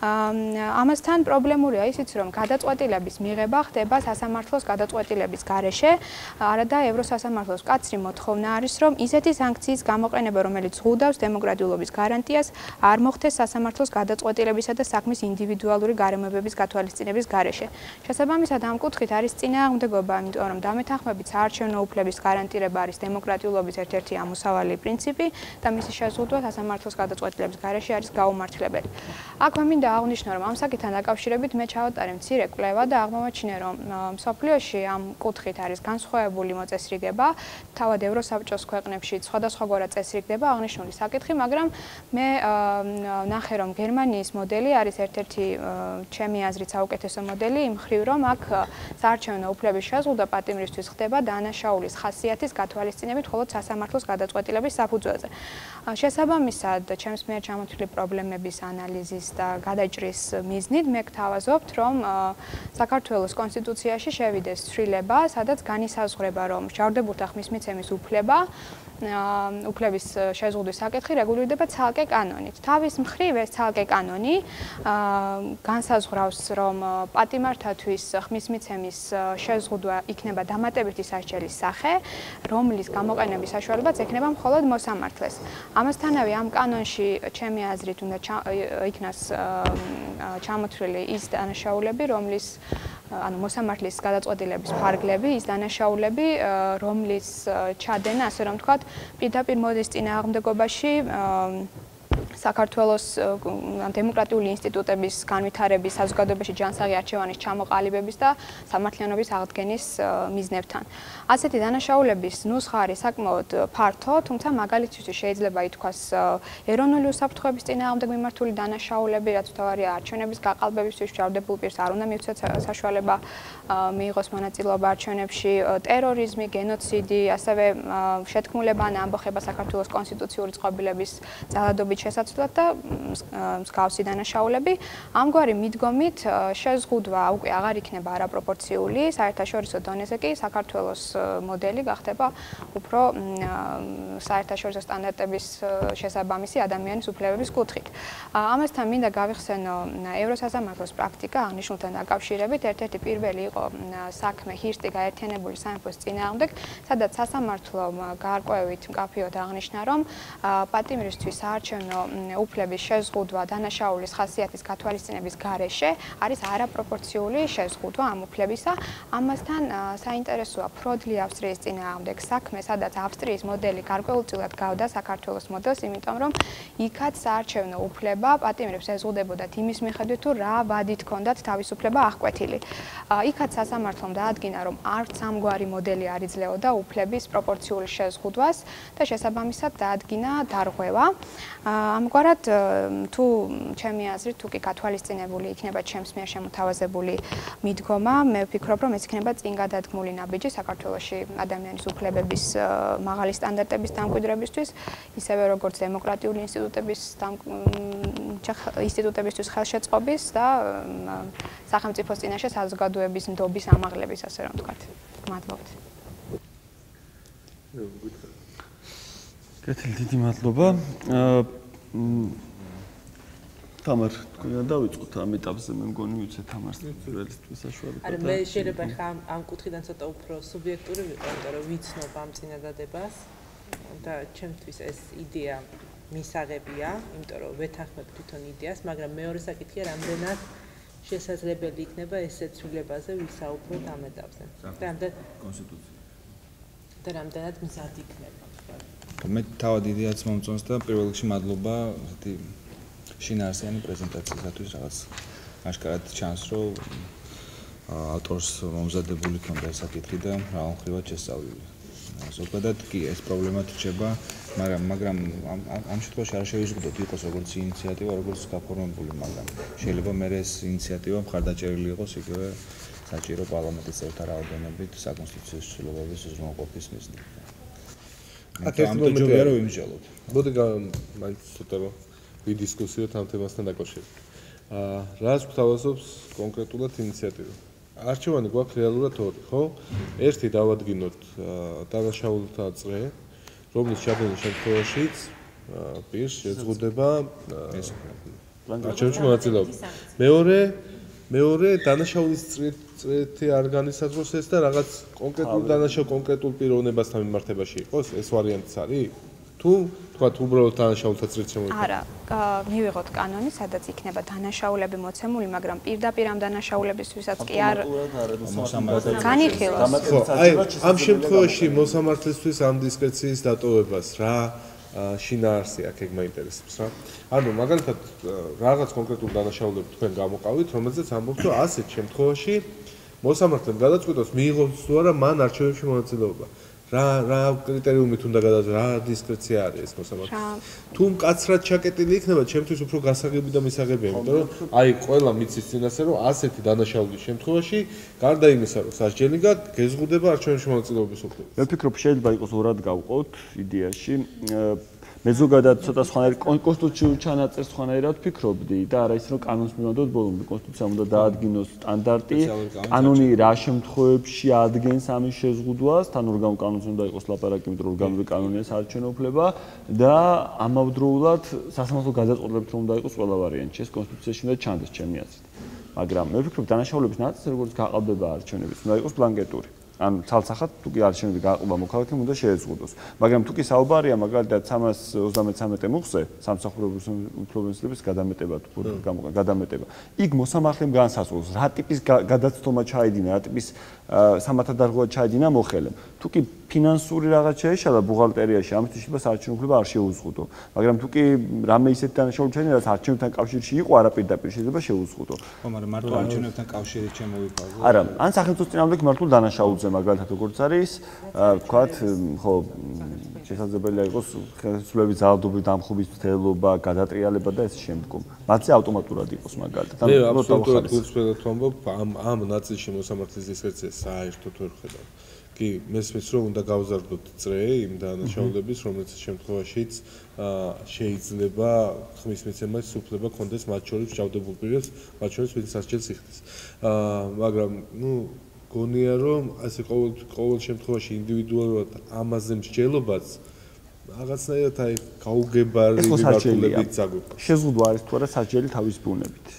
ამასთან პრობლემურია ისიც, რომ გადაწყვეტილების მიღება ხდება სასამართლოს გადაწყვეტილების გარეშე, არადა ევროსასამართლოს მკაცრი მოთხოვნა არის, რომ ისეთი სანქციის გამოყენება, რომელიც ზღუდავს დემოკრატიულობის გარანტიას, არ მოხდეს სასამართლოს გადაწყვეტილებისა და საქმის ინდივიდუალური გარემოებების გათვალისწინების გარეშე. შესაბამისად, ამ კუთხით არის წინააღმდეგობა, იმიტომ რომ დამეთანხმებით საარჩევნო უფლების გარანტირება არის დემოკრატიულობის ერთ-ერთი ამოსავალი პრინციპი და მისი შეზღუდვა სასამართლოს გადაწყვეტილების გარეშე არის გაუმართლებელი. აქვე მინდა აღვნიშნო, რომ ამ საკითხთან დაკავშირებით მე ჩავატარე მცირე კვლევა და აღმოაჩინე, რომ მსოფლიოში ამ კუთხით არის განსხვავებული მოწესრიგება, თავად ევროსაბჭოს ქვეყნებში სხვადასხვაგვარად წესრიგდება აღნიშნული საკითხი, მაგრამ მე ნახე, რომ გერმანიის მოდელი არის ერთ-ერთი ჩემი აზრით საუკეთესო მოდელი, იმ მხრივ, რომ აქ საარჩევნო უფლების შეზღუდვა პატიმრისთვის ხდება დანაშაულის ხასიათის გათვალისწინებით მხოლოდ სასამართლოს გადაწყვეტილების საფუძველზე. შესაბამისად, ჩემს მიერ ჩამოთვლილი პრობლემების ანალიზის და გადაჭრის მიზნით მე გთავაზობთ, რომ საქართველოს კონსტიტუციაში შევიდეს ცვლილება, სადაც განისაზღვრება, რომ მსჯავრდებულთა ხმის მიცემის უფლება უფლების შეზღუდვის საკითხი რეგულირდება ცალკე კანონით. თავის მხრივ ეს ცალკე კანონი განსაზღვრავს, რომ პატიმართათვის ხმის მიცემის შეზღუდვა იქნება დამატებითი სასჯელის სახე, რომლის გამოყენების საშუალებაც ექნება მხოლოდ მოსამართლეს. ამასთანავე ამ კანონში ჩემი აზრით უნდა იქნას ჩამოთვლილი ის დანაშაულები, რომლის ანუ მოსამართლის გადაწყვეტილების ფარგლები, ის დანაშაულები, რომლის ჩადენა, ასე რომ ვთქვათ, პირდაპირ მოდის წინააღმდეგობაში საქართველოს დემოკრატიული ინსტიტუტების განვითარების, საზოგადოებაში ჯანსაღი არჩევანის ჩამოყალიბების და სამართლიანობის აღდგენის მიზნებთან. ასეთი დანაშაულების ნუსხა არის საკმაოდ ფართო, თუმცა მაგალითისთვის შეიძლება ითქვას ეროვნული უსაფრთხოების წინააღმდეგ მიმართული დანაშაულები, რაც მთავარია არჩევნების გაყალბებისთვის მსჯავრდებულ პირს არ უნდა მიუცეთ საშუალება მიიღოს მონაწილეობა არჩევნებში, ტერორიზმი, გენოციდი, ასევე შეთქმულება ან ამბოხება საქართველოს კონსტიტუციური წყობილების ძალადობით შესაცვლად და მსგავსი დანაშაულები. ამგვარი მიდგომით შეზღუდვა უკვე აღარ იქნება არაპროპორციული, საერთაშორისო დონეზე კი საქართველოს მოდელი გახდება უფრო საერთაშორისო სტანდარტების შესაბამისი ადამიანის უფლებების კუთხით. ამასთან მინდა გავიხსენო ევროსასამართლოს პრაქტიკა აღნიშნულთან დაკავშირებით. ერთ-ერთი პირველი იყო საქმე ჰირსტი გაერთიანებული სამეფოს წინააღმდეგ, სადაც სასამართლომ გარკვევით მკაფიოდ აღნიშნა, რომ პატიმრისთვის საარჩევნო უფლების შეზღუდვა დანაშაულის ხასიათის გათვალისწინების გარეშე არის არაპროპორციული შეზღუდვა ამ უფლებისა. ამასთან საინტერესოა ფროდლი ავსტრიის წინააღმდეგ საქმე, სადაც ავსტრიის მოდელი გარკვეულწილად გავდა საქართველოს მოდელს, იმიტომ რომ იქაც საარჩევნო უფლება პატიმრებს ეზღუდებოდათ იმის მიხედვით, თუ რა ვადით ჰქონდათ თავისუფლება აღკვეთილი. იქაც სასამართლომ დაადგინა, რომ არც ამგვარი მოდელი არ იძლეოდა უფლების პროპორციული შეზღუდვას და შესაბამისად დაადგინა დარღვევა. ამგვარად თუ ჩემი აზრით თუ კი გათვალისწინებული იქნება ჩემს მიერ შემოთავაზებული მიდგომა, მე ვფიქრობ, რომ ეს იქნება წინგადადგმული ნაბიჯი საქართველოში ადამიანის უფლებების მაღალი სტანდარტების დამკვიდრებისთვის, ისევე როგორც დემოკრატიული ინსტიტუტების ინსტიტუტებისთვის ხელშეწყობის და სახელმწიფოს წინაშე საზოგადოების ნდობის ამაღლების, ასე რომ ვთქვათ. მადლობთ. კეთილი, დიდი მადლობა. თამარ, თქვენ დავიწყოთ ამ ეტაპზე, მე მგონი ვიცი თამარს პირველისთვის საშუალება. არა, მე შეიძლება ხა ამ კუთხიდან ცოტა უფრო სუბიექტური ვიყო, იმიტომ რომ ვიცნობ ამ წინადადებას და ჩემთვის ეს იდეა მისაღებია, იმიტომ რომ ვეთანხმებ თვითონ იდეას, მაგრამ მეორე საკითხია, რამდენად შესაძლებელი იქნება ესეთ ცვლილებაზე ვისაუბროთ ამ ეტაპზე. რამდენად კონსტიტუცია და რამდენად მზად იქნება. მე თავად იდეაც მომწონს და პირველ რიგში მადლობა ესეთი შინაარსიანი პრეზენტაციისათვის, რაღაც აშკარად ჩანს, რომ ავტორს მომზადებული ქონდა საკითხი და რაუნხრივად შესწავლილი. ზოგადად კი ეს პრობლემა რჩება, მაგრამ მაგრამ ამ შემთხვევაში არ შევიზღუდოთ იყოს როგორც ინიციატივა, როგორც გაფორმებული, მაგრამ შეიძლება მე ეს ინიციატივა მხარდაჭერილი იყოს იგივე საჭირო პარლამენტის წევრთა რაოდენობით საკონსტიტუციო ცვლილებების უზრუნველყოფის მიზნით. აქ ერთი მომენტია რომ ვიმსჯელოთ. მოდი მაინც ცოტა რომ ვიდისკუსიოთ ამ თემასთან დაკავშირებით. აა რას გვთავაზობს კონკრეტულად ინიციატივა? არჩევანი გვაქვს რეალურად ორი, ხო? ერთი დავადგინოთ დანაშაულთა წრე, რომლის ჩაბმის შემთხვევაშიც პირს შეზღუდება არჩევნებში მონაწილეობა. მეორე მეორე დანაშაულის წრეთი არ განისაზღვროს ეს და რაღაც კონკრეტულ დანაშაულ კონკრეტულ პიროვნებასთან მიმართებაში იყოს, ეს ვარიანტიც არის? თუ თქვა უბრალოდ დანაშაულთა წრეც შემოიყვანოს. არა, მივიღოთ კანონი, სადაც იქნება დანაშაულები მოცემული, მაგრამ პირდაპირ ამ დანაშაულებისთვისაც კი არ განიხილავს. ხო, აი ამ შემთხვევაში მოსამართლისთვის ამ დისკრეციის დატოვებას რა შინაარსი აქ ეგ მაინტერესებს რა. ანუ მაგალითად რაღაც კონკრეტულ დანაშაულებს თქვენ გამოყავით, რომელზეც ამბობთ, რომ ასეთ შემთხვევაში მოსამართლემ გადაწყვიტოს მიიღოს თუ არა მან არჩევნებში მონაწილეობა. რა რა კრიტერიუმით უნდა გადააჭრა, რა დისკრეცია არის ეს მოსამართლეს. თუ მკაცრად ჩაკეტილი იქნება, ჩემთვის უფრო გასაღები და მისაღებია, იმიტომ რომ აი ყველა მიცის წინასე რომ ასეთი დანაშაულის შემთხვევაში, გარდა იმისა, რომ სასჯელი გაქვს, გეზღუდება არჩევნებში მონაწილეობის უფლება. მე ვფიქრობ, შეიძლება იყოს ორად გავყოთ იდეაში. მე ზოგადად ცოტა სხვანაირად კონსტიტუციურ ჩანაწერს სხვანაირად ვფიქრობდი და არა ის რომ კანონს მივანდოთ ბოლომდე კონსტიტუციამ უნდა დაადგინოს სტანდარტი, კანონი რა შემთხვევებში ადგენს ამის შეზღუდვას, თან ორგანულ კანონს უნდა იყოს ლაპარაკი, იმიტომ რომ ორგანული კანონია საარჩევნო უფლება და ამავდროულად სასამართლო გადაწყვეტილებით რომ უნდა იყოს ყველა ვარიანტი, ეს კონსტიტუციაში უნდა ჩანდეს ჩემი აზრით. მაგრამ მე ვფიქრობ, დანაშაულების ნაწილი როგორც გაყალბება არჩევნების უნდა იყოს ბლანკეტური. ანუ ცალსახად თუ კი არჩევნები გააყობა მოქალაქემ უნდა შეეზღუდოს. მაგრამ თუ კი საუბარია მაგალითად სამას ოცდამეცამეტე მუხზე, სამსახურების უფლებების გადამეტება თუ გადამეტება. იქ მოსამართლემ განსაზღვროს რა ტიპის გადაცდომა ჩაიდინა, რა ტიპის სამართალდარღვევა ჩაიდინა მოხელემ. თუ კი ფინანსური რაღაც შეეშალა ბუღალტერიაში, ამისთვის შეიძლება საარჩევნო უფლება არ შეუზღუდო. მაგრამ თუ კი რამე ისეთი დანაშაული ჩაიდინა, რაც არჩევნებთან კავშირში იყო, არაპირდაპირ შეიძლება შეუზღუდო. ხო, მაგრამ მარტო არჩევნებთან კავშირით შემოვიფარგლო. არა, ან სახელმწიფოს წინააღმდეგ მართულ დანაშაულზე მაგალითად როგორც არის, ვთქვათ, ხო, შესაძლებელია იყოს ხელისუფლების ძალადობის დამხობის მცდელობა, გადატრიალება და ეს შემდგომ. მათზე ავტომატურად იყოს მაგალითად. მე აბსოლუტურად გულწრფელად ვამბობ, ამ ამ ნაწილში მოსამართლის დისკრეციას საერთოდ ვერ ხედავ. კი, მესმის რომ უნდა გავზარდოთ წრე იმ დანაშაულების, რომელიც შემთხვევაშიც შეიძლება ხმის მიცემას უფლება კონდეს მათ შორის ჯავდებულ პირებს, მათ შორის ვინც სასჯელს იხდის. მაგრამ, ну, გონია რომ ასე ყოველ ყოველ შემთხვევაში ინდივიდუალურად ამაზე მსჯელობაც რაღაცნაირად აი გაუგებარი მიმართულებით წაგვიყვანს. შეზღუდვა არის თუ არა სასჯელი თავის ბუნებით.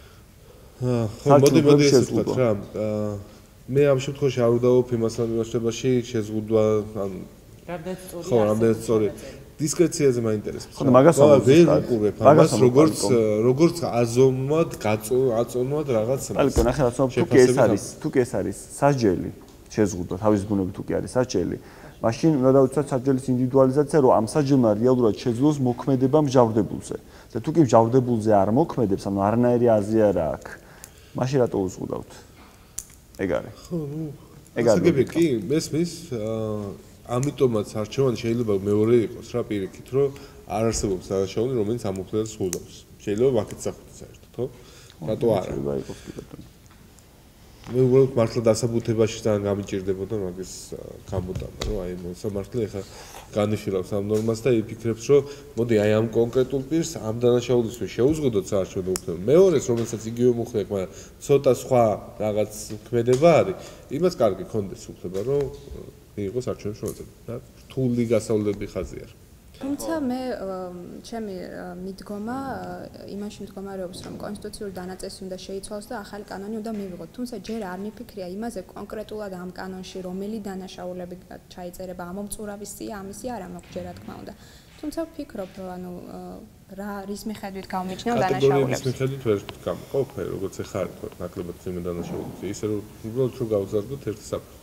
ხო, მოდი მოდი ესე ვთქვათ რა. მე ამ შემთხვევაში არ ვდავალ იმასთან მიმართებაში შეზღუდვა ანუ ხო, რამდენად სწორი. დისკრეციაზე მაინტერესებს. ხო, მაგას ვერ უყურებ ამას, როგორც როგორც აზომვად, აწონვად რაღაც. ალკო, ნახე, რა თქმა უნდა, თუ კი ეს არის, თუ კი ეს არის სასჯელი, შეზღუდვა თავის ბუნებით თუ კი არის სასჯელი, მაშინ უნდა დავუცოთ სასჯელის ინდივიდუალიზაცია, რომ ამ სასჯელმა რეალურად შეძლოს მოქმედება მჟავდებულზე. და თუ კი მჟავდებულზე არ მოქმედებს, ანუ არანაირი აზია არ აქვს, მაშინ რატო უზღუდავთ? ეგ არის. ხო, ნუ ეგ არის. კი, მესმის, ამიტომაც არჩევანი შეიძლება მეორე იყოს რა პირიქით, რომ არ არსებობს დანაშაული, რომელიც ამ უფლებას ზღუდავს. შეიძლება ვაკეთ საერთოდ საერთოდ, ხო? რატო არა? შეიძლება იყოს კი ბატონო. მე უბრალოდ მართლა დასაბუთებაში თან გამიჭირდებოდა მაგის გამოტანა, რომ აი მოსამართლე ეხა განიხილავს ამ ნორმას და იფიქრებს, რომ მოდი აი ამ კონკრეტულ პირს ამ დანაშაულისთვის შეუზღუდოთ საარჩევნო უფლება. მეორეს, რომელსაც იგივე მოხდეთ, მაგრამ ცოტა სხვა რაღაც ქმედება არის, იმას კარგი კონდეს უფლება, რომ მიიღოს არჩევნებში მონაწილეობა და რთული გასავლები ხაზი არ. თუმცა მე ჩემი მიდგომა იმაში მდგომარეობს, რომ კონსტიტუციური დანაწესი უნდა შეიცვალოს და ახალი კანონი უნდა მივიღოთ. თუმცა ჯერ არ მიფიქრია იმაზე კონკრეტულად ამ კანონში რომელი დანაშაულები ჩაიწერება, ამომწურავი სია, ამისი არა მაქვს ჯერ რა თქმა უნდა. თუმცა ვფიქრობ, რომ ანუ რა რის მიხედვით გავმიჩნევ დანაშაულებს. კატეგორიის მიხედვით ვერ გამოყოფე, როგორც ეხა არის თქო, ნაკლებად ძიმე დანაშაულები. ისე რომ უბრალოდ რომ გავზარდოთ ერთი საფრთხე.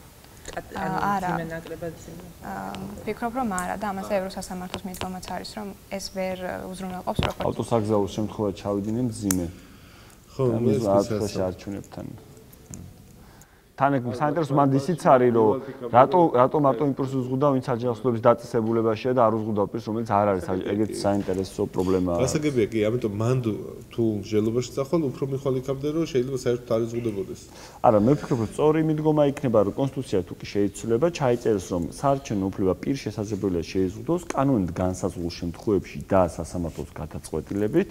არა. ვფიქრობ, რომ არა და ამაზე ევროსასამართლოს მიდგომაც არის, რომ ეს ვერ უზრუნველყოფს როგორც ავტოსაგზაოს შემთხვევაში ჩავიდნენ მძიმე. ხო, ეს არც არჩუნებთან. თან ეგ საინტერესო მანდ ისიც არის, რომ რატო რატო მარტო იმ პირს უზღუდავ, ვინც აჯანყებების დაწესებულებაშია და არ უზღუდავ პირს, რომელიც არ არის ეგეთი საინტერესო პრობლემაა. გასაგებია კი, ამიტომ მანდ თუ მსჯელობაში წახვალ, უფრო მიხვალ იქამდე, რომ შეიძლება საერთოდ არ იზღუდებოდეს. არა, მე ვფიქრობ, რომ სწორი მიდგომა იქნება, რომ კონსტიტუცია თუ კი შეიცვლება, ჩაიწერეს, რომ საარჩევნო უფლება პირ შესაძლებელია შეიზღუდოს კანონით განსაზღვრულ შემთხვევებში და სასამართლოს გადაწყვეტილებით.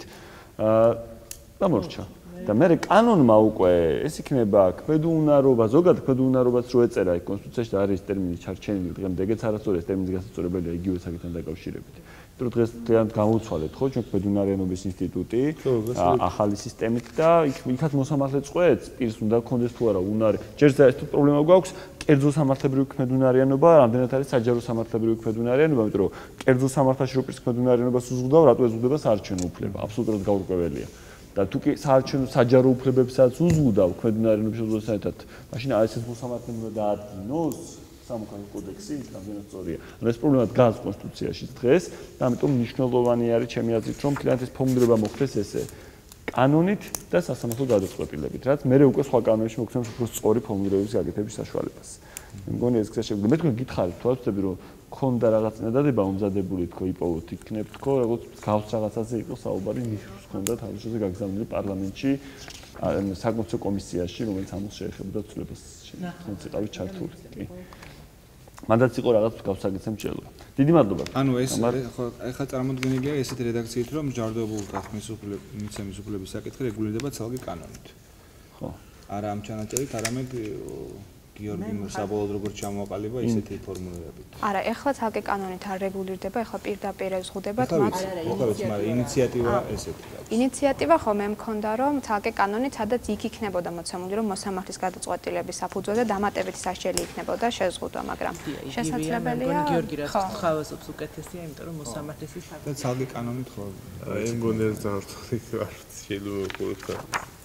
და მორჩა. და მე კანონმა უკვე ეს იქნება ქმედუნარობა, ზოგადად ქმედუნარობაც რო ეწერა იქ კონსტიტუციაში და არის ტერმინი ჩარჩენილი, დღემდე ეგეც არასწორია, ეს ტერმინის გასაწორებელია იგივე საკითხთან დაკავშირებით. იმიტომ რომ დღეს ძალიან გამოვცვალეთ, ხო, ჩვენ ქმედუნარიანობის ინსტიტუტი ახალი სისტემით და იქაც მოსამართლე წყვეტს, პირს უნდა გქონდეს თუ არა უნარი. ჯერ ეს თუ პრობლემა გვაქვს, კერძო სამართლებრივი ქმედუნარიანობა, რამდენად არის საჯარო სამართლებრივი ქმედუნარიანობა, იმიტომ რომ კერძო სამართალში რო პირს ქმედუნარიანობას უზღუდავ, რატო ეზღუდება საარჩევნო უფლება? აბსოლუტურად გაურკვეველია. და თუ კი საარჩევნო საჯარო უფლებებსაც უზღუდავ ქმედუნარიანობის შესაძლებლად, მაშინ აი ეს მოსამართლემ უნდა დაადგინოს სამოქალაქო კოდექსი, რამდენად სწორია. ანუ ეს პრობლემა დგას კონსტიტუციაში დღეს და ამიტომ მნიშვნელოვანი არის ჩემი აზრით, რომ კლიენტ ეს ფორმულირება მოხდეს ესე კანონით და სასამართლო გადაწყვეტილებით, რაც მე უკვე სხვა კანონებში მოგცემს უფრო სწორი ფორმულირების გაკეთების საშუალებას. მე მგონი ეს გზა შეგვიძლია. მე თქვენ გითხარით, თუ ვთქვი, რომ ქონდა რაღაც წინადადება უმზადებული თქო იპოვოთ იქნებ თქო როგორც გავს რაღაცაზე იყო საუბარი ნიშნავს ქონდა თავისუფლად გაგზავნილი პარლამენტში საკონსულტაციო კომისიაში რომელიც ამას შეეხებოდა ცვლილებას თუნდაც იყავით ჩართული კი მანდაც იყო რაღაც გავსაგეცემ ჭელა დიდი მადლობა ანუ ეს ხო ეხლა წარმოდგენილია ესეთი რედაქციით რომ ჯარდოებულ გახმის უფლების უფლების საკითხი რეგულირდება ცალკე კანონით ხო არა ამ ჩანაწერით არამედ გიორგი საბოლოოდ როგორც ჩამოყალიბა ისეთი ფორმულირებით. არა, ეხლა ცალკე კანონით არ რეგულირდება, ეხლა პირდაპირ ეზღუდებათ მათ. ხო, მაგრამ ინიციატივა ესეთი. ინიციატივა ხო მე მქონდა რომ ცალკე კანონით სადაც იქ იქნებოდა მოცემული რომ მოსამართლის გადაწყვეტილების საფუძველზე დამატებითი სასჯელი იქნებოდა შეზღუდვა, მაგრამ შესაძლებელია. გიორგი რაც ხავასობს უკეთესია, იმიტომ რომ მოსამართლის ის და ცალკე კანონით ხო. აი მგონი ეს ძართული არ შეიძლება ხოლმე.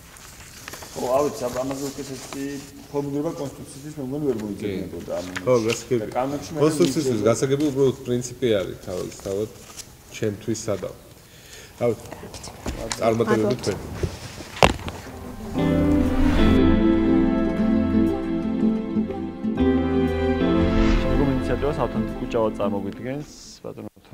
ო, ავიც ამაზე უკეთესი ფორმულირება კონსტიტუციის მე მგონი ვერ მოიძებნებოდა ამ. ხო, გასაგებია. კონსტიტუციის გასაგები უბრალოდ პრინციპი არის თავის თავად ჩემთვის სადავ. ავით. წარმატებები თქვენ. როგორ ინიციატივას ავთენტიკ უჭავად წარმოგვიდგენს ბატონოთა?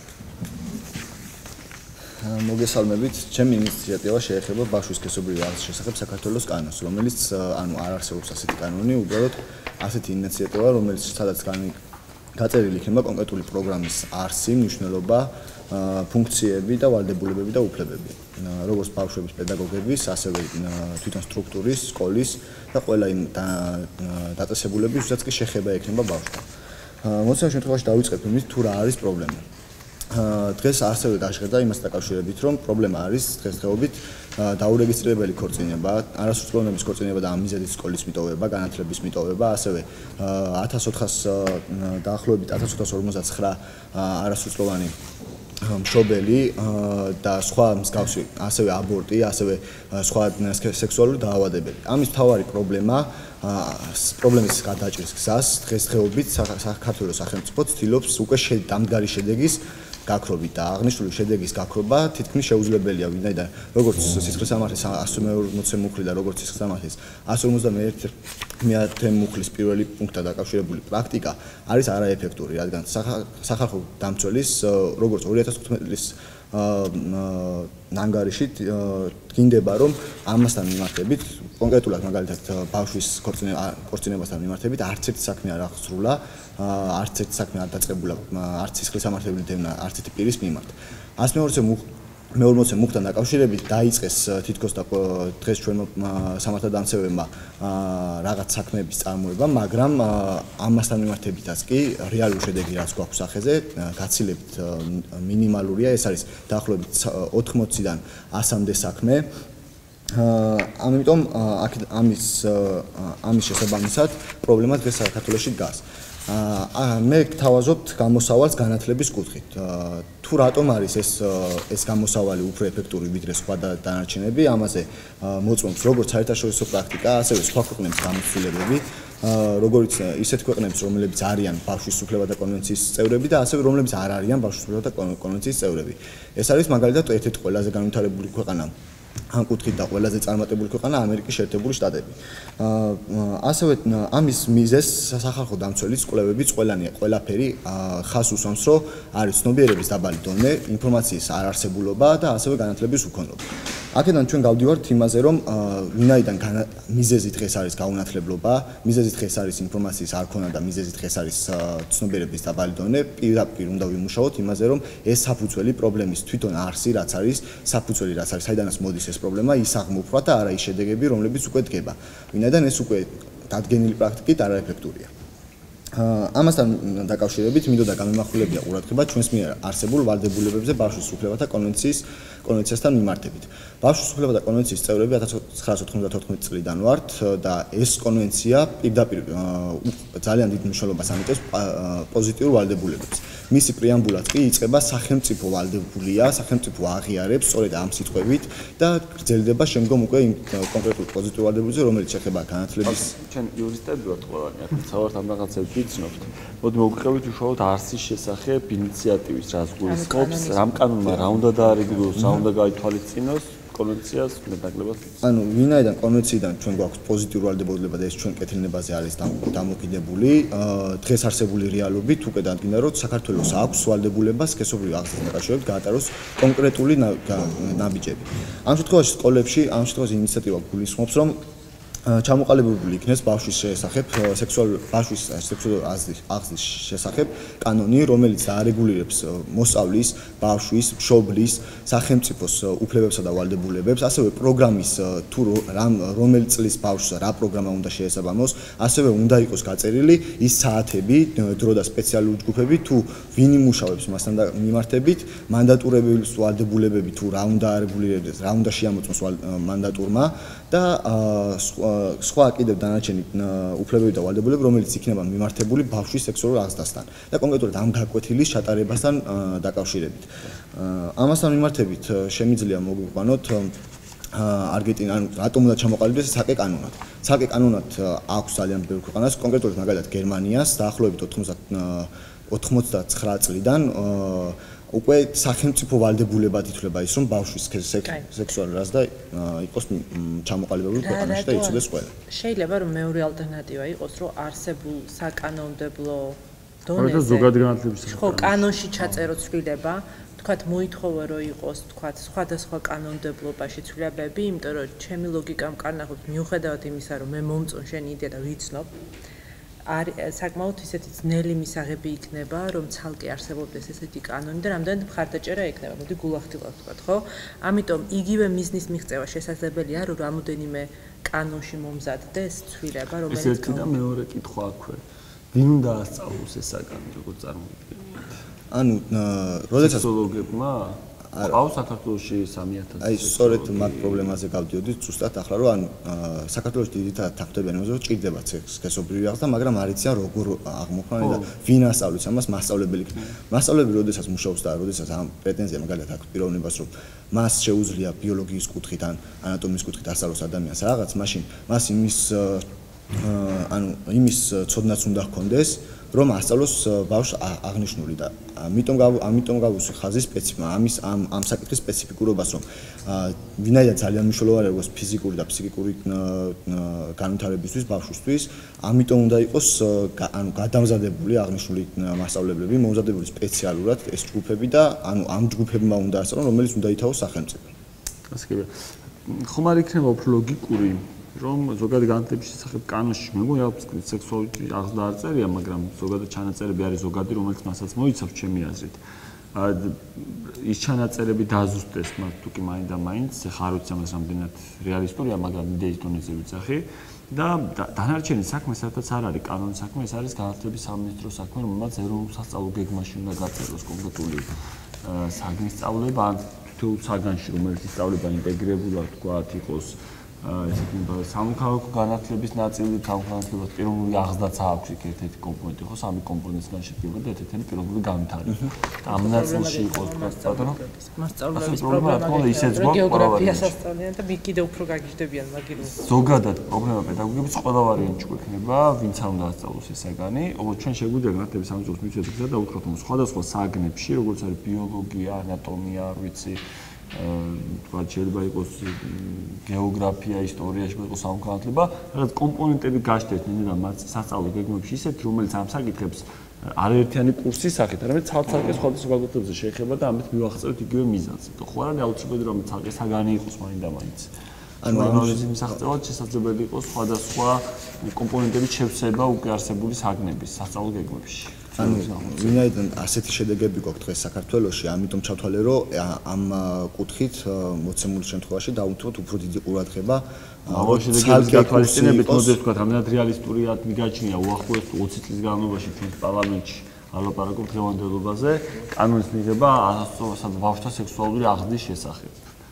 მოგესალმებით, ჩემი ინიციატივა შეეხება ბავშვის სქესობრივი აღზრდის შესახებ საქართველოს კანონს, რომელიც ანუ არ არსებობს ასეთი კანონი, უბრალოდ ასეთი ინიციატივა, რომელიც სადაც გაწერილი იქნება კონკრეტული პროგრამის არსი, მნიშვნელობა, ფუნქციები და ვალდებულებები და უფლებები, როგორც ბავშვების პედაგოგების, ასევე თვითონ სტრუქტურის, სკოლის და ყველა იმ დაწესებულების, ვისაც კი შეხება ექნება ბავშვთან. მოცემულ შემთხვევაში დავიწყებ იმით, თუ რა არის პრობლემა. დღეს ასევე გაჟღერდა იმას დაკავშირებით, რომ პრობლემა არის დღესდღეობით დაურეგისტრირებელი ქორწინება, არასრულწლოვანების ქორწინება და ამ მიზეზით სკოლის მიტოვება, განათლების მიტოვება, ასევე ათას ოთხასი დაახლოებით ათას ოთხასი ორმოცდაცხრა არასრულწლოვანი მშობელი და სხვა მსგავსი, ასევე აბორტი, ასევე სხვა სექსუალური დაავადებები. ამის მთავარი პრობლემა პრობლემის გადაჭრის გზას დღესდღეობით საქართველოს სახელმწიფო ცდილობს უკვე დამდგარი შედეგის გაქრობით და აღნიშნული შედეგის გაქრობა თითქმის შეუძლებელია, ვინაიდან როგორც სისხლის სამართლის one forty მუხლი და როგორც სისხლის სამართლის one forty-one მუხლის პირველი პუნქტთან დაკავშირებული პრაქტიკა არის არაეფექტური, რადგან სახალხო დამცველის როგორც two thousand fifteen წლის ნანგარიში გინდება რომ ამასთან მიმართებით კონკრეტულად მაგალითად ბავშვის ქორწინებასთან მიმართებით არც ერთი საქმე არ აღსრულა, არც ერთი საქმე არ დაწყებულა, არც სისხლის სამართლებელი დევნა, არც ერთი პირის მიმართ. one forty მუხთან დაკავშირებით დაიწყეს თითქოს და დღეს ჩვენ სამართალდამცავებმა რაღაც საქმეების წარმოება, მაგრამ ამასთან მიმართებითაც კი რეალური შედეგი რაც გვაქვს სახეზე, გაცილებით მინიმალურია, ეს არის დაახლოებით ოთხმოციდან ასამდე საქმე. ამიტომ ამის ამის შესაბამისად პრობლემა დღეს საქართველოში დგას. მე გთავაზობთ გამოსავალს განათლების კუთხით. თუ რატომ არის ეს ეს გამოსავალი უფრო ეფექტური ვიდრე სხვა დანარჩენები, ამაზე მოწმობს როგორც საერთაშორისო პრაქტიკა, ასევე სხვა ქვეყნების გამოცდილებები, როგორც ისეთ ქვეყნების, რომლებიც არიან ბავშვის უფლებათა კონვენციის წევრები და ასევე რომლებიც არ არიან ბავშვის უფლებათა კონვენციის წევრები. ეს არის მაგალითად ერთ-ერთი ყველაზე განვითარებული ქვეყანა ამ კუთხით და ყველაზე წარმატებული ქვეყანა ამერიკის შეერთებული შტატები. ასევე ამის მიზეზს სახალხო დამცველის კვლევებიც ყველანია, ყველაფერი ხას უსვამს, რომ არის ცნობიერების დაბალი დონე, ინფორმაციის არარსებულობა და ასევე განათლების უქონლობა. აქედან ჩვენ გავდივართ იმაზე, რომ ვინაიდან მიზეზი დღეს არის გაუნათლებლობა, მიზეზი დღეს არის ინფორმაციის არქონა და მიზეზი დღეს არის ცნობიერების დაბალი დონე, პირდაპირ უნდა ვიმუშაოთ იმაზე, რომ ეს საფუძველი პრობლემის თვითონ არსი, რაც არის საფუძველი, რაც არის, საიდანაც მოდის ეს პრობლემა, ის აღმოფხვრა და არა ის შედეგები, რომლებიც უკვე დგება. ვინაიდან ეს უკვე დადგენილი პრაქტიკით არაეფექტურია. ამასთან დაკავშირებით მინდოდა გამემახვილებია ყურადღება ჩვენს მიერ არსებულ ვალდებულებებზე ბავშვის უფლებათა კონვენციის კონვენციასთან მიმართებით. ბავშვის უფლებათა კონვენციის წევრები one thousand nine hundred ninety-four წლიდან ვართ და ეს კონვენცია პირდაპირ ძალიან დიდ მნიშვნელობას ანიჭებს პოზიტიურ ვალდებულებებს. მისი პრეამბულაც კი იწყება სახელმწიფო ვალდებულია, სახელმწიფო აღიარებს სწორედ ამ სიტყვებით და გრძელდება შემდგომ უკვე იმ კონკრეტულ პოზიტიურ ვალდებულებებზე, რომელიც შეეხება განათლების. ჩვენ იურისტები ვართ ყველანი, აქ თავად ამ რაღაცებს ვიცნობთ. მოდი მოვიყევით უშუალოდ არსის შესახებ ინიციატივის, რაც გულისხმობს, რამ კანონმა რა უნდა დაარიგოს, რა უნდა გაითვალისწინოს კონვენციას მეტნაკლებად. ანუ ვინაიდან კონვენციიდან ჩვენ გვაქვს პოზიტიური ვალდებულება და ეს ჩვენ კეთილნებაზე არის დამოკიდებული, დღეს არსებული რეალობით უკვე დადგინდა, რომ საქართველოს აქვს ვალდებულება სქესობრივი აღზრდის დაკავშირებით გაატაროს კონკრეტული ნაბიჯები. ამ შემთხვევაში სკოლებში, ამ შემთხვევაში ინიციატივა გულისხმობს, რომ ჩამოყალიბებული იქნეს ბავშვის შესახებ სექსუალური ბავშვის სექსუალური აღზრდის შესახებ კანონი, რომელიც დაარეგულირებს მოსწავლის, ბავშვის, მშობლის, სახელმწიფოს უფლებებსა და ვალდებულებებს, ასევე პროგრამის თუ რომელი წლის ბავშვს რა პროგრამა უნდა შეესაბამოს, ასევე უნდა იყოს გაწერილი ის საათები, დრო და სპეციალური ჯგუფები, თუ ვინ იმუშავებს მასთან მიმართებით, მანდატურების ვალდებულებები თუ რა უნდა არეგულირებდეს, რა უნდა შეამოწმოს მანდატურმა და სხვა კიდევ დანარჩენი უფლებები და ვალდებულებები, რომელიც იქნება მიმართებული ბავშვის სექსუალურ აღზრდასთან და კონკრეტულად ამ გაკვეთილის ჩატარებასთან დაკავშირებით. ამასთან მიმართებით შემიძლია მოგვიყვანოთ არგენტინა, ანუ რატომ უნდა ჩამოყალიბდეს ცალკე კანონად. ცალკე კანონად აქვს ძალიან ბევრი ქვეყანას, კონკრეტულად მაგალითად გერმანიას დაახლოებით ოთხმოცდათვრამეტ წლიდან უკვე სახელმწიფო ვალდებულებად ითვლება ის, რომ ბავშვის სექსუალური აღზრდა იყოს ჩამოყალიბებული ქვეყანაში და იცოდეს ყველა. შეიძლება რომ მეორე ალტერნატივა იყოს, რომ არსებულ საკანონმდებლო დონეზე ზოგადი განათლების ხო, კანონში ჩაწერო ცვლილება, თქვათ მოითხოვა რომ იყოს, თქვათ სხვადასხვა კანონმდებლობაში ცვლილებები, იმიტომ რომ ჩემი ლოგიკა მკარნახობს მიუხედავად იმისა, რომ მე მომწონ შენი იდეა და ვიცნობ, არის საკმაოდ ისეთი ძნელი მისაღები იქნება, რომ ცალკე არსებობდეს ესეთი კანონი და რამდენად მხარდაჭერა ექნება. მოდი გულახდილად ვთქვათ, ხო? ამიტომ იგივე მიზნის მიღწევა შესაძლებელია, რომ რამოდენიმე კანონში მომზადდეს ცვლილება, რომელიც ერთი და მეორე კითხვა აქვე. ვინ დაასწავლოს ეს საკანონი, როგორც წარმოვიდგენთ? ანუ, როდესაც სოციოლოგებმა ყავს საქართველოში სამი ათასი. აი, სწორედ მაგ პრობლემაზე გავდიოდით ზუსტად ახლა, რომ ანუ საქართველოში დიდითად თაგვდებიან იმაზე, რომ ჭირდება სქესობრივი აღზრდა, მაგრამ არ იციან როგორ აღმოფხვრანი და ვინ ასწავლის ამას, მასწავლებელი. მასწავლებელი როდესაც მუშაობს და როდესაც ამ პრეტენზია მაგალითად აქვს პიროვნებას, რომ მას შეუძლია ბიოლოგიის კუთხით ან ანატომიის კუთხით ასწავლოს ადამიანს რაღაც, მაშინ მას იმის ანუ იმის ცოდნაც უნდა ჰქონდეს, რომ ასწავლოს ბავშვს აღნიშნული და ამიტომ ამიტომ გავუსვი ხაზი სპეციფიკა ამის ამ ამ საკითხის სპეციფიკურობას რომ ვინაიდან ძალიან მნიშვნელოვანია როგორც ფიზიკური და ფსიქიკური განვითარებისთვის ბავშვისთვის ამიტომ უნდა იყოს ანუ გადამზადებული აღნიშნული მასწავლებლები მომზადებული სპეციალურად ეს ჯგუფები და ანუ ამ ჯგუფებმა უნდა ასწავლონ რომელიც უნდა ითავოს სახელმწიფო ასე კი ხომ არ იქნება უფრო ლოგიკური რომ ზოგადად განათლების შესახებ კანონში მეგონი აქვს სექსუალური აღზრდა არ წერია, მაგრამ ზოგადად ჩანაწერები არის ზოგადი, რომელიც მასაც მოიცავს ჩემი აზრით. ის ჩანაწერები დაზუსტეს მათ თუ კი მაინდა მაინც, ხა არ ვიცი ამას რამდენად რეალისტურია, მაგრამ იდეის დონეზე ვიცახი და დანარჩენი საქმე სადაც არ არის კანონის საქმე, ეს არის განათლების სამინისტროს საქმე, რომელსაც ეროვნულ სასწავლო გეგმაში უნდა გაწეროს კონკრეტული საგნის სწავლება, ან თითოეულ საგანში, რომელიც ისწავლება ინტეგრირებულად თქვათ იყოს ესეთი სამოქალაქო განათლების ნაწილი, სამოქალაქოს პიროვნული აღზრდაც აქვს იქ ერთ-ერთი კომპონენტი, ხო, სამი კომპონენტისგან შედგება და ერთ-ერთი პიროვნული განვითარება. ამ ნაწილში იყოს ბატონო. მასწავლებლების პრობლემა ისეც გეოგრაფიას ასწავლიან და კიდევ უფრო გაგიჟდებიან მაგით. ზოგადად პრობლემა პედაგოგების ყველა ვარიანტში გვექნება, ვინც არ უნდა ასწავლოს ეს საგანი, ოღონდ ჩვენ შეგვიძლია განათლების სამინისტროს მიწვედებსა და უთხრათ რომ სხვადასხვა საგნებში, როგორც არის ბიოლოგია, ანატომია, არ ვიცი თქვა შეიძლება იყოს გეოგრაფია, ისტორიაში იყოს სამოქალაქო, რაღაც კომპონენტები გაშთეთ და მათ სასწავლო გეგმებში ისეთი, რომელიც ამ საკითხებს არაერთიანი კურსის სახით, არამედ ცალ-ცალკე სხვადასხვა ფაკულტეტებზე შეეხება და ამით მივახცევთ იგივე მიზანს. ხო არ არის აუცილებელი რომ ცალკე საგანი იყოს მაინდა-მაინც. ანუ ამის მისაღწევად შესაძლებელი იყოს სხვადასხვა კომპონენტების შევსება უკვე არსებული საგნების სასწავლო გეგმებში. ანუ ვინაიდან ასეთი შედეგები გვაქვს დღეს საქართველოში, ამიტომ ჩავთვალე რომ ამ კუთხით მოცემული შემთხვევაში დავუთმოთ უფრო დიდი ყურადღება. ამ შედეგების გათვალისწინებით მოძებს თქვა, რამდენად რეალისტურია მიგაჩნია უახლოეს ოცი წლის განმავლობაში ჩვენს პარლამენტში ალაპარაკობთ დღევანდელობაზე, კანონის მიღება ასწავლოს ბავშვთა სექსუალური აღზრდის შესახებ.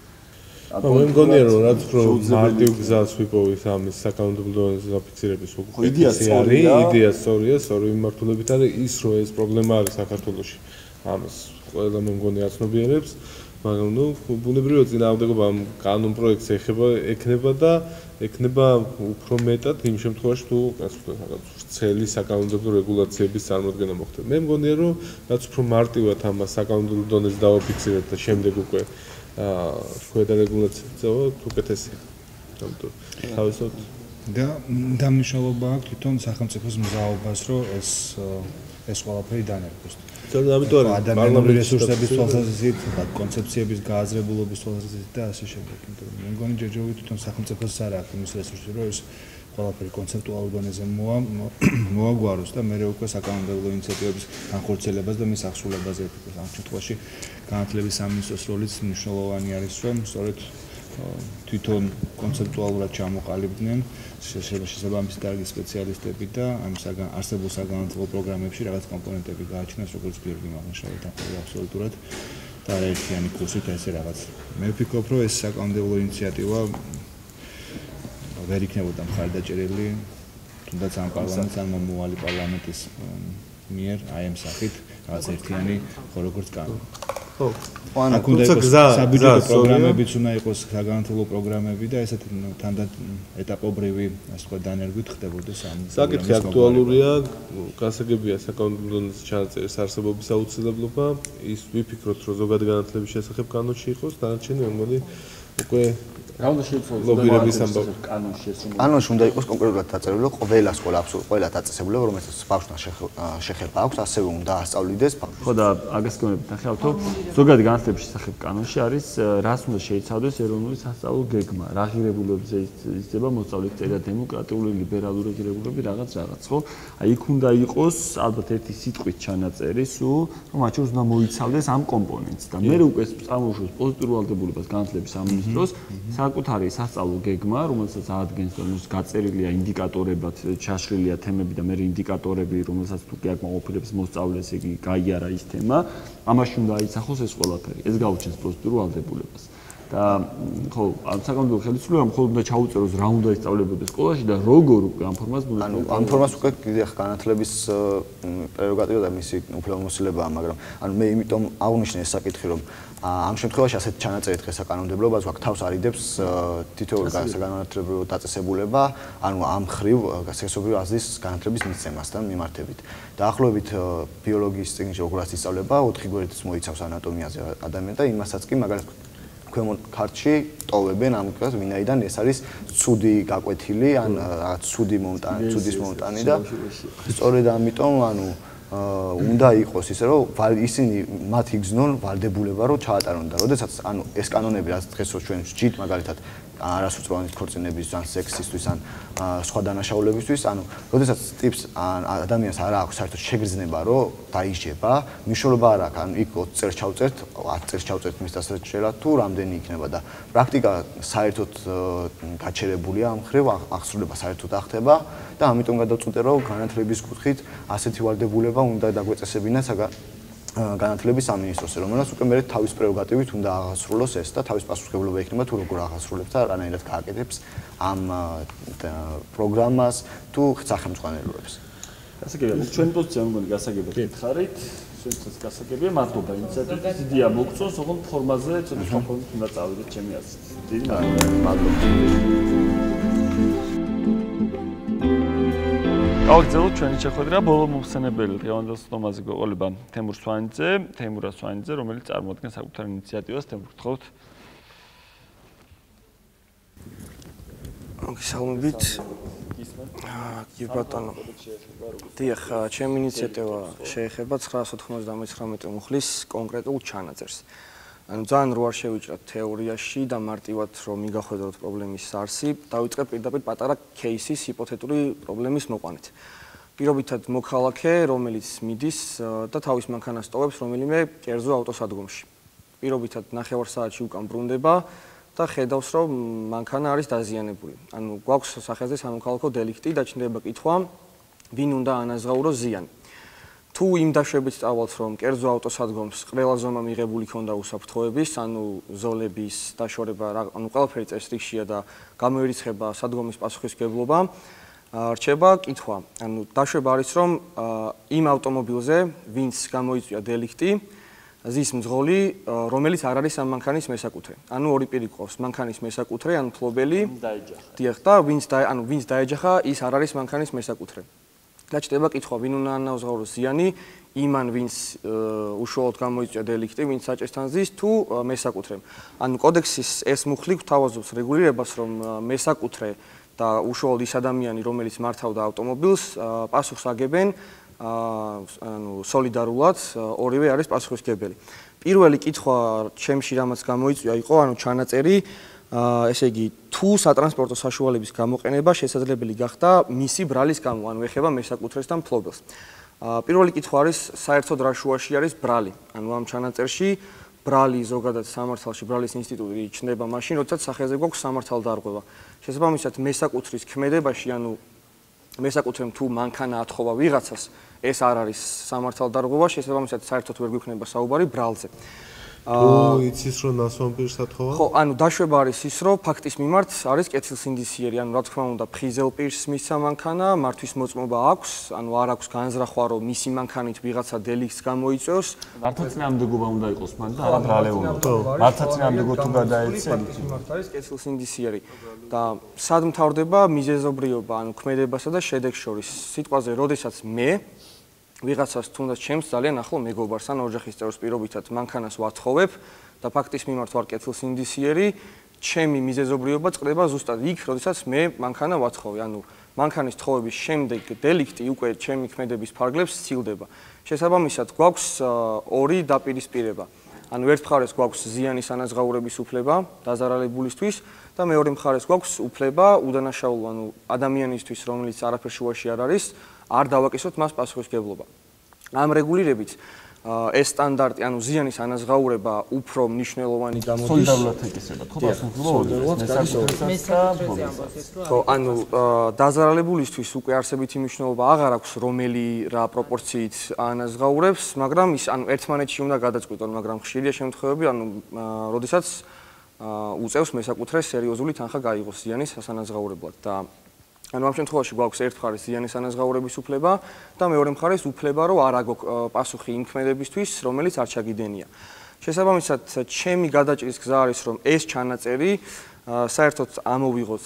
მე მგონია რომ რაც უფრო მარტივ გზას ვიპოვით ამის საკანონმდებლო დონეზე დაფიქსირების უკეთესი არის, იდეა სწორია, სწორი მიმართულებით არის ის რომ ეს პრობლემა არის საქართველოში. ამას ყველა მე მგონი აცნობიერებს, მაგრამ ნუ ბუნებრივია წინააღმდეგობა ამ კანონ პროექტს ეხება, ექნება და ექნება უფრო მეტად იმ შემთხვევაში თუ ასე ვთქვათ, რაღაც ცელი საკანონმდებლო რეგულაციების წარმოქმნა მოხდება. მე მგონია რომ რაც უფრო მარტივად ამას საკანონმდებლო დონეზე დავაფიქსირებთ და შემდეგ უკვე აა ქვედა რეგულაცია წავა უკეთესია. ამიტომ თავისოთ და დამნიშნულობა აქვს თვითონ სახელმწიფოს მზაობას, რომ ეს ეს ყველაფერი დანერგოს. ზოგადად ამიტომ არის პარლამენტის რესურსების თვალსაზრისით, კონცეფციების გააზრებულობის თვალსაზრისით და ასე შემდეგ. იმიტომ რომ მე მგონი ჯერჯერობით თვითონ სახელმწიფოს არ აქვს იმის რესურსი, რომ ეს ყველაფერი კონცეპტუალურ დონეზე მოაგვაროს და მე უკვე საკანონმდებლო ინიციატივების განხორციელებას და მის აღსრულებას ეთქოს. ამ შემთხვევაში განათლების სამინისტროს როლიც მნიშვნელოვანი არის, რომ სწორედ თვითონ კონცეპტუალურად ჩამოყალიბდნენ შესაბამისი კარგი სპეციალისტები და ამ არსებულ საგანათლებლო პროგრამებში რაღაც კომპონენტები გააჩნიეს, როგორც გიორგი აღნიშნავდა, აბსოლუტურად და ერთიანი კურსით ესე რაღაც. მე ვფიქრობ, რომ ეს საკანონმდებლო ინიციატივა ვერ იქნებოდა მხარდაჭერილი, თუნდაც ამ პარლამენტს ან მომავალი პარლამენტის მიერ აი ამ სახით რაღაც ერთიანი ხო როგორც კანონი. ხო. ანუ თუმცა გზა საბიუჯეტო პროგრამებიც უნდა იყოს საგანათლებლო პროგრამები და ესეთი თანდათ ეტაპობრივი ასე ვთქვათ დანერგვით ხდებოდეს ამ საკითხი აქტუალურია, გასაგებია საკანონმდებლო ჩანაწერის არსებობის აუცილებლობა, ის ვიფიქროთ რომ ზოგადი განათლების შესახებ კანონში იყოს, დანარჩენი მეგონი უკვე რა უნდა შეიცვალოს ლობირების ამბავი კანონში ეს უნდა კანონში უნდა იყოს კონკრეტულად დაწერილი, ყველა სკოლა აბსოლუტურად ყველა დაწესებულება, რომელსაც ბავშვთან შეხება აქვს, ასევე უნდა ასწავლიდეს. ხო და აგასკონებით ნახავთ, ზოგადი განათლების შესახებ კანონში არის რას უნდა შეიცავდეს ეროვნული სასწავლო გეგმა, რა ღირებულებებზე იზრდება მოსწავლეთა წერა, დემოკრატიული, ლიბერალური ღირებულები, რაღაც რაღაც, ხო? აი იქ უნდა იყოს ალბათ ერთი სიტყვით ჩანაწერი, სულ რომ მათ შორის უნდა მოიცავდეს ამ კომპონენტს და მე უკვე წარმოუშვებს პოზიტიურ ვალდებულებას განათლების სამინისტროს საკუთარი სასწავლო გეგმა, რომელსაც ადგენს და ნუ გაწერილია ინდიკატორებად, ჩაშლილია თემები და მე ინდიკატორები, რომელსაც თუ კი აკმაყოფილებს მოსწავლეს, იგი გაიარა ის თემა, ამაში უნდა აიცახოს ეს ყველაფერი. ეს გაუჩენს პოზიტიურ ვალდებულებას. და ხო, ამ საკანონმდებლო ხელისუფლებამ მხოლოდ უნდა ჩაუწეროს რა უნდა ისწავლებოდეს სკოლაში და როგორ ამ ფორმას უნდა ანუ ამ ფორმას უკვე კიდე განათლების პრეროგატივა და მისი უფლებამოსილებაა, მაგრამ ანუ მე იმიტომ აღვნიშნე ეს საკითხი, რომ ამ შემთხვევაში ასეთ ჩანაწერით დღეს საკანონმდებლობას გვაქვს თავს არიდებს თითოეული განათლებრივი დაწესებულება, ანუ ამ ხრივ სექსუალური აზრის განათლების მიცემასთან მიმართებით. დაახლოებით ბიოლოგიის წიგნში როგორაც ისწავლება, ოთხი გვერდით მოიცავს ანატომიაზე ადამიანს და იმასაც კი მაგალითად ქვემოთ ქართში ტოვებენ ამას, ვინაიდან ეს არის ცუდი გაკვეთილი, ან რაღაც ცუდი მომტანი, ცუდის მომტანი და სწორედ ამიტომ ანუ უნდა იყოს ისე რომ ისინი მათ იგზნონ ვალდებულება რომ ჩაატარონ და როდესაც ანუ ეს კანონები რაც დღეს ჩვენ ვსჯით მაგალითად არასრულწლოვანი ქორწინების ან სექსისთვის ან სხვა დანაშაულებისთვის ანუ როდესაც ტიპს ადამიანს არ აქვს საერთოდ შეგრძნება რომ დაიჯება მნიშვნელობა არ აქვს ანუ იქ ოცი წელს ჩავწერთ ათი წელს ჩავწერთ მის დასაჭერად თუ რამდენი იქნება და პრაქტიკა საერთოდ გაჩერებულია ამ ხრივ აღსრულება საერთოდ ახდება და ამიტომ გადავწყვიტე რომ განათლების კუთხით ასეთი ვალდებულება უნდა დაგვეწესებინათ განათლების სამინისტროს, რომელსაც უკვე მე თავის პრეროგატივით უნდა აღასრულოს ეს და თავის პასუხისმგებლობა იქნება თუ როგორ აღასრულებს და რანაირად გააკეთებს ამ პროგრამას თუ სახელმწიფოებს. გასაგებია, ჩვენი პოზიცია მგონი გასაგებია გითხარით, ჩვენც გასაგებია, მადლობა ინიციატივის იდეა მოგწონს, ოღონდ ფორმაზე ცოტა სხვა ფორმით უნდა წავიდეთ ჩემი აზრით. დიდი მადლობა. გავაგზავნოთ ჩვენი შეხვედრა ბოლო მომხსენებელი დღევანდელ სტომაზე გვეყოლება თემურ სვანიძე, თემურა სვანიძე, რომელიც წარმოადგენს საკუთარ ინიციატივას. თემურ, გთხოვთ. მოგესალმებით. კი ბატონო. დიახ, ჩემი ინიციატივა შეეხება ცხრაას ოთხმოცდამეცხრამეტე მუხლის კონკრეტულ ჩანაწერს. ანუ ძალიან რო არ შევიჭრათ თეორიაში და მარტივად რომ მიგახვედროთ პრობლემის არსი, დავიწყებ პირდაპირ პატარა кейსის ჰიპოთეტური პრობლემის მოყვანით. პირობითად მოქალაქე, რომელიც მიდის და თავის მანქანას ტოვებს რომელიმე კერძო ავტოსადგომში. პირობითად ნახევარ საათში უკან ბრუნდება და ხედავს რომ მანქანა არის დაზიანებული. ანუ გვაქვს სახეზე სამოქალაქო დელიქტი და ჩნდება კითხვა, ვინ უნდა ანაზღაუროს ზიანი. თუ იმ დაშვებით სწავლობთ რომ კერძო ავტოსადგომს ყველა ზომა მიღებული ქონდა უსაფრთხოების, ანუ ზოლების დაშორება, ანუ ყველაფერი წესრიგშია და გამოირიცხება სადგომის პასუხისმგებლობა, რჩება კითხვა. ანუ დაშვება არის რომ იმ ავტომობილზე, ვინც გამოიწვია დელიქტი, ზის მძღოლი, რომელიც არ არის ამ მანქანის მესაკუთრე. ანუ ორი პირი ყავს, მანქანის მესაკუთრე, ანუ მფლობელი, დიახ და ვინც ანუ ვინც დაეჯახა, ის არ არის მანქანის მესაკუთრე. და ჩდება კითხვა, ვინ უნდა ანაზღაუროს ზიანი, იმან ვინც უშუალოდ გამოიწვია დელიქტი, ვინც საჭესთან ზის თუ მესაკუთრემ. ანუ კოდექსის ეს მუხლი გვთავაზობს რეგულირებას, რომ მესაკუთრე და უშუალოდ ის ადამიანი, რომელიც მართავდა ავტომობილს, პასუხს აგებენ ანუ სოლიდარულად, ორივე არის პასუხისმგებელი. პირველი კითხვა ჩემში რამაც გამოიწვია იყო, ანუ ჩანაწერი ესე იგი, თუ სატრანსპორტო საშუალების გამოყენება შესაძლებელი გახდა მისი ბრალის გამო, ანუ ეხება მესაკუთრეს და მფლობელს. პირველი კითხვა არის, საერთოდ რა შუაში არის ბრალი? ანუ ამ ჩანაწერში ბრალი ზოგადად სამართალში ბრალის ინსტიტუტი ჩნდება მაშინ, როდესაც სახეზე გვაქვს სამართალდარღვევა. შესაბამისად, მესაკუთრის ქმედებაში, ანუ მესაკუთრემ თუ მანქანა ათხოვა ვიღაცას, ეს არ არის სამართალდარღვევა, შესაბამისად, საერთოდ ვერ გვიქნება საუბარი ბრალზე. თუ იცის რომ ნასვამ პირს ათხოვა? ხო, ანუ დაშვება არის ის, რომ ფაქტის მიმართ არის კეთილსინდისიერი, ანუ რა თქმა უნდა, ფრიზელ პირს მისცა მანქანა, მართვის მოწმობა აქვს, ანუ არ აქვს განზრახვა, რომ მისი მანქანით ვიღაცა დელიქტს გამოიწვევს. მართლწინააღმდეგობა უნდა იყოს მან და არა ბრალეულობა. მართლწინააღმდეგო თუ გადაეცემ, ფაქტის მიმართ არის კეთილსინდისიერი და სად მთავრდება მიზეზობრიობა, ანუ ქმედებასა და შედეგს შორის. სიტყვაზე, როდესაც მე ვიღაცას თუნდაც ჩემს ძალიან ახლო მეგობარს ან ოჯახის წევრს პირობითად მანქანას ვათხოვებ და ფაქტის მიმართ ვარ კეთილსინდისიერი, ჩემი მიზეზობრიობა წყდება ზუსტად იქ, როდესაც მე მანქანა ვათხოვე. ანუ მანქანის თხოვების შემდეგ დელიქტი უკვე ჩემი ქმედების ფარგლებს სცილდება. შესაბამისად, გვაქვს ორი დაპირისპირება. ანუ ერთ მხარეს გვაქვს ზიანის ანაზღაურების უფლება დაზარალებულისთვის და მეორე მხარეს გვაქვს უფლება უდანაშაულო, ანუ ადამიანისთვის, რომელიც არაფერ შუაში არ არის, არ დავაკისოთ მას პასუხისმგებლობა. ამ რეგულირებით ეს სტანდარტი, ანუ ზიანის ანაზღაურება უფრო მნიშვნელოვანი გამოდის. სოლიდარულად ეკისრება, ხო, პასუხისმგებლობა. ხო, ანუ დაზარალებულისთვის უკვე არსებითი მნიშვნელობა აღარ აქვს, რომელი რა პროპორციით ანაზღაურებს, მაგრამ ის ანუ ერთმანეთში უნდა გადაწყვიტონ, მაგრამ ხშირია შემთხვევები, ანუ როდესაც უწევს მესაკუთრეს სერიოზული თანხა გაიღოს ზიანის სასანაზღაურებლად და ანუ ამ შემთხვევაში გვაქვს ერთ მხარეს ზიანის სანაზღაურების უფლება და მეორე მხარეს უფლება რომ არ აგო პასუხი იმ ქმედებისთვის რომელიც არ ჩაგიდენია. შესაბამისად ჩემი გადაჭრის გზა არის რომ ეს ჩანაწერი საერთოდ ამოვიღოთ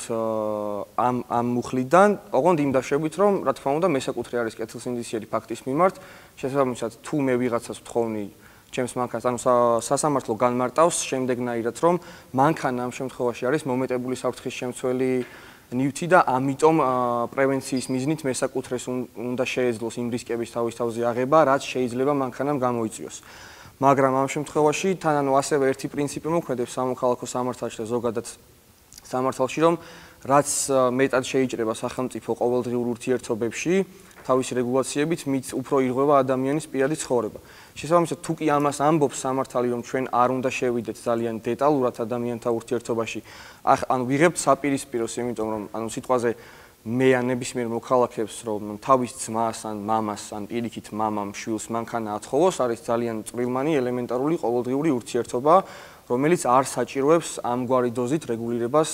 ამ ამ მუხლიდან, ოღონდ იმ დაშებით რომ რა თქმა უნდა მესაკუთრე არის კეთილსინდისიერი ფაქტის მიმართ, შესაბამისად თუ მე ვიღაცას ვთხოვნი ჩემს მანქანას, ანუ სასამართლო განმარტავს შემდეგნაირად რომ მანქანა ამ შემთხვევაში არის მომეტებული საფრთხის შემცველი ნივთი და ამიტომ პრევენციის მიზნით მესაკუთრეს უნდა შეეძლოს იმ რისკების თავის თავზე აღება, რაც შეიძლება მანქანამ გამოიწვიოს. მაგრამ ამ შემთხვევაში თან ანუ ასევე ერთი პრინციპი მოქმედებს სამოქალაქო სამართალში და ზოგადად სამართალში, რომ რაც მეტად შეიჭრება სახელმწიფო ყოველდღიურ ურთიერთობებში თავისი რეგულაციებით, მით უფრო ირღვევა ადამიანის პირადი ცხოვრება. შესაბამისად, თუ კი ამას ამბობს სამართალი, რომ ჩვენ არ უნდა შევიდეთ ძალიან დეტალურად ადამიანთა ურთიერთობაში, ანუ ვიღებთ საპირისპიროს, იმიტომ რომ ანუ სიტყვაზე მე ან ნებისმიერ მოქალაქეებს რომ თავის ძმას ან მამას ან პირიქით მამამ შვილს მანქანა ათხოვოს, არის ძალიან წვრილმანი ელემენტარული ყოველდღიური ურთიერთობა, რომელიც არ საჭიროებს ამგვარი დოზით რეგულირებას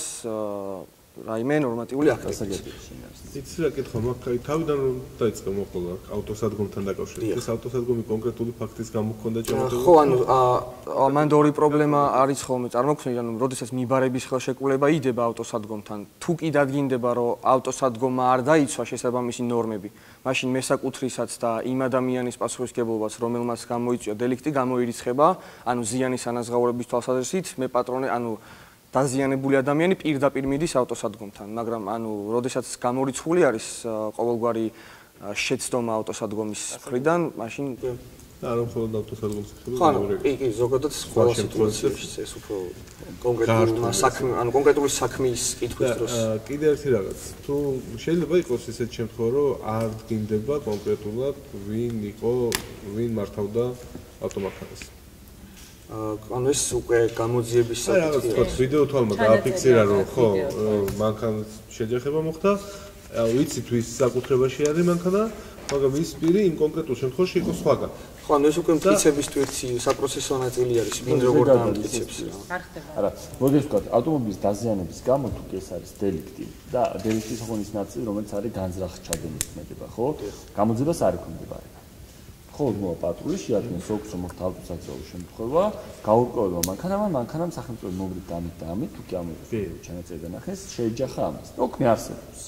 რაიმე ნორმატიული აქტით. იცი რა კითხვა მაქვს, თავიდან რომ დაიწყე მოყოლა ავტოსადგომთან დაკავშირებით. ეს ავტოსადგომი კონკრეტული ფაქტის გამო ჰქონდა ჭამატებული? ხო, ანუ მანდ ორი პრობლემა არის ხოლმე წარმოქმნილი, ანუ როდესაც მიბარების ხელშეკრულება იდება ავტოსადგომთან, თუ კი დადგინდება, რომ ავტოსადგომმა არ დაიცვა შესაბამისი ნორმები, მაშინ მესაკუთრისაც და იმ ადამიანის პასუხისმგებლობას, რომელმაც გამოიწვია დელიქტი, გამოირიცხება, ანუ ზიანის ანაზღაურების თვალსაზრისით, მე პატრონე, ანუ დაზიანებული ადამიანი პირდაპირ მიდის ავტოსადგომთან, მაგრამ ანუ როდესაც გამორიცხული არის ყოველგვარი შეცდომა ავტოსადგომის მხრიდან, მაშინ არა მხოლოდ ავტოსადგომის მხრიდან, ხო, კი, კი, ზოგადად ყველა სიტუაციაში ეს უფრო კონკრეტული საქმე, ანუ კონკრეტული საქმის კითხვის დროს. კიდე ერთი რაღაც, თუ შეიძლება იყოს ესეთი შემთხვევა, რომ არ დგინდება კონკრეტულად ვინ იყო, ვინ მართავდა ავტომანქანას. ანუ ეს უკვე გამოძიების საკითხია. რა, თქვა ვიდეო თვალმა დააფიქსირა რომ ხო, მანქანის შეჯახება მოხდა. ვიცით ვის საკუთრებაში არის მანქანა, მაგრამ ის პირი იმ კონკრეტულ შემთხვევაში იყო სხვაგან. ხო, ანუ ეს უკვე მტკიცების თვირთი საპროცესო ნაწილი არის, ვინ როგორ დამტკიცებს რა. არა, მოდით ვთქვათ, ავტომობილის დაზიანების გამო თუ კი ეს არის დელიქტი და დელიქტის ხონის ნაწილი, რომელიც არის განზრახ ჩადენის ქმედება, ხო? გამოძებას არ ექვემდებარება. ხო, მოა პატრული შეადგენს ზოგს რომ მოხდა ავტოსაგზაურო შემთხვევა, გაურკვევება მანქანამ, მანქანამ სახელმწიფო მომრით და ამით და ამით თუ კი ამოიღეს ჩანაწერი და ნახეს, შეეჯახა ამას. ოქმე არსებობს.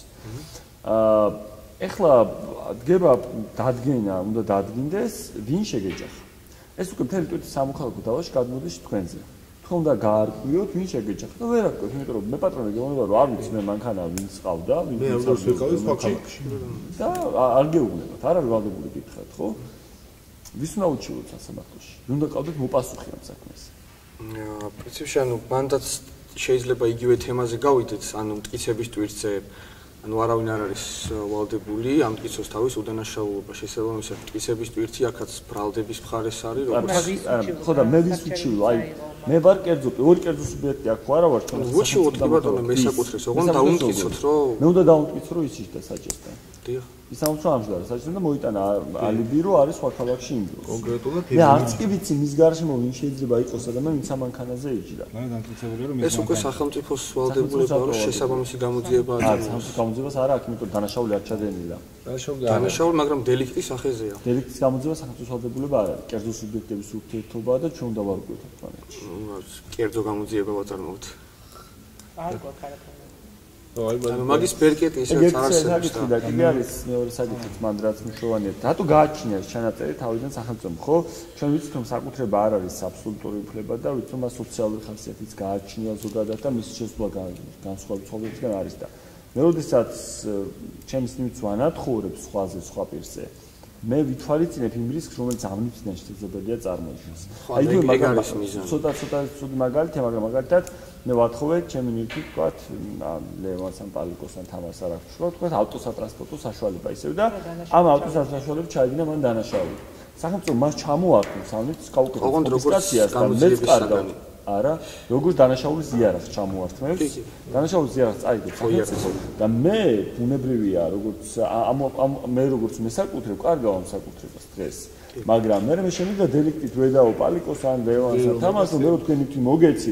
აა ეხლა დგება დადგენა, უნდა დადგინდეს, ვინ შეგეჯახა. ეს უკვე მთელი ტვირთის სამოქალაქო დავალში გადმოდის თქვენზე. თქვენ უნდა გაარკვიოთ, ვინ შეგეჯახა და ვერ არკვევთ, იმიტომ რომ მე პატრონი გეუბნება რომ არ ვიცი მე მანქანა ვინც ყავდა, ვინ ვიყავი სხვა ქალაქში. და არ გეუბნებათ, არ არის ვალდებული კითხეთ, ხო? ვის უნდა უჩიოთ სასამართლოში? ვინ უნდა ყავდეთ მოპასუხი ამ საქმეს? პრინციპში ანუ მანდაც შეიძლება იგივე თემაზე გავიდეთ, ანუ მტკიცების ტვირთზე, ანუ არავინ არ არის ვალდებული ამ მტკიცოს თავის უდანაშაულობა, შესაბამისად მტკიცების ტვირთი აქაც ბრალდების მხარეს არის, როგორც ხო და მე ვის უჩივლ, აი მე ვარ კერძო, ორი კერძო სუბიექტი აქ ხო არა ვარ თქვენ? უჩივლოთ კი ბატონო, მე საკუთრეს, ოღონდ დაუმტკიცოთ, რომ მე უნდა დაუმტკიცო, რომ ის იჯდა საჭესთან. დიახ. ის ამბობს ამჟღავნე საჭესთან და მოიტანა ალიბი, რომ არის სხვა ქალაქში იმ დროს. კონკრეტულად მე არც კი ვიცი მის გარშემო ვინ შეიძლება იყოს ადამიანი, ვინც ამ მანქანაზე იჯდა. მაგრამ დამტკიცებულია რომ ეს უკვე სახელმწიფოს ვალდებულება, რომ შესაბამისი გამოძიება არის. არა, სახელმწიფო გამოძიებას არა აქვს, იმიტომ დანაშაული არ ჩადენილა. დანაშაული, მაგრამ დელიქტის სახეზეა. დელიქტის გამოძიება სახელმწიფოს ვალდებულება არ არის. კერძო სუბიექტების ურთიერთობაა და ჩვენ უნდა ვარკვევთ ერთმანეთში. კერძო გამოძიება ვაწარმოოთ. არ გვაქვს არაფერი. ანუ მაგის ბერკეტი ისევ არასდროს და კიდე არის მეორე საკითხიც მანდ რაც მნიშვნელოვანია. რატო გააჩნია ეს ჩანაწერი თავიდან სახელმწიფომ, ხო? ჩვენ ვიცით რომ საკუთრება არ არის აბსოლუტური უფლება და ვიცით რომ მას სოციალური ხასიათიც გააჩნია ზოგადად და მისი შესვლა განსხვავებული ცხოვრებისგან არის და მე როდესაც ჩემს ნივთს ვანათხოვრებს სხვაზე სხვა პირზე მე ვითვალისწინებ იმ რისკს, რომელიც ამ ნივთიდან შესაძლებელია წარმოიქმნას. აი იგივე მაგალითად ცოტა ცოტა ცუდი მაგალითია, მაგრამ მაგალითად მე ვათხოვე ჩემი ნივთი, თქვათ, ლევანს ან პალიკოს ან თამას არ აქვს, თქვათ, ავტოსატრანსპორტო საშუალება ისევ და ამ ავტოსატრანსპორტო საშუალებას ჩაიდინა მან დანაშაული. სახელმწიფო მას ჩამოაყენს ამ ნივთს კაუკეთოს და მეც კარგავ. არა, როგორც დანაშაულის ზიარახს ჩამოართმევს. დანაშაულის ზიარახს წაიგებს სახელმწიფო და მე ბუნებრივია, როგორც ამ მე როგორც მესაკუთრებ, კარგავ ამ საკუთრებას დღეს. მაგრამ მე მე შემიძლია დელიქტით ვედაო პალიკოს ან ლევანს ან თამას, რომ მე რო თქვენ ნივთი მოგეცით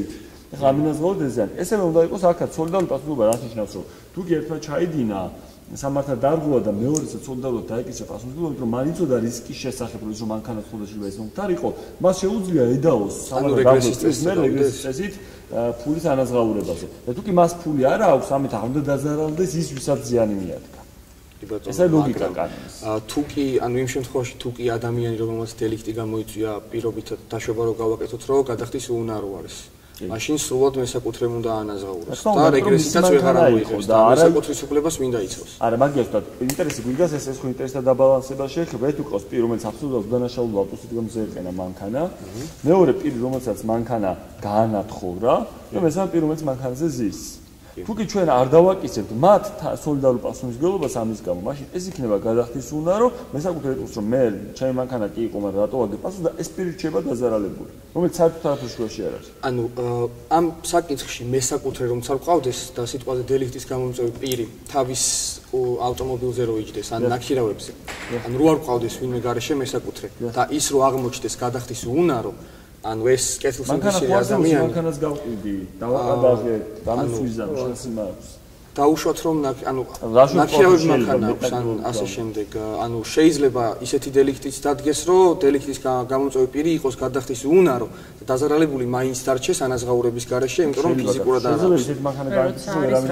ეხლა ამინაზღაოთ ეს ზიანი. ესევე უნდა იყოს აქაც სოლიდარული პასუხისმგებლობა, რაც ნიშნავს, რომ თუ კი ერთმა ჩაიდინა სამართალ დარღვევა და მეორესაც სოლიდარულად დაეკისრა პასუხისმგებლობით, რომ მან იცოდა რისკის შესახებ, რომ მანქანა ხულაშილება ეს მომხდარიყო, მას შეუძლია ედაოს სამართალ დარღვევის მერე რეგრესის წესით ფულის ანაზღაურებაზე. და თუ კი მას ფული არ აქვს, ამით არ უნდა დაზარალდეს ის, ვისაც ზიანი მიადგა. ეს არის ლოგიკა კანონის. თუ კი, ანუ იმ შემთხვევაში თუ კი ადამიანი, რომელმაც დელიქტი გამოიწვია, პირობითად დაშვება რომ გავაკეთოთ, რომ გადახდის უუნარო არის. მაშინ სრულად მესაკუთრემ უნდა ანაზღაუროს და რეგრესითაც ვეღარ ამოიღებს და მესაკუთრის უფლებას მინდა იცავს. არა, მაგია ვთქვათ, ინტერესი გვიგას ეს ეს ხო ინტერესთა დაბალანსება შეეხება, ეს უყავს პირ, რომელიც აბსოლუტურად უდანაშაულო ავტოსით გამოეყენა მანქანა, მეორე პირ, რომელსაც მანქანა გაანათხოვრა, და მესამე პირ, რომელიც მანქანაზე ზის. თუ კი ჩვენ არ დავაკისებთ მათ სოლიდარულ პასუხისმგებლობას ამის გამო, მაშინ ეს იქნება გადახდის უნარო, მესაკუთრე ეტყვის, რომ მე ჩემი მანქანა კი იყო, მაგრამ რატო ვაგებ პასუხს და ეს პირი რჩება დაზარალებული, რომელიც საერთოდ არაფერში შუაში არ არის. ანუ ამ საკითხში მესაკუთრე რომ წარყავდეს და სიტყვაზე დელიქტის გამომწვევი პირი თავის ავტომობილზე რო იჯდეს, ან ნაქირავებზე, ან რო არ ყავდეს ვინმე გარეშე მესაკუთრე და ის რო აღმოჩნდეს გადახდის უნარო, ანუ ეს კეთილსინდისე ადამიანი მანქანას გავყიდი, დავაყადაღე, დამოსვიზა შანსი მაქვს. დაუშვათ რომ ანუ ნაქირავების მანქანა აქვს ან ასე შემდეგ, ანუ შეიძლება ისეთი დელიქტიც დადგეს, რომ დელიქტის გამომწვევი პირი იყოს გადახდის უნარო და დაზარალებული მაინც დარჩეს ანაზღაურების გარეშე, იმიტომ რომ ფიზიკურად არ არის. ესეთ მანქანა გაიქცეს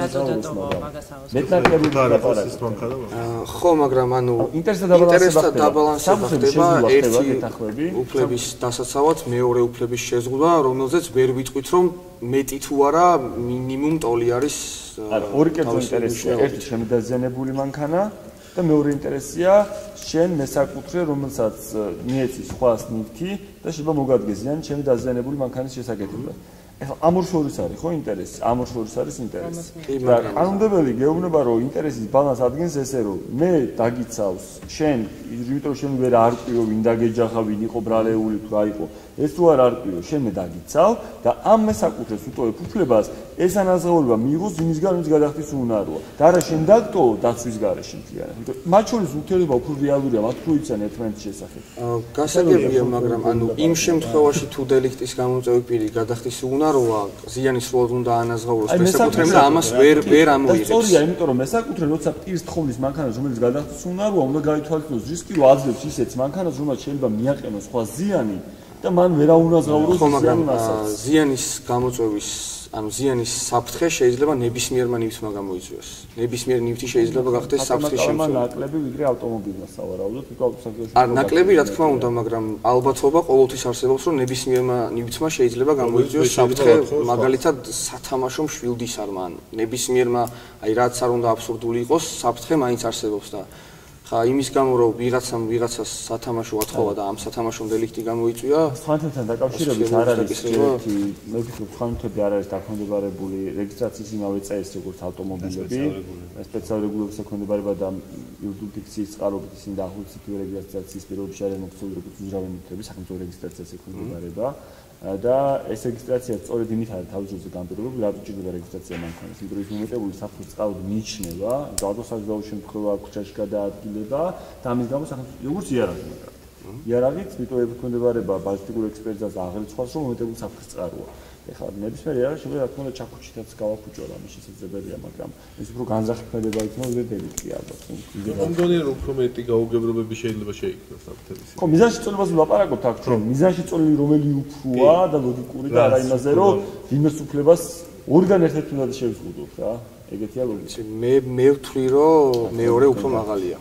ვერავინ მეტნაკლებად დაპარაკეს მანქანა. ხო, მაგრამ ანუ ინტერესთა დაბალანსება ხდება ერთი უფლების დასაცავად, მეორე უფლების შეზღუდვა, რომელზეც ვერ ვიტყვით რომ მეტი თუ არა მინიმუმ ტოლი არის. არა, ორი კერძო ინტერესია, ერთი ჩემი დაზიანებული მანქანა და მეორე ინტერესია შენ მესაკუთრე, რომელსაც მიეცი სხვას ნივთი და შეიძლება მოგადგეზიან ჩემი დაზიანებული მანქანის შესაკეთებლად. ეხლა ამ ორ შორის არის ხო ინტერესი? ამ ორ შორის არის ინტერესი. და კანონმდებელი გეუბნება, რომ ინტერესის ბალანს ადგენს ესე, რომ მე დაგიცავს შენ, იმიტომ რომ შენ ვერ არკვიო, ვინ დაგეჯახა, ვინ იყო ბრალეული თუ რა იყო. ეს თუ არ არკვიო, შენ მე დაგიცავ და ამ მესაკუთრეს უტოვებ უფლებას, ეს ანაზღაურება მიიღოს იმისგან, ვინც გადახდის უნაროა. და არა შენ დაგტოვო დაცვის გარეშე მთლიანად. იმიტომ მათ შორის ურთიერთობა უფრო რეალურია, მათ უფრო იციან ერთმანეთის შესახებ. გასაგებია, მაგრამ ანუ იმ შემთხვევაში თუ დელიქტის გამომწვევი პირი გადახდის უნაროა, ზიანი სრულად უნდა ანაზღაუროს მესაკუთრემ და ამას ვერ ვერ ამოიღებს. სწორია, იმიტომ რომ მესაკუთრე როცა პირს თხოვნის მანქანას, რომელიც გადახდის უნაროა, უნდა გაითვალისწინოს რისკი, რომ აძლევს ისეთ მანქანას, რომელსაც შეიძლება მიაყენოს სხვა ზიანი და მან ვერ აუნაზღაუროს ზიანი მასაც. ზიანის გამოწვევის, ანუ ზიანის საფრთხე შეიძლება ნებისმიერმა ნივთმა გამოიწვიოს. ნებისმიერ ნივთი შეიძლება გახდეს საფრთხის შემცველი. ნაკლები ვიდრე ავტომობილმა სავარაუდოდ, თქო ავტოსაგზაოში. არ ნაკლები რა თქმა უნდა, მაგრამ ალბათობა ყოველთვის არსებობს, რომ ნებისმიერმა ნივთმა შეიძლება გამოიწვიოს საფრთხე, მაგალითად სათამაშო მშვილდისარმა, ანუ ნებისმიერმა, აი რაც არ უნდა აბსურდული იყოს, საფრთხე მაინც არსებობს და ხა იმის გამო რომ ვიღაცამ ვიღაცას სათამაშო ათხოვა და ამ სათამაშომ დელიქტი გამოიწვია, სხვანაირთან დაკავშირებით არ არის ერთი, მე ვფიქრობ, სხვანაირთები არ არის დაქვემდებარებული რეგისტრაციის იმავე წესს, როგორც ავტომობილები, სპეციალური რეგულაციების დაქვემდებარება და იურისდიქციის წყარობით ისინი დაახლოებით იგივე რეგისტრაციის პირობებში არიან მოქცეული, როგორც უზრავი ნივთები, სახელმწიფო რეგისტრაციას ექვემდებარება. და ეს რეგისტრაცია სწორედ იმით არის თავის დროზე განპირობებული, რატო ჭირდება რეგისტრაცია მანქანის, იმიტომ რომ ის მომეტებული საფრთხის წყალობით მიიჩნევა, ავტოსაგზაოს შემთხვევა, ქუჩაში გადაადგილება და ამის გამო სახელმწიფო როგორც იარაღი მაგალითად. იარაღით მიტოვების ექვემდებარება ბალისტიკური ექსპერტიზას აღრიცხვას, რომ მომეტებული საფრთხის წყაროა. ეხლა ნებისმიერ იარაღს შეიძლება რა თქმა უნდა ჩაქუჩითაც გავახუჭო რა, მის შესაძლებელია, მაგრამ ეს უფრო განზრახიფება იქნება ვიდრე დელიქტი ალბათ. მომდონია რომ უფრო მეტი გაუგებრობები შეიძლება შეიქმნას საფრთხების. ხო, მიზანში წოლებაზე ვლაპარაკობთ აქ, რომ მიზანში წოლილი რომელი უფროა და ლოგიკური და არა იმაზე, რომ ვინმეს უფლებას ორგან ერთ-ერთ უნდა შევიზღუდოთ რა. ეგეთია ლოგიკა. მე მე ვთვლი, რომ მეორე უფრო მაღალია.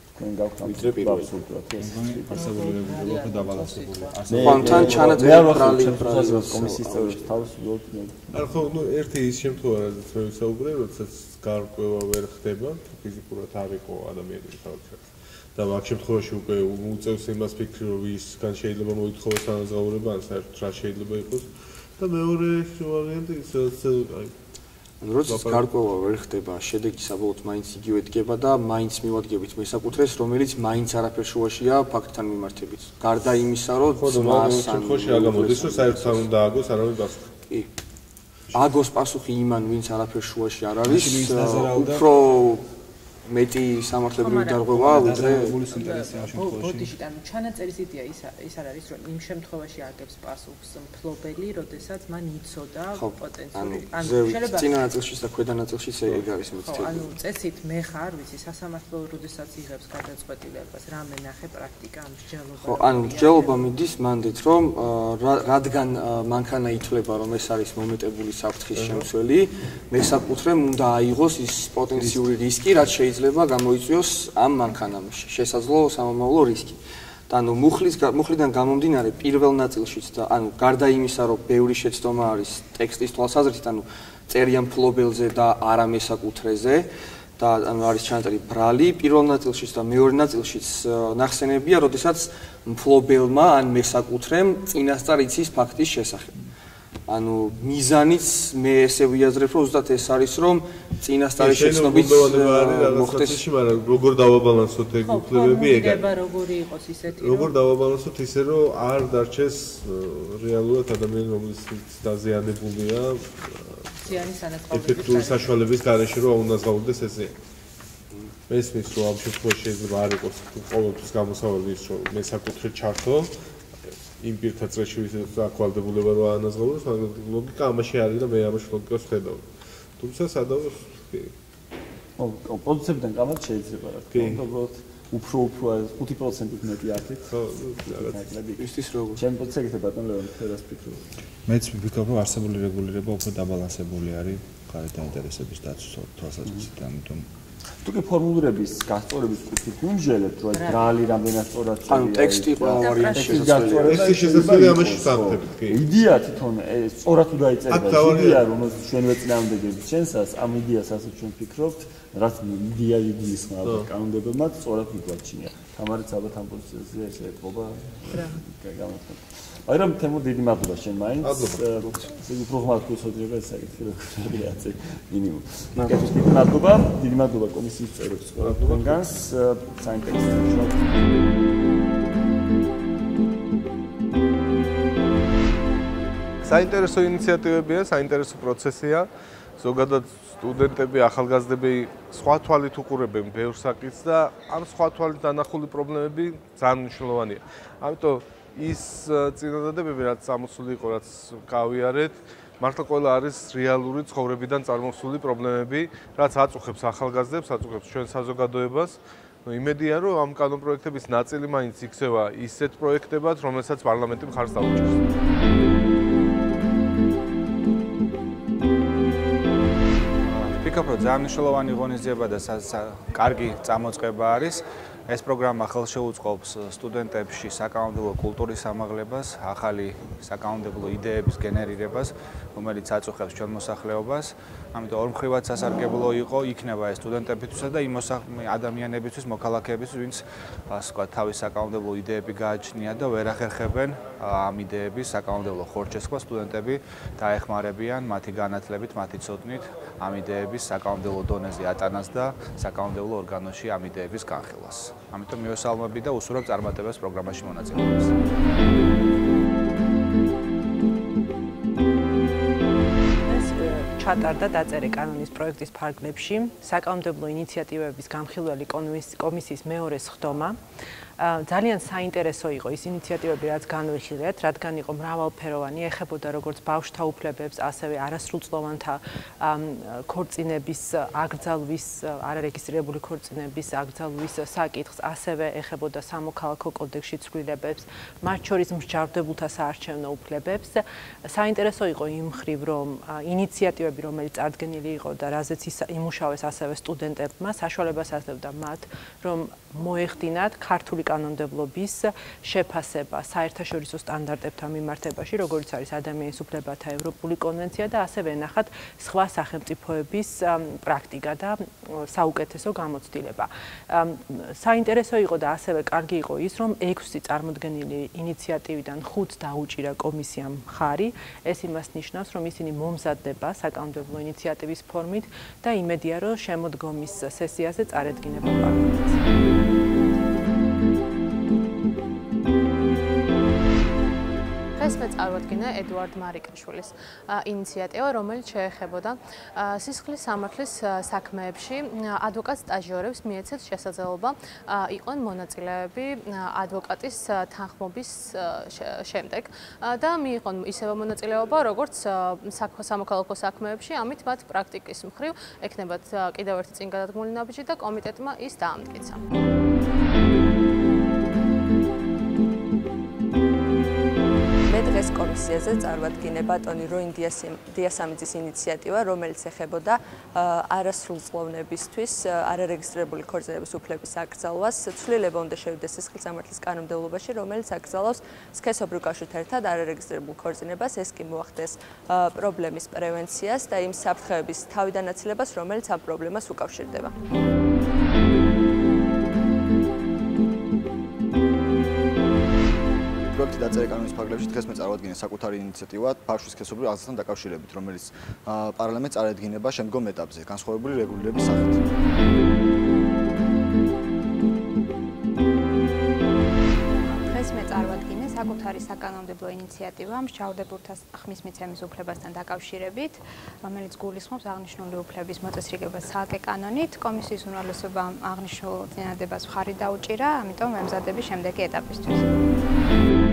ვიდრე პირველი. არსებობრივი უფრო დაბალანსებული. ხანთან ჩანაწერი კომისიის წევრებს თავს ვიოთ. არ ხო, ნუ ერთი ის შემთხვევა, რადგან მე ვისაუბრე, როდესაც გარკვევა ვერ ხდება, ფიზიკურად არ იყო ადამიანის თავშეც. და მაგ შემთხვევაში უკვე უწევს იმას ფიქრი, რომ ვისგან შეიძლება მოითხოვოს ანაზღაურება, ან საერთოდ რა შეიძლება იყოს. და მეორე ვარიანტი ისაც აი როდესაც გარკვევა ვერ ხდება, შედეგი საბოლოოდ მაინც იგივე დგება და მაინც მივადგებით მესაკუთრეს, რომელიც მაინც არაფერ შუაშია ფაქტთან მიმართებით. გარდა იმისა, რომ ძმას ან ხო შეაგამოდის, რომ საერთოდ არ უნდა აგოს არავინ პასუხი. კი. აგოს პასუხი იმან, ვინც არაფერ შუაში არ არის, უფრო მეტი სამართლებრივი დარღვევა ვიდრე გულის ინტერესი ამ შემთხვევაში. ბოდიში, ანუ ჩანაწერის იდეა ის ის არ არის, რომ იმ შემთხვევაში აგებს პასუხს მფლობელი, როდესაც მან იცოდა პოტენციური. ანუ შეიძლება წინა ნაწილშიც და ქვედა ნაწილშიც ეგ არის მოცემული. ანუ წესით მე ხარ, ვიცი, სასამართლო როდესაც იღებს გადაწყვეტილებას, რამე ნახე პრაქტიკა ამ მსჯელობა. ხო, ანუ მსჯელობა მიდის მანდით, რომ რადგან მანქანა ითვლება, რომ ეს არის მომეტებული საფრთხის შემცველი, მესაკუთრემ უნდა აიღოს ის პოტენციური რისკი, რაც შეიძლება გამოიწვიოს ამ მანქანამ შესაძლო სამომავლო რისკი. და ანუ მუხლის მუხლიდან გამომდინარე პირველ ნაწილშიც და ანუ გარდა იმისა, რომ ბევრი შეცდომა არის ტექსტის თვალსაზრისით, ანუ წერია მფლობელზე და არა მესაკუთრეზე და ანუ არის ჩანაწერი ბრალი პირველ ნაწილშიც და მეორე ნაწილშიც ნახსენებია, როდესაც მფლობელმა ან მესაკუთრემ წინასწარ იცის ფაქტის შესახებ. ანუ მიზანიც მე ესე ვიაზრებ, რომ ზუსტად ეს არის, რომ წინასწარი შეცნობით მოხდეს, მაგრამ როგორ დავაბალანსოთ ეგ უფლებები ეგ არის. როგორი იყოს ისეთი, რომ როგორ დავაბალანსოთ ისე, რომ არ დარჩეს რეალურად ადამიანი, რომელიც დაზიანებულია ზიანის ანაწყობების ეფექტური საშუალების გარეშე, რომ აუნაზღაურდეს ეს ზიანი. მესმის, რომ ამ შემთხვევაში შეიძლება არ იყოს ყოველთვის გამოსავალი ის, რომ მესაკუთრე ჩართო იმ პირთა წრეში ვისაც აკვალდებულება რო ანაზღაუროს, მაგრამ ლოგიკა ამაში არის და მე ამაში ლოგიკას ვხედავ. თუმცა სადავო კი. ო, პოზიციებიდან გამართ შეიძლება რა თქმა უნდა, უბრალოდ უფრო უფრო ხუთი პროცენტით მეტი ართით. ხო, რაღაც ისის როგორ. ჩემ პოზიციაზე ბატონ ლეონ ფერას ფიქრობ. მეც ვფიქრობ, რომ არსებული რეგულირება უფრო დაბალანსებული არის გარეთ ინტერესების დაცვის თვალსაზრისით, ამიტომ თუკი ფორმულირების გასწორების კუთხით ვიმსჯელებთ, რომ ბრალი რამდენად სწორად წერია. ანუ ტექსტი ყველა ვარიანტი შესაძლებელია. ტექსტი შესაძლებელია ამაში სამთებით, კი. იდეა თვითონ სწორად თუ დაიწერება, იდეა რომელიც ჩვენვე წინააღმდეგები ჩვენსას, ამ იდეას ასე ჩვენ ვფიქრობთ, რაც იდეა იდეის ხმა კანონმდებელმა სწორად მიგვაჩნია. თამარიც ალბათ ამ პოზიციაზე ესე ეთყობა. რა. გამართოთ. მაგრამ თემო დიდი მადლობა შენ მაინც. ესე უფრო ხმარ გულსოძიება ეს საკითხი როგორია აცი მინიმუმ. მაგას დიდი მადლობა, დიდი მადლობა კომისიის წევრებს ყველა თქვენგანს საინტერესო შოუ. საინტერესო ინიციატივებია, საინტერესო პროცესია. ზოგადად სტუდენტები, ახალგაზრდები სხვა თვალით უყურებენ ბევრ საკითხს და ამ სხვა თვალით დანახული პრობლემები ძალიან მნიშვნელოვანია. ამიტომ ის წინადადებები, რაც ამოსული იყო, რაც გავიარეთ, მართლა ყველა არის რეალური ცხოვრებიდან წარმოსული პრობლემები, რაც აწუხებს ახალგაზრდებს, აწუხებს ჩვენ საზოგადოებას. ნუ იმედია, რომ ამ კანონპროექტების ნაწილი მაინც იქცევა ისეთ პროექტებად, რომელსაც პარლამენტი მხარს დაუჭერს. ვფიქრობ, რომ ძალიან მნიშვნელოვანი ღონისძიება და კარგი წამოწყება არის. ეს პროგრამა ხელშეუწყობს სტუდენტებში საკანონმდებლო კულტურის ამაღლებას, ახალი საკანონმდებლო იდეების გენერირებას, რომელიც აწუხებს ჩვენ მოსახლეობას. ამიტომ ორმხრივად სასარგებლო იყო იქნება ეს სტუდენტებისთვისა და იმ ადამიანებისთვის, მოქალაქეებისთვის, ვინც ასე ვთქვათ, თავის საკანონმდებლო იდეები გააჩნია და ვერ ახერხებენ ამ იდეების საკანონმდებლო ხორჩესხმას. სტუდენტები დაეხმარებიან მათი განათლებით, მათი ცოდნით ამ იდეების საკანონმდებლო დონეზე ატანას და საკანონმდებლო ორგანოში ამ იდეების განხილვას. ამიტომ მივესალმები და უსურვებ წარმატებას პროგრამაში მონაწილეობას. ჩატარდა დაწერე კანონის პროექტის ფარგლებში საკანონმდებლო ინიციატივების გამხილველი კომისიის მეორე სხდომა. ძალიან საინტერესო იყო ის ინიციატივები, რაც განვიხილეთ, რადგან იყო მრავალფეროვანი, ეხებოდა როგორც ბავშვთა უფლებებს, ასევე არასრულწლოვანთა ქორწინების აკრძალვის, არარეგისტრირებული ქორწინების აკრძალვის საკითხს, ასევე ეხებოდა სამოქალაქო კოდექსში ცვლილებებს, მათ შორის მსჯავრდებულთა საარჩევნო უფლებებს. საინტერესო იყო იმ მხრივ, რომ ინიციატივები, რომელიც წარდგენილი იყო და რაზეც იმუშავეს ასევე სტუდენტებმა, საშუალებას აძლევდა მათ, რომ მოეხდინათ ქართული კანონმდებლობის შეფასება საერთაშორისო სტანდარტებთან მიმართებაში, როგორც არის ადამიანის უფლებათა ევროპული კონვენცია და ასევე ენახათ სხვა სახელმწიფოების პრაქტიკა და საუკეთესო გამოცდილება. საინტერესო იყო და ასევე კარგი იყო ის, რომ ექვსი წარმოდგენილი ინიციატივიდან ხუთს დაუჭირა კომისიამ მხარი. ეს იმას ნიშნავს, რომ ისინი მომზადდება საკანონმდებლო ინიციატივის ფორმით და იმედია, რომ შემოდგომის სესიაზე წარედგინება პარლამენტს. დღეს მე წარვადგინე ედუარდ მარიკაშვილის ინიციატივა, რომელიც შეეხებოდა სისხლის სამართლის საქმეებში ადვოკატ სტაჟიორებს მიეცეთ შესაძლებლობა იყვნენ მონაწილეები ადვოკატის თანხმობის შემდეგ და მიიღონ ისევე მონაწილეობა, როგორც სამოქალაქო საქმეებში, ამით მათ პრაქტიკის მხრივ ექნებათ კიდევ ერთი წინ გადადგმული ნაბიჯი და კომიტეტმა ის დაამტკიცა. მე დღეს კომისიაზე წარვადგინე ბატონი როინ დიასამიძის ინიციატივა, რომელიც ეხებოდა არასრულწლოვნებისთვის არარეგისტრირებული ქორწინების უფლების აკრძალვას. ცვლილება უნდა შევიდეს სისხლის სამართლის კანონმდებლობაში, რომელიც აკრძალავს სქესობრივ კავშირთან ერთად არარეგისტრირებულ ქორწინებას. ეს კი მოახდენს პრობლემის პრევენციას და იმ საფრთხეების თავიდანაცილებას, რომელიც ამ პრობლემას უკავშირდება. პროექტი დაწერა კანონის ფარგლებში დღეს მე წარვადგინე საკუთარი ინიციატივა ბავშვის სქესობრივ აღზრდასთან დაკავშირებით, რომელიც პარლამენტს წარადგინება შემდგომ ეტაპზე, განსხვავებული რეგულირების სახით. დღეს მე წარვადგინე საკუთარი საკანონმდებლო ინიციატივა მსჯავრდებულთა ხმის მიცემის უფლებასთან დაკავშირებით, რომელიც გულისხმობს აღნიშნული უფლების მოწესრიგებას ცალკე კანონით. კომისიის უმრავლესობამ აღნიშნულ წინადადებას მხარი დაუჭირა, ამიტომ ემზადები შემდეგი ეტაპისთვის.